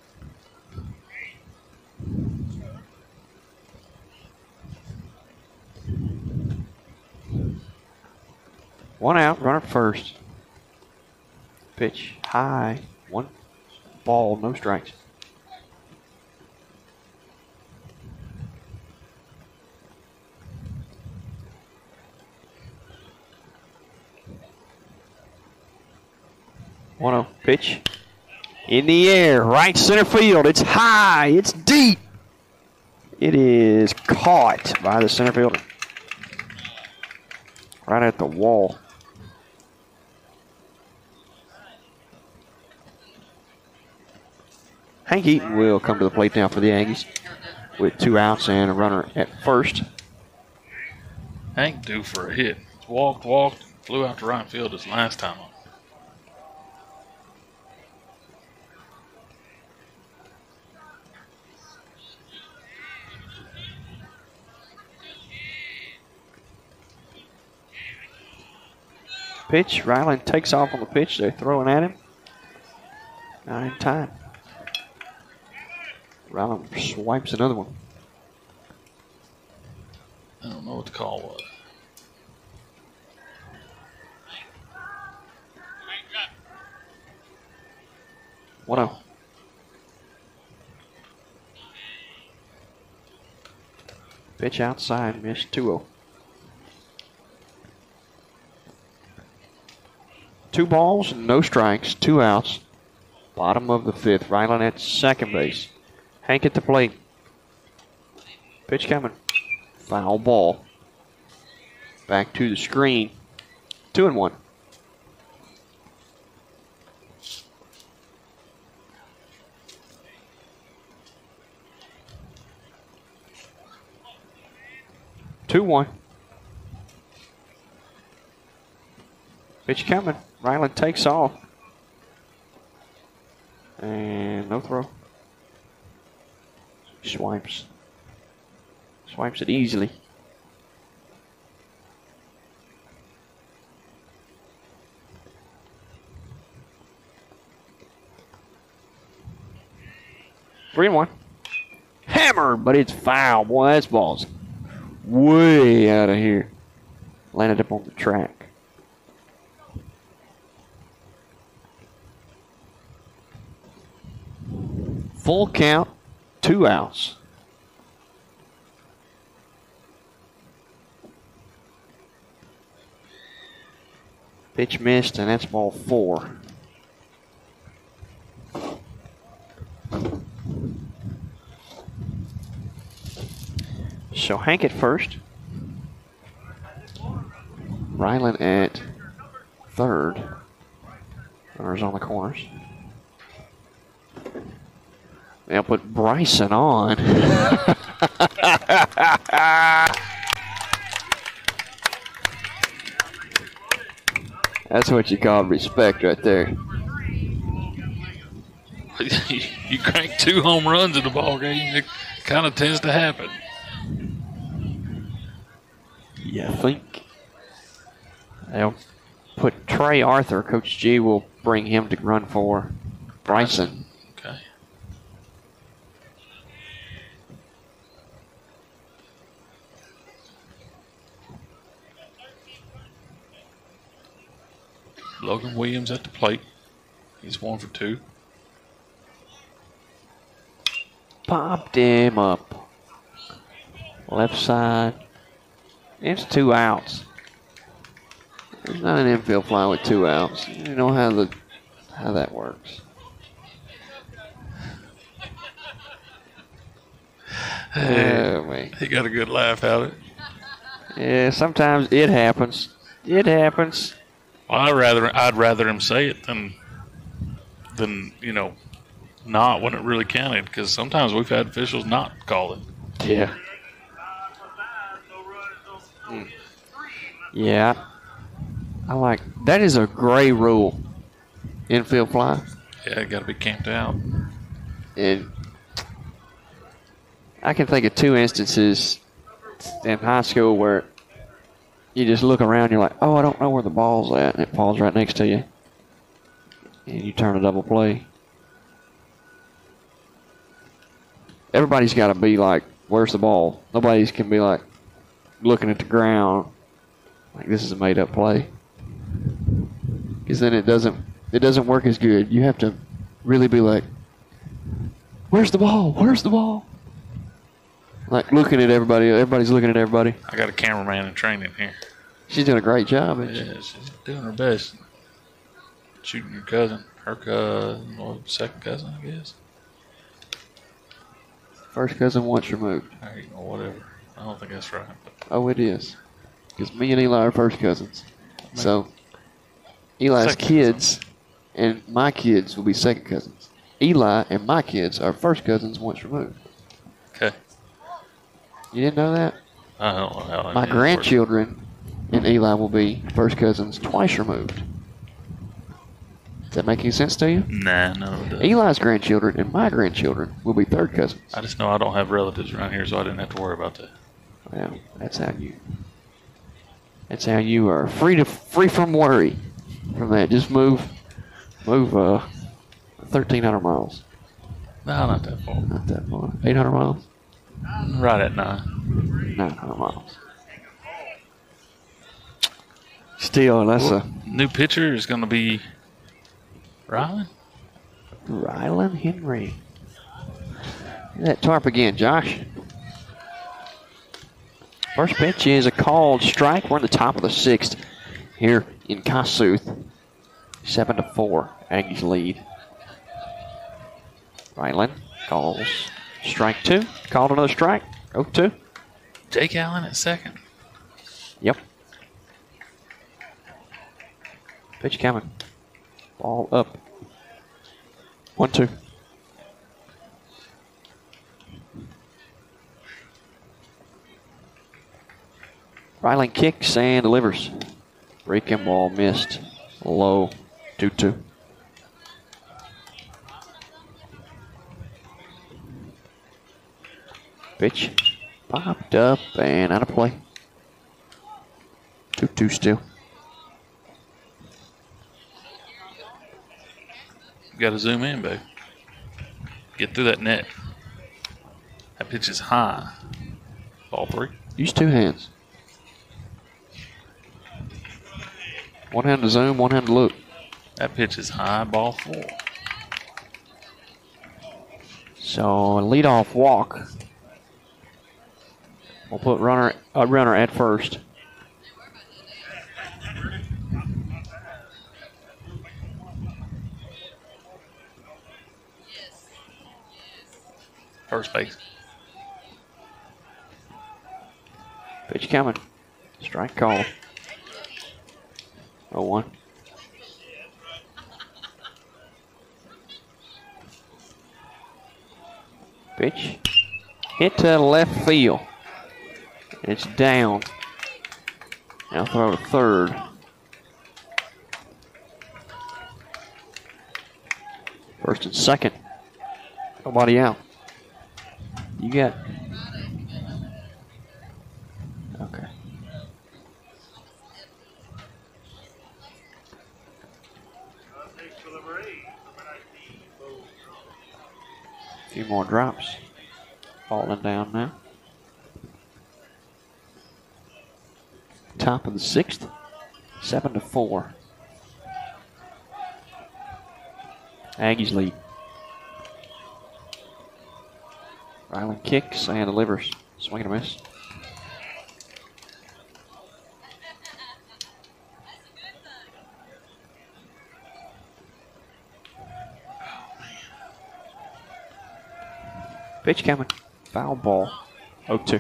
One out, runner first. Pitch high. 1 ball, no strikes. One pitch in the air, right center field. It's high, it's deep. It is caught by the center fielder. Right at the wall. Hank Eaton will come to the plate now for the Aggies with 2 outs and a runner at first. Hank due for a hit. Walked, flew out to right field his last time up. Pitch, Ryland takes off on the pitch. They're throwing at him. Not in time. Ryland swipes another one. I don't know what the call was. One out. Pitch outside, missed 2-0. 2 balls, no strikes, 2 outs. Bottom of the 5th. Ryland at second base. Hank at the plate. Pitch coming. Foul ball. Back to the screen. 2-1. Pitch coming. Ryland takes off. And no throw. Swipes. Swipes it easily. Three and one. Hammered, but it's foul. Boy, that ball's way out of here. Landed up on the track. Full count, 2 outs. Pitch missed, and that's ball 4. So Hank at first. Ryland at third. Runners on the corners. They'll put Bryson on. That's what you call respect right there. You crank 2 home runs in the ball game, it kind of tends to happen. You think? They'll put Trey Arthur. Coach G will bring him to run for Bryson. Okay. Logan Williams at the plate. He's 1 for 2. Popped him up. Left side. It's 2 outs. There's not an infield fly with 2 outs. You know how that works. Hey, he got a good laugh out of it. Yeah, sometimes it happens. It happens. Well, I'd rather him say it than not when it really counted, because sometimes we've had officials not call it. Yeah. Yeah. I like that. Is a gray rule. Infield fly. Yeah, it got to be camped out. And I can think of 2 instances in high school where you just look around, you're like, oh, I don't know where the ball's at, and it falls right next to you. And you turn a double play. Everybody's got to be like, where's the ball? Nobody's can be like looking at the ground like this is a made-up play. Because then it doesn't work as good. You have to really be like, where's the ball? Where's the ball? Like looking at everybody. Everybody's looking at everybody. I got a cameraman in training here. She's doing a great job. Yeah, she's doing her best. Shooting your cousin. Her cousin, or second cousin, I guess. First cousin once removed. Or whatever. I don't think that's right. But Oh, it is. Because me and Eli are first cousins. So Eli's Second kids and my kids will be second cousins. Eli and my kids are first cousins once removed. okay. You didn't know that? I don't know how My grandchildren and Eli will be first cousins twice removed. Does that make any sense to you? Nah, no, it doesn't. Eli's grandchildren and my grandchildren will be third cousins. I just know I don't have relatives around here, so I didn't have to worry about that. Well, that's how you are free from worry from that. Just move 1,300 miles. No, not that far. Not that far. 800 miles? Right at 9. 900 miles. Still, that's a New pitcher is going to be Ryland. Ryland Henry. That tarp again, Josh. First pitch is a called strike. We're in the top of the 6th here in Kossuth. 7-4, Aggies lead. Ryland calls strike 2. Called another strike. 0-2. Jake Allen at second. Yep. Pitch coming. Ball up. 1-2. Ryland kicks and delivers. Breaking ball missed. Low. 2-2. Pitch. Popped up and out of play. 2-2 still. You got to zoom in, babe. Get through that net. That pitch is high. Ball 3. Use 2 hands. One hand to zoom, one hand to look. That pitch is high. Ball 4. So a leadoff walk. We'll put a runner at first. First base. Pitch coming. Strike call. 0-1. Pitch. Hit to left field. It's down. Now throw to third. First and second. Nobody out. You got. Okay. A few more drops. Falling down now. Top of the 6th. 7-4. Aggies lead. Ryland kicks and delivers. Swing and a miss. Pitch coming. Foul ball. 0-2.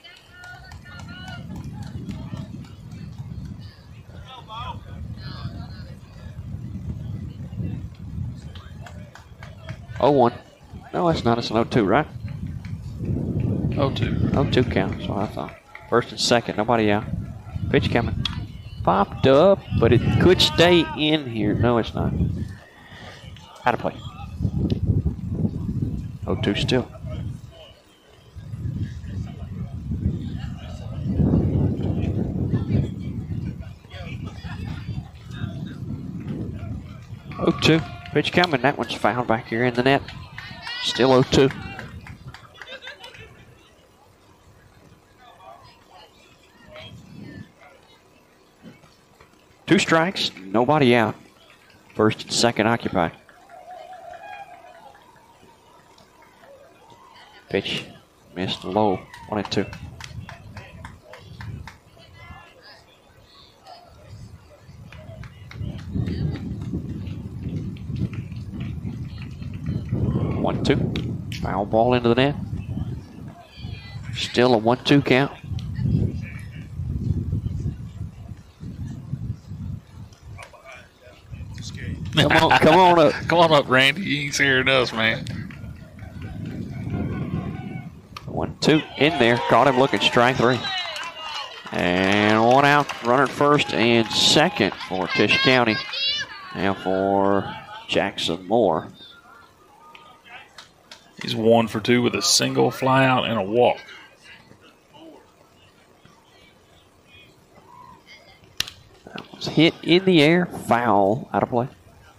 Oh, 1. No, that's not. It's an 0-2, right? 0-2. 0-2 count, that's what I thought. First and second, nobody out. Pitch coming. Popped up, but it could stay in here. No, it's not. Out of play. 0-2 still. Oh, 2. Pitch coming. That one's fouled back here in the net. Still 0-2. Two strikes, nobody out. First and second occupied. Pitch missed low. 1-2. One, two. Foul ball into the net. Still a 1-2 count. Come on up. Come on up, Randy. You ain't hearing us, man. 1-2 in there. Caught him looking. Strike 3. And one out. Runner at first and second for Tisch County. Now for Jackson Moore. He's 1 for 2 with a single, fly out, and a walk. That was hit in the air. Foul. Out of play.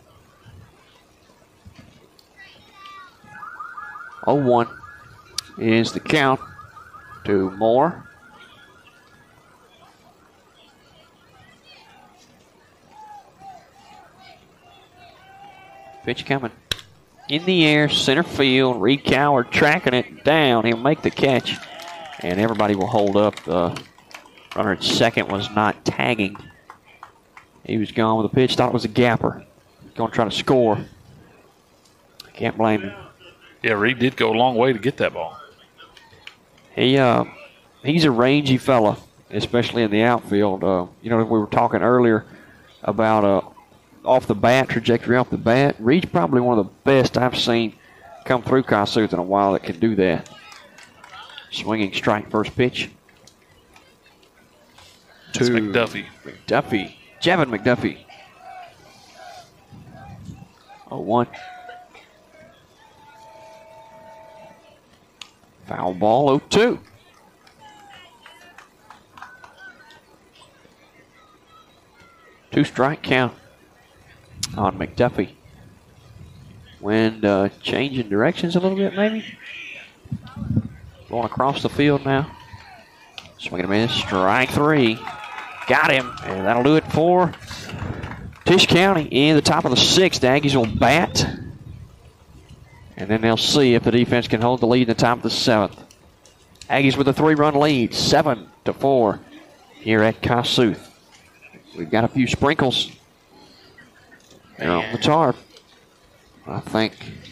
0-1 is the count to Moore. Pitch coming. In the air, center field. Reed Coward tracking it down. He'll make the catch, and everybody will hold up. The runner at second was not tagging. He was gone with the pitch. Thought it was a gapper. Going to try to score. Can't blame him. Yeah, Reed did go a long way to get that ball. He's a rangy fella, especially in the outfield. We were talking earlier about off the bat, trajectory off the bat. Reed's probably one of the best I've seen come through Kossuth in a while that can do that. Swinging strike, first pitch. It's McDuffie. McDuffie. Javin McDuffie. 0-1. Foul ball, 0-2. Two-strike count on McDuffie. Wind changing directions a little bit, maybe. Going across the field now. Swing and a miss. Strike 3. Got him. And that'll do it for Tisch County. In the top of the 6th, the Aggies will bat. And then they'll see if the defense can hold the lead in the top of the 7th. Aggies with a 3-run lead, 7-4 here at Kossuth. We've got a few sprinkles there on the tarp. I think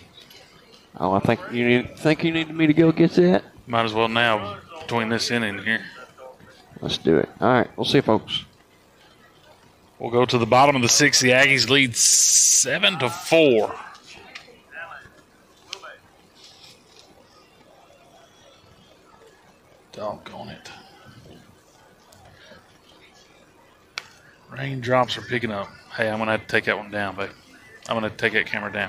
you need me to go get that. Might as well now between this inning here. Let's do it. All right, we'll see you, folks. We'll go to the bottom of the 6th. The Aggies lead 7-4. Doggone it. Raindrops are picking up. Hey, I'm going to have to take that one down, babe. I'm going to take that camera down.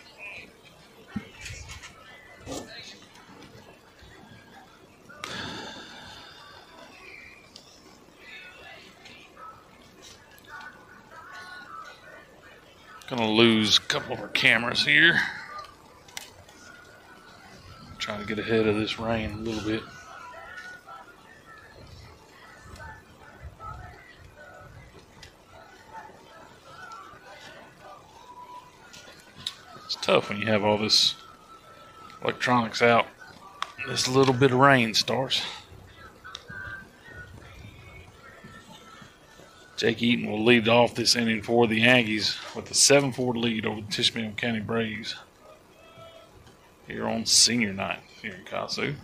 Going to lose a couple of our cameras here. Trying to get ahead of this rain a little bit. It's tough when you have all this electronics out. This little bit of rain starts. Jake Eaton will lead off this inning for the Aggies with a 7-4 lead over the Tishomingo County Braves here on senior night here in Kossuth.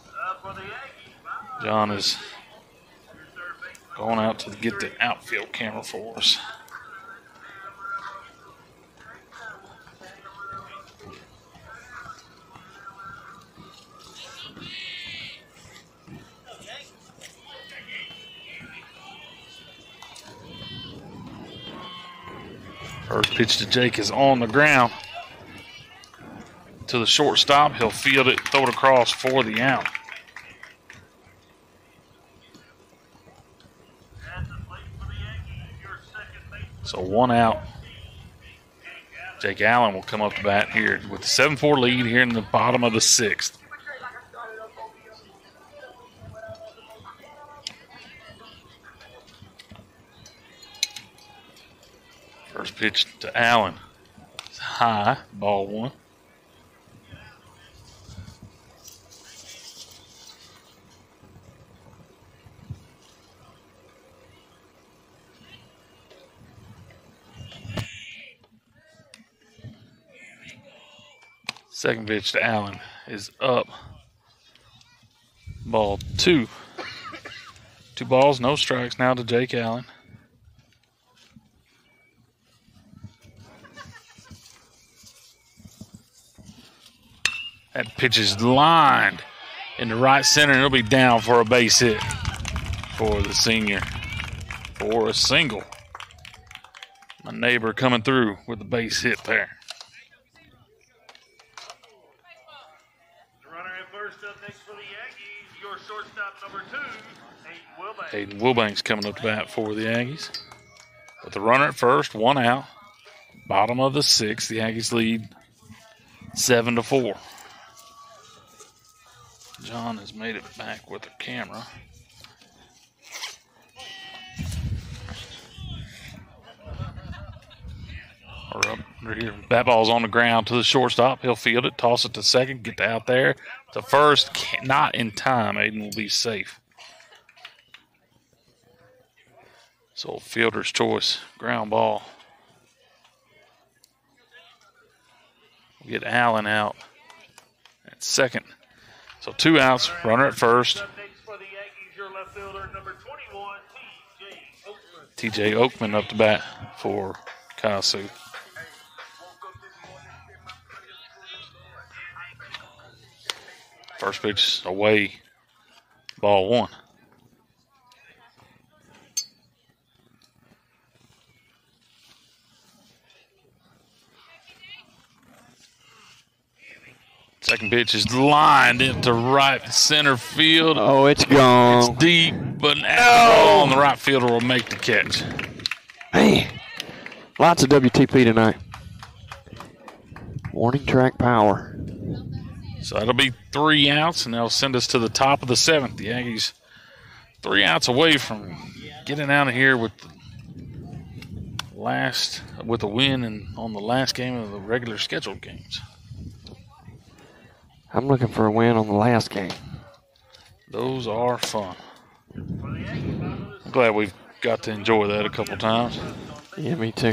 John is going out to get the outfield camera for us. First pitch to Jake is on the ground to the shortstop. He'll field it, throw it across for the out. So 1 out. Jake Allen will come up to bat here with a 7-4 lead here in the bottom of the 6th. First pitch to Allen. It's high, ball 1. Second pitch to Allen is up. Ball 2. 2 balls, no strikes now to Jake Allen. That pitch is lined in the right center, and it'll be down for a base hit for the senior for a single. My neighbor coming through with a base hit there. The runner at first up next for the Aggies, your shortstop number 2, Hayden Wilbanks coming up to bat for the Aggies. With the runner at first, 1 out. Bottom of the 6th, the Aggies lead 7-4. John has made it back with the camera. Or up under here. Bat ball's on the ground to the shortstop. He'll field it, toss it to second, get out there. To first, not in time. Aiden will be safe. So fielder's choice, ground ball. We'll get Allen out at second. So 2 outs, runner at first. TJ Oakman up to bat for Kossuth. First pitch away, ball 1. Second pitch is lined into right center field. Oh, it's gone. It's deep, but an ball on the right fielder will make the catch. Man, lots of WTP tonight. Warning track power. So that'll be 3 outs, and that'll send us to the top of the 7th. The Aggies 3 outs away from getting out of here with a win and on the last game of the regular scheduled games. I'm looking for a win on the last game. Those are fun. I'm glad we've got to enjoy that a couple times. Yeah, me too.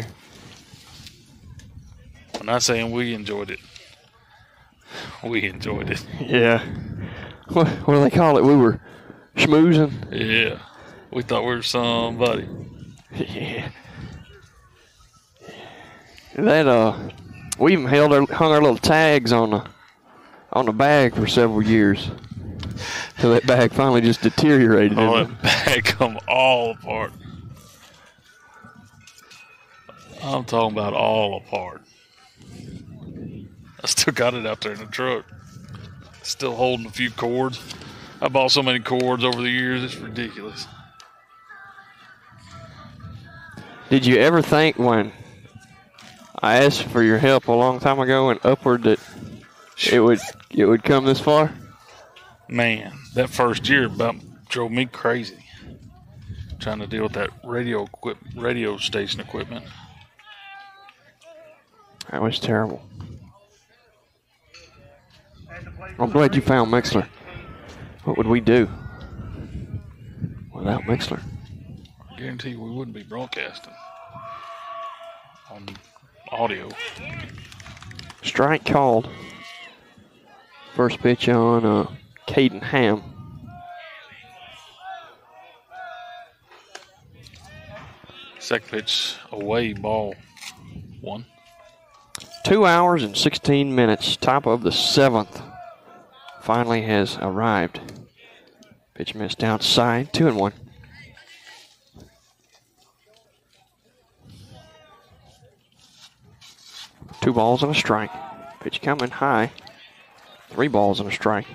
I'm not saying we enjoyed it. We enjoyed it. Yeah. What do they call it? We were schmoozing. Yeah. We thought we were somebody. Yeah. That we even hung our little tags on the bag for several years. So that bag finally just deteriorated. Oh, that bag come all apart. I'm talking about all apart. I still got it out there in the truck. Still holding a few cords. I bought so many cords over the years, it's ridiculous. Did you ever think when I asked for your help a long time ago and upward that it would come this far? Man, that first year about drove me crazy. Trying to deal with that radio station equipment. That was terrible. I'm glad you found Mixler. What would we do without Mixler? I guarantee you we wouldn't be broadcasting on audio. Strike called. First pitch on Caden Ham. Second pitch away, ball 1. 2 hours and 16 minutes. Top of the 7th finally has arrived. Pitch missed outside. 2-1. Two balls and a strike. Pitch coming high. 3 balls and a strike.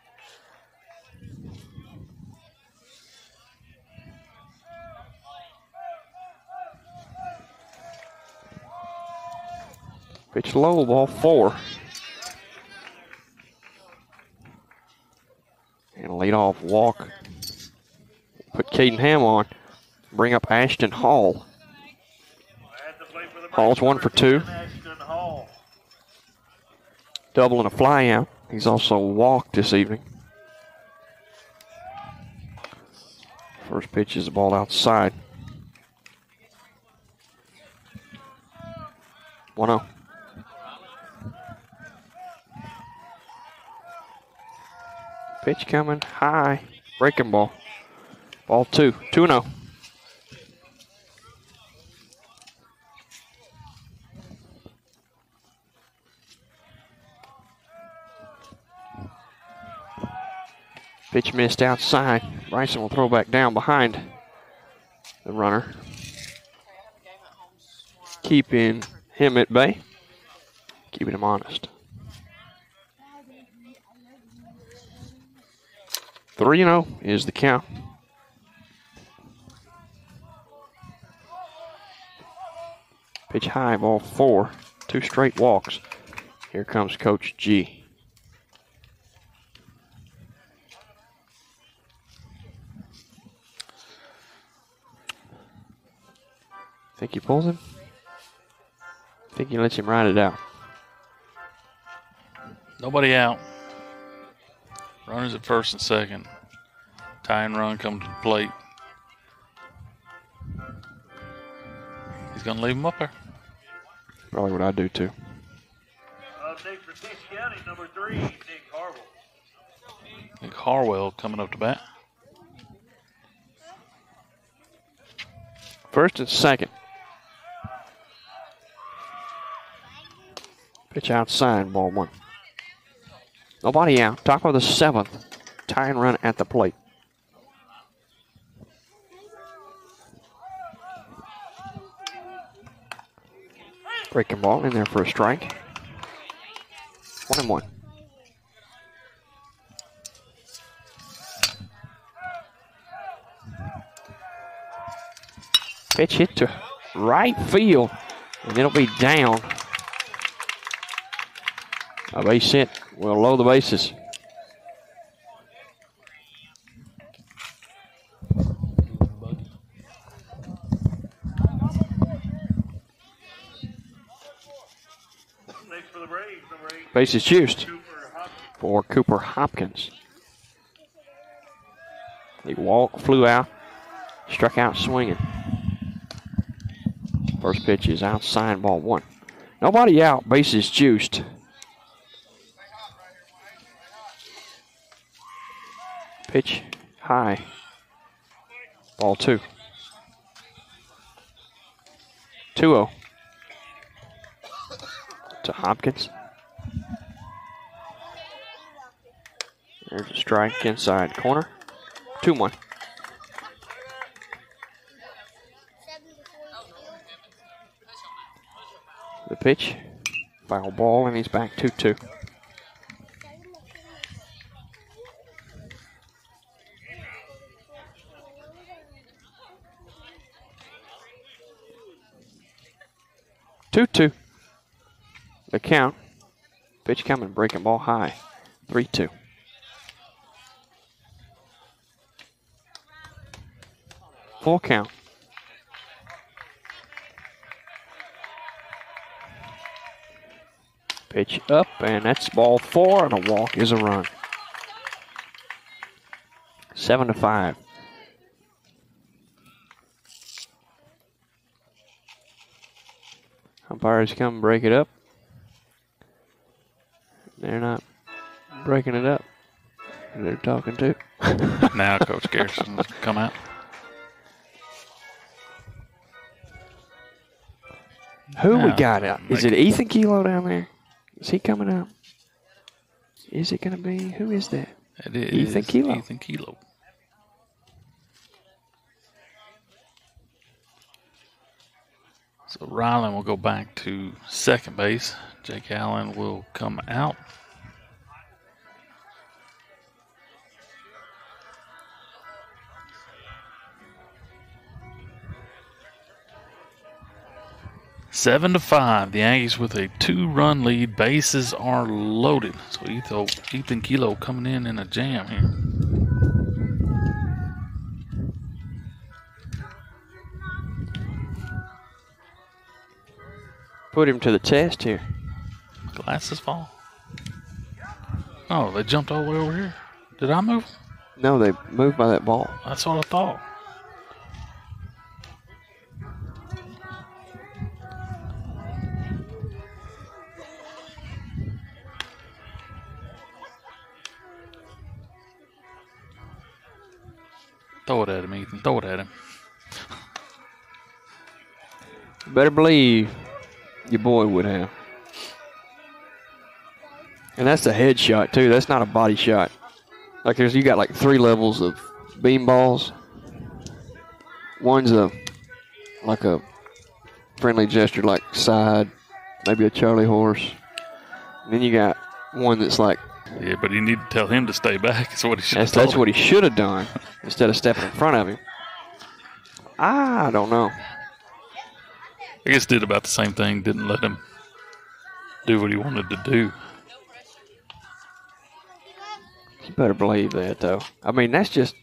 Pitch low, ball 4. And a leadoff walk. Put Caden Ham on. Bring up Ashton Hall. Hall's 1 for 2. Double and a fly out. He's also walked this evening. First pitch is a ball outside. 1-0. Pitch coming high. Breaking ball. Ball 2. 2-0. Pitch missed outside. Bryson will throw back down behind the runner. Keeping him at bay. Keeping him honest. 3-0 is the count. Pitch high, ball 4. 2 straight walks. Here comes Coach G. Think he pulls him? Think he lets him ride it out? Nobody out. Runners at first and second. Tie and run come to the plate. He's going to leave him up there. Probably what I do too. Next for Tish County, number 3, Nick Harwell. Nick Harwell coming up to bat. First and second. Pitch outside, ball 1. Nobody out. Top of the 7th. Tie and run at the plate. Breaking ball in there for a strike. 1-1. Pitch hit to right field, and it'll be down. A base hit will load the bases. Next for the Braves, number 8. Bases juiced Cooper Hopkins. for Cooper Hopkins. He walked, flew out, struck out swinging. First pitch is outside, ball 1. Nobody out, bases juiced. Pitch high, ball 2. 2-0 to Hopkins. There's a strike inside corner. 2-1. The pitch, foul ball, and he's back 2-2. The count. Pitch coming, breaking ball high. 3-2. Full count. Pitch up, and that's ball 4, and a walk is a run. 7-5. Umpires come break it up. They're not breaking it up. They're talking too. Now Coach Garrison's come out. Who we Now, got out? Is it Ethan Kilo down there? Is he coming out? Is it going to be? Who is that? It is Ethan Kilo. Ethan Kilo. So Ryland will go back to second base. Jake Allen will come out. 7-5. The Aggies with a 2-run lead. Bases are loaded. So Ethan Kilo coming in a jam here. Put him to the test here. Glasses fall. Oh, they jumped all the way over here. Did I move? No, they moved by that ball. That's what I thought. Throw it at him, Ethan. Throw it at him. Better believe your boy would have. And that's a head shot too. That's not a body shot. Like you got like 3 levels of beam balls. One's like a friendly gesture, like side, maybe a Charlie horse. And then you got one that's like. Yeah, but you need to tell him to stay back. That's what he should have That's what he should have done instead of stepping in front of him. I don't know. I guess did about the same thing. Didn't let him do what he wanted to do. You better believe that, though. I mean, that's just.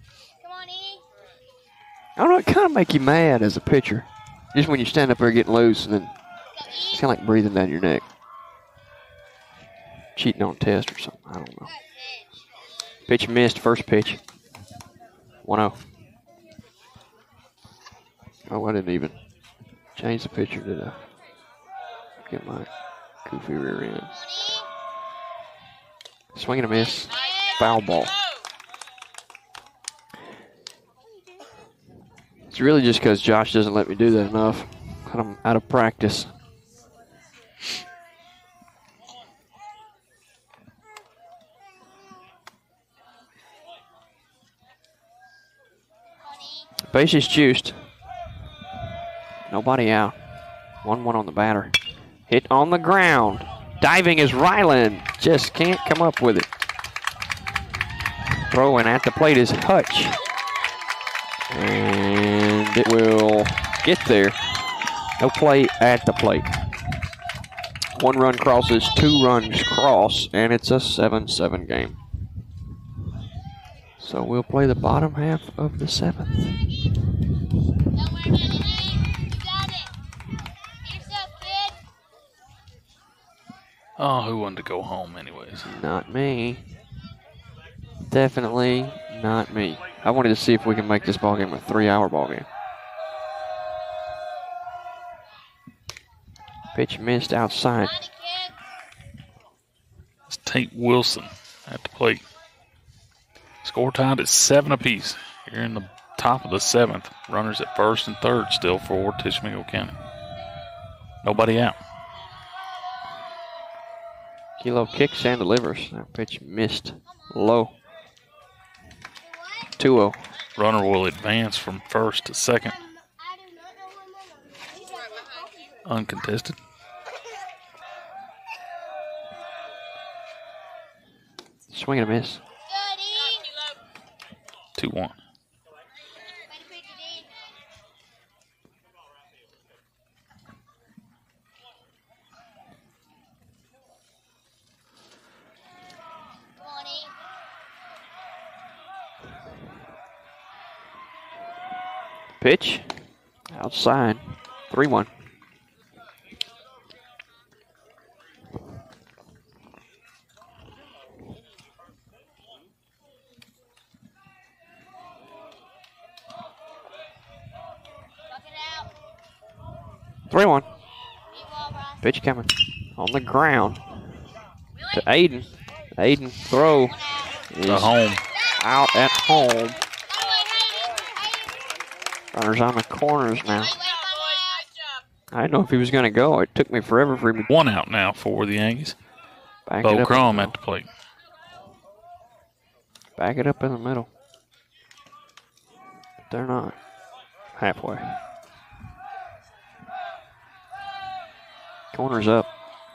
I don't know. It kind of make you mad as a pitcher, just when you stand up there getting loose, and then it's kind of like breathing down your neck. Cheating on a test or something. I don't know. Pitch missed. First pitch. 1-0. Oh, I didn't even change the pitcher, did I? Get my goofy rear end. Swing and a miss. Foul ball. It's really just because Josh doesn't let me do that enough. I'm out of practice. Base is juiced. Nobody out. 1-1 on the batter. Hit on the ground. Diving is Ryland. Just can't come up with it. Throwing at the plate is Hutch. And it will get there. No play at the plate. 1 run crosses, 2 runs cross, and it's a 7-7 game. So we'll play the bottom half of the 7th. Don't worry about it, you got it. Here's up, kid. Oh, who wanted to go home anyways? Not me. Definitely not me. I wanted to see if we can make this ball game a 3-hour ball game. Pitch missed outside. It's Tate Wilson at the plate. Score tied at 7 apiece. Here in the top of the 7th. Runners at first and third still for Tishomingo County. Nobody out. Kilo kicks and delivers. That pitch missed low. 2-0. Runner will advance from first to second. Uncontested. Swing and a miss. 2-1. Pitch outside. 3-1. Pitch coming on the ground to Aiden. Aiden throw is home. Out at home. Runners on the corners now. I didn't know if he was going to go. It took me forever for him to. 1 out now for the Aggies. Bo Crum at the plate. Back it up in the middle. But they're not. Halfway. Corner's up.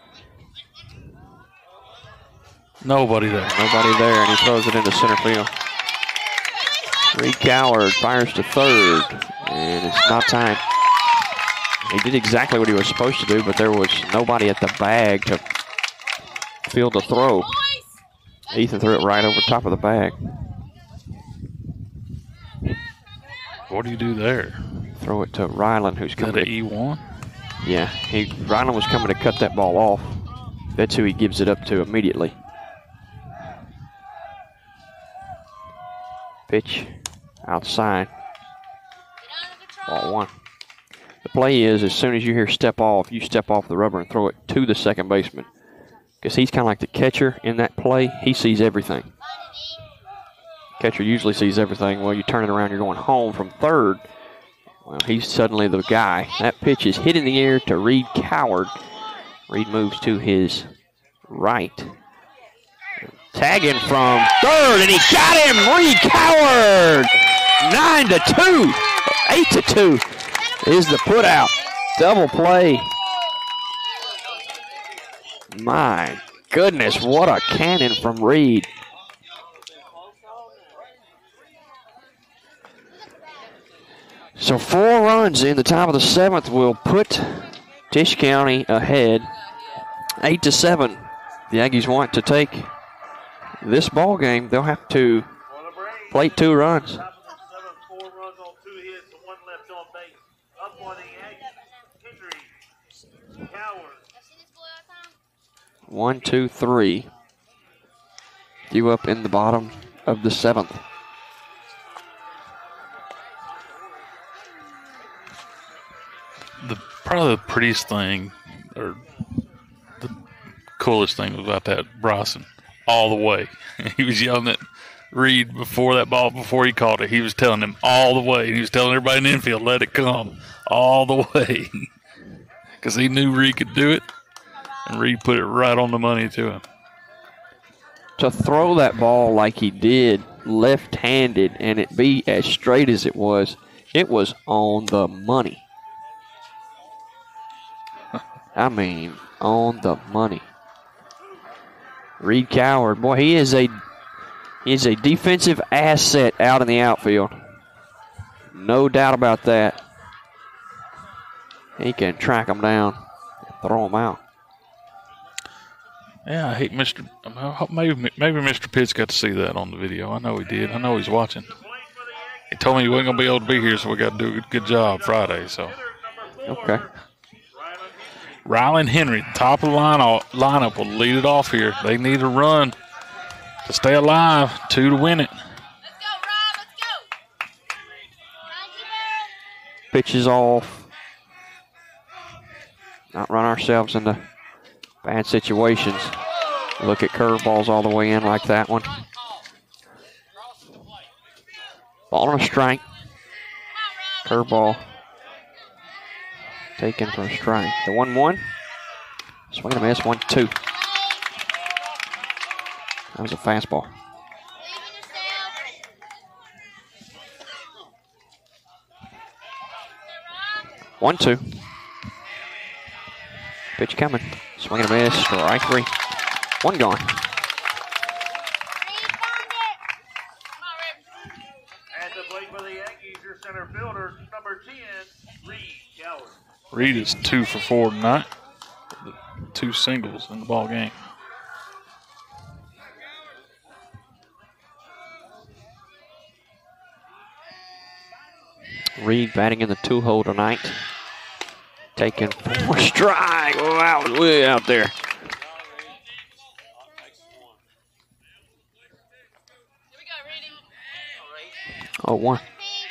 Nobody there. Nobody there, and he throws it into center field. Reed Coward fires to third, and it's not time. He did exactly what he was supposed to do, but there was nobody at the bag to field the throw. Ethan threw it right over top of the bag. What do you do there? Throw it to Ryland, who's coming to to E1. Yeah, Ryland was coming to cut that ball off. That's who he gives it up to immediately. Pitch outside. Ball 1. The play is, as soon as you hear step off, you step off the rubber and throw it to the second baseman. Because he's kind of like the catcher in that play. He sees everything. Catcher usually sees everything. Well, you turn it around, you're going home from third. Well, he's suddenly the guy. That pitch is hit in the air to Reed Coward. Reed moves to his right. Tagging from third, and he got him! Reed Coward! 9-2. 8-2 is the put out. Double play. My goodness, what a cannon from Reed. So 4 runs in the top of the 7th will put Tisch County ahead, 8-7. The Aggies want to take this ball game. They'll have to plate 2 runs. Top of the 7th, 4 runs on 2 hits and 1 left on base. Up on the Aggies, Henry, Coward. 1, 2, 3. You up in the bottom of the 7th. Probably the prettiest thing, or the coolest thing about that, Bryson, all the way. He was yelling at Reed before that ball, before he caught it. He was telling him all the way. He was telling everybody in the infield, let it come all the way. Because he knew Reed could do it, and Reed put it right on the money to him. To throw that ball like he did, left-handed, and it be as straight as it was on the money. I mean, on the money. Reed Coward, boy, he is a defensive asset out in the outfield. No doubt about that. he can track them down, throw them out. Yeah, I hate Mr. Maybe Mr. Pitts got to see that on the video. I know he did. I know he's watching. He told me he wasn't going to be able to be here, so we got to do a good job Friday. So. Okay. Rylan Henry, top of the lineup, will lead it off here. They need a run to stay alive, 2 to win it. Let's go, Rob. Let's go. Pitches off. Not run ourselves into bad situations. Look at curveballs all the way in like that one. Ball on a strike. Curveball. Taken for a strike. The 1-1. Swing and a miss. 1-2. That was a fastball. 1-2. Pitch coming. Swing and a miss. Strike 3. 1 gone. At the plate for the Aggies, your center fielder, number 10, Reed Coward. Reed is 2 for 4 tonight. 2 singles in the ball game. Reed batting in the 2-hole tonight. Taking 4 strike. Oh, that was way out there. Oh, 1.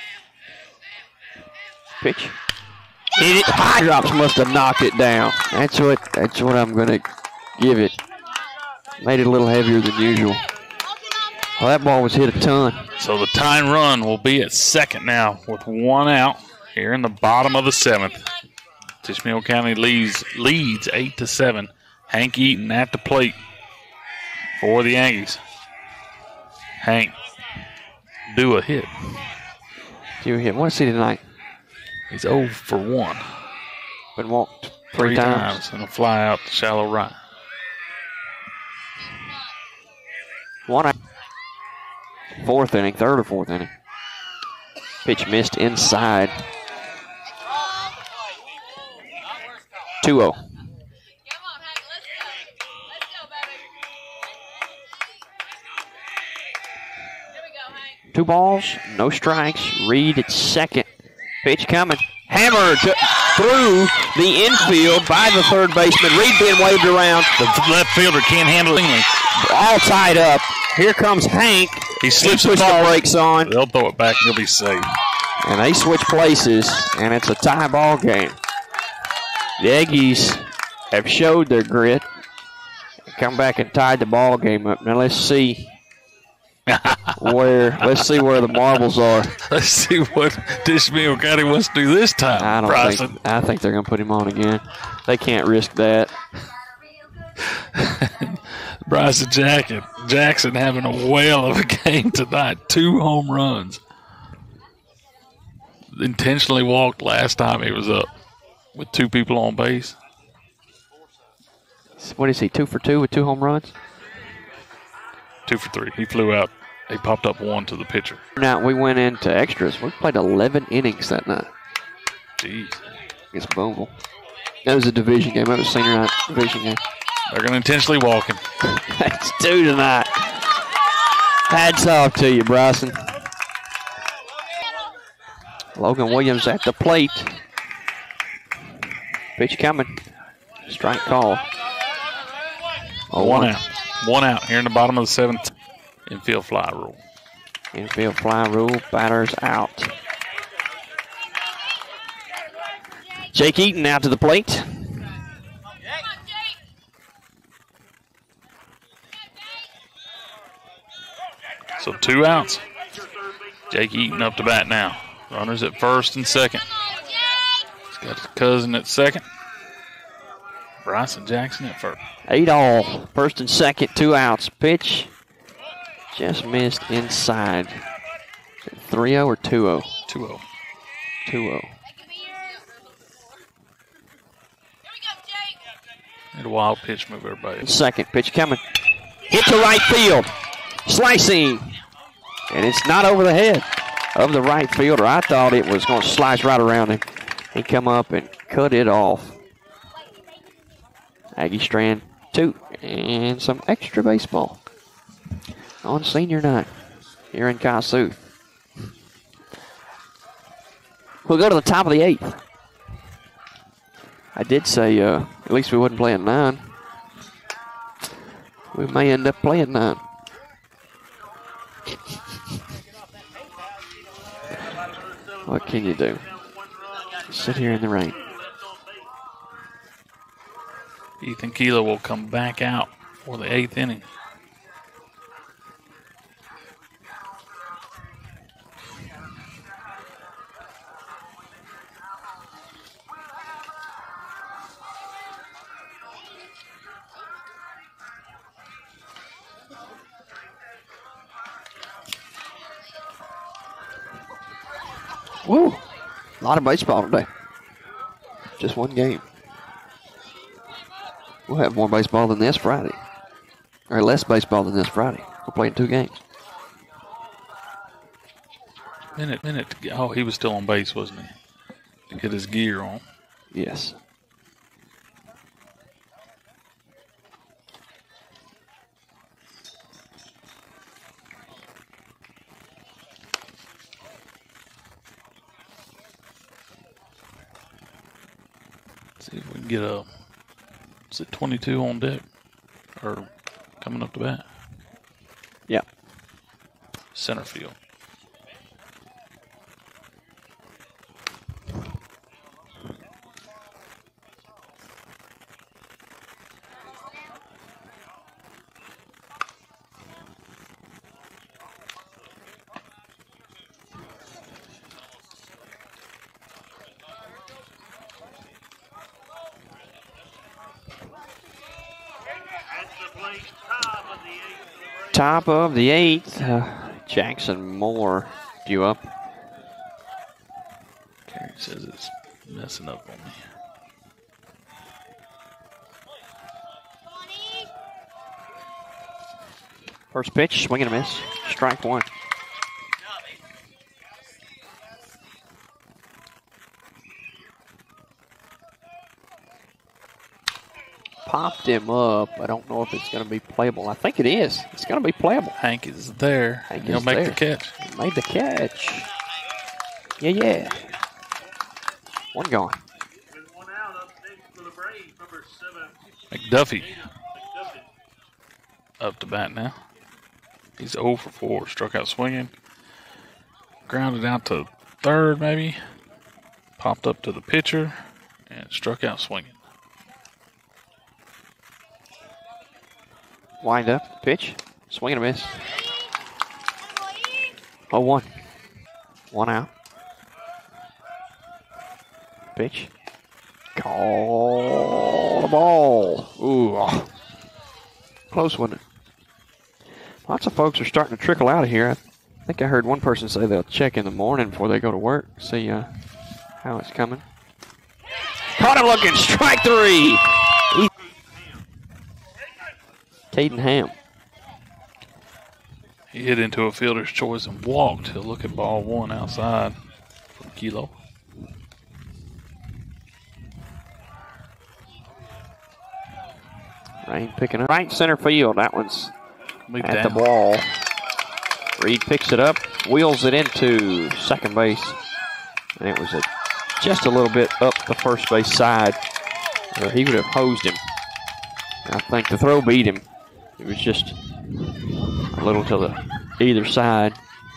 Pitch. Hit it. High drops must have knocked it down. That's what I'm gonna give it. Made it a little heavier than usual. Well, that ball was hit a ton. So the tying run will be at second now with 1 out here in the bottom of the 7th. Tishomingo County leads 8-7. Hank Eaton at the plate for the Aggies. Hank, do a hit. Do a hit. What's he tonight? He's 0 for 1. Been walked 3 times. And a fly out to shallow right. 1 out. 4th inning, 3rd or 4th inning. Pitch missed inside. 2-0. Come on, Hank. Let's go. Let's go, baby. Here we go, Hank. 2 balls, no strikes. Reed at second. Pitch coming. Hammered through the infield by the third baseman. Reed being waved around. The left fielder can't handle it. All tied up. Here comes Hank. He slips the brakes on. They'll throw it back and he'll be safe. And they switch places, and it's a tie ball game. The Aggies have showed their grit. Come back and tied the ball game up. Now let's see where the marbles are. Let's see what Tishomingo County wants to do this time. I think they're going to put him on again. They can't risk that. Bryson Jackson having a whale of a game tonight. 2 home runs. Intentionally walked last time he was up with 2 people on base. What is he, 2 for 2 with 2 home runs? 2 for 3. He flew out. He popped up 1 to the pitcher. Now we went into extras. We played 11 innings that night. Jeez. Against Boonville. That was a division game. That was a senior night division game. They're going to intentionally walk him. That's 2 tonight. Hats off to you, Bryson. Logan Williams at the plate. Pitch coming. Strike call. Oh, 1 out. 1 out here in the bottom of the 7th. Infield fly rule. Infield fly rule. Batters out. Jake Eaton out to the plate. So 2 outs. Jake Eaton up to bat now. Runners at first and second. He's got his cousin at second. Bryson Jackson at first. 8 all. First and second, 2 outs. Pitch just missed inside. 3-0 or 2-0? 2-0. 2-0. Had a wild pitch move everybody. Second pitch coming. Hit to right field. Slicing. And it's not over the head of the right fielder. I thought it was going to slice right around him. He come up and cut it off. Aggie strand 2 and some extra baseball on senior night here in Kossuth. We'll go to the top of the 8th. I did say at least we wouldn't play at 9. We may end up playing 9. What can you do? Sit here in the rain. Ethan Keeler will come back out for the 8th inning. Woo! A lot of baseball today. Just one game. We'll have more baseball than this Friday. Or less baseball than this Friday. We're playing 2 games. Minute to get. Oh, he was still on base, wasn't he? To get his gear on. Yes. See if we can get a. Is it 22 on deck? Or coming up to bat? Yeah. Center field. Top of the 8th. Jackson Moore due up. Terry says it's messing up on me. First pitch, swing and a miss. Strike 1. Popped him up. I don't know if it's going to be playable. I think it is. It's going to be playable. Hank is there. Hank He'll is make there. the catch. He made the catch. Yeah. One gone. With one out, up next for the Braves, number 7. McDuffie up to bat now. He's 0 for 4. Struck out swinging. Grounded out to third, maybe. Popped up to the pitcher and struck out swinging. Wind up, pitch, swing and a miss. 0-1. 1 out. Pitch. Call the ball. Ooh. Close, wasn't it? Lots of folks are starting to trickle out of here. I think I heard one person say they'll check in the morning before they go to work, see how it's coming. Caught him looking, strike 3. Caden Ham. He hit into a fielder's choice and walked. He'll look at ball 1 outside from Kilo. Rain picking up. Right center field. That one's Be at down. the wall. Reed picks it up, wheels it into second base. And it was just a little bit up the first base side. Or he would have hosed him. I think the throw beat him. It was just a little to the either side.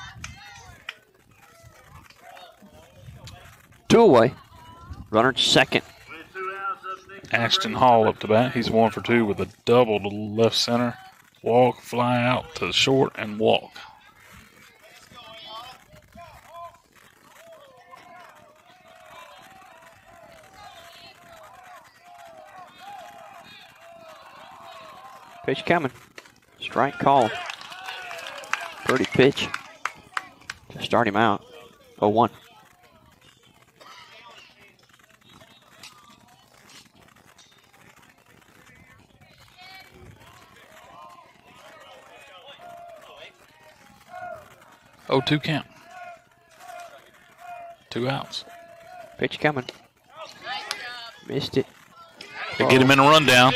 2 away. Runner at second. Ashton Hall up to bat. He's 1 for 2 with a double to left center. Walk, fly out to the short, and walk. Pitch coming. Strike call. Pretty pitch to start him out. 0-1. Oh, 2 count. 2 outs. Pitch coming. Missed it. They get him in a rundown.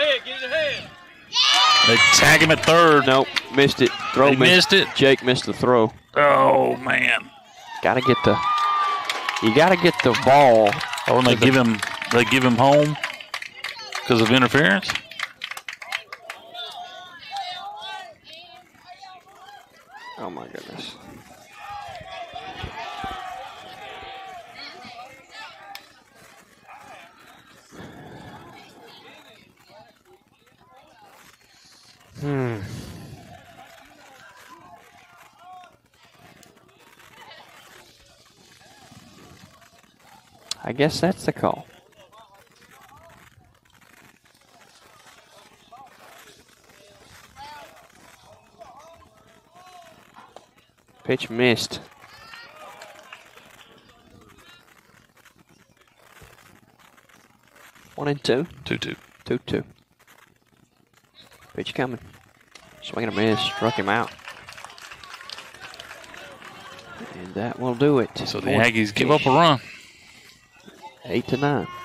They tag him at third. Nope, missed it. Throw missed it. Jake missed the throw. Oh man! Gotta get the. You gotta get the ball. Oh, and they give him home because of interference. Oh my goodness. I guess that's the call. Pitch missed. One and two. 2-2. 2-2. Pitch coming. Swing and a miss. Struck him out. And that will do it. So the Aggies give up a run. 8-9.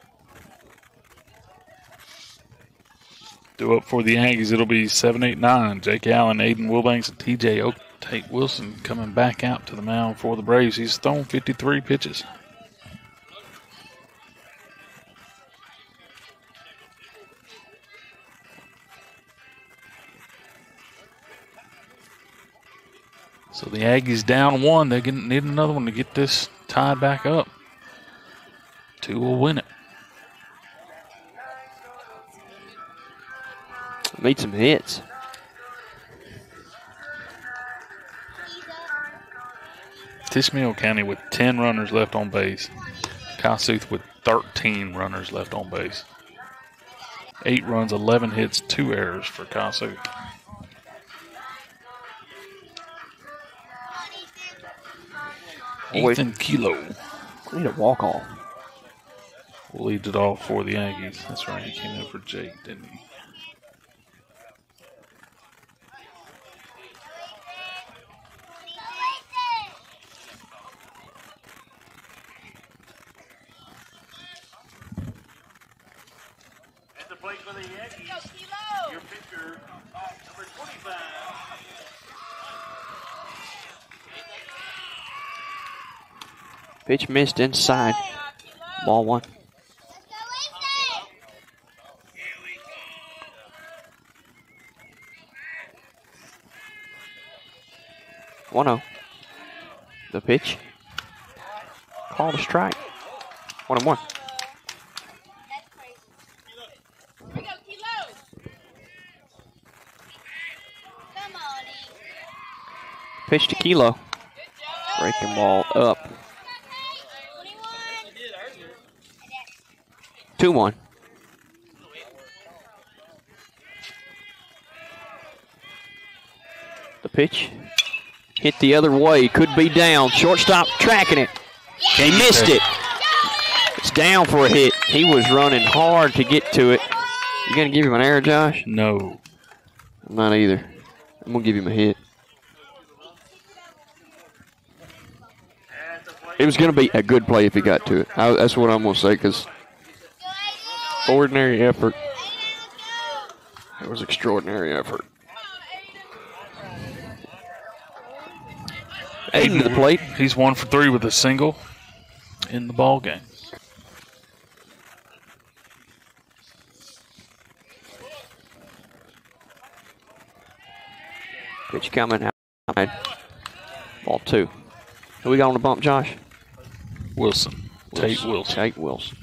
Due up for the Aggies, it'll be 7-8-9. Jake Allen, Aiden Wilbanks, and TJ Tate Wilson coming back out to the mound for the Braves. He's thrown 53 pitches. So the Aggies down one. They need another one to get this tied back up. 2 will win it. Made some hits. Tishomingo County with 10 runners left on base. Kossuth with 13 runners left on base. 8 runs, 11 hits, 2 errors for Kossuth. Ethan Kilo I need a walk-off. will lead it off for the Aggies. That's right, he came in for Jake, didn't he? At the plate for the Aggies, your pitcher, number 25. Pitch missed inside. Ball 1. 1-0. The pitch. Called a strike. 1-1. Pitch to Kilo. Breaking ball up. 2-1. The pitch hit the other way. Could be down. Shortstop tracking it. He missed it. It's down for a hit. He was running hard to get to it. You going to give him an error, Josh? No. I'm not either. I'm going to give him a hit. It was going to be a good play if he got to it. That's what I'm going to say, because ordinary effort. It was extraordinary effort. Aiden to the plate. He's 1 for 3 with a single in the ball game. Pitch coming outside. Ball 2. Who we got on the bump, Josh? Wilson. Tate Wilson. Tate Wilson.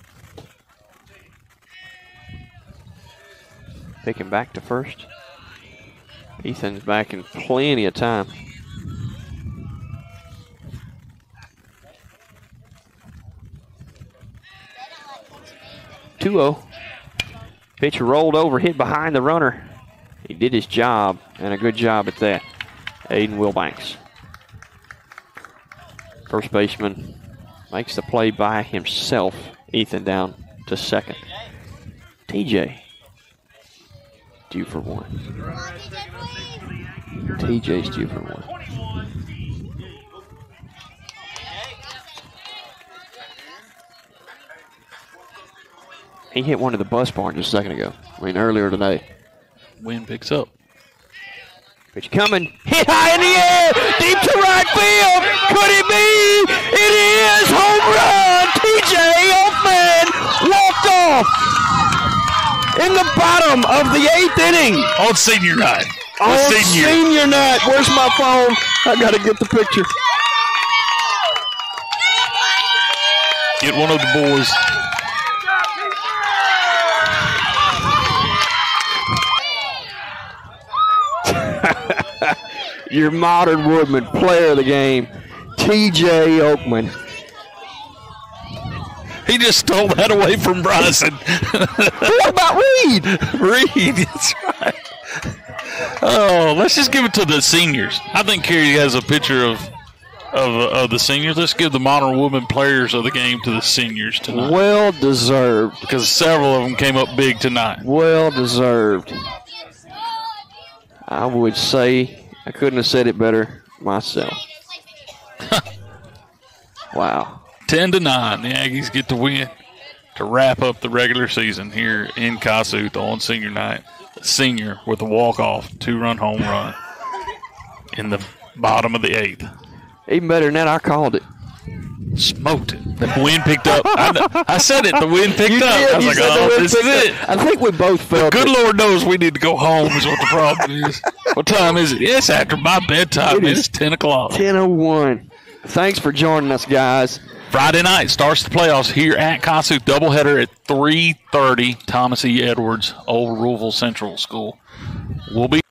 Picking back to first. Ethan's back in plenty of time. (2-0). Pitch rolled over, hit behind the runner. He did his job, and a good job at that. Aiden Wilbanks. First baseman makes the play by himself. Ethan down to second. TJ due for 1. TJ's due for 1. He hit one of the bus barn just a second ago. Earlier today. Wind picks up. Pitch coming. Hit high in the air. Deep to right field. Could it be? It is. Home run. TJ Oakman walked off in the bottom of the 8th inning. On senior night. On senior night. Where's my phone? I got to get the picture. Get one of the boys. Your Modern Woodman player of the game, TJ Oakman. He just stole that away from Bryson. What about Reed? Reed, that's right. Oh, let's just give it to the seniors. I think Kerry has a picture of the seniors. Let's give the Modern Woodman players of the game to the seniors tonight. Well deserved. Because several of them came up big tonight. Well deserved. I would say I couldn't have said it better myself. Wow. 10-9, the Aggies get the win to wrap up the regular season here in Kossuth on senior night. The senior with a walk-off 2-run home run in the bottom of the 8th. Even better than that, I called it. Smoked it. The wind picked up. I said it. The wind picked up. Did. I was like, this is it. I think we both felt Good it. Lord knows we need to go home is what the problem is. What time is it? It's after my bedtime. It's 10 o'clock. 10:01. Thanks for joining us, guys. Friday night starts the playoffs here at Kossuth. Doubleheader at 3:30. Thomas E. Edwards, Old Rouville Central School. We'll be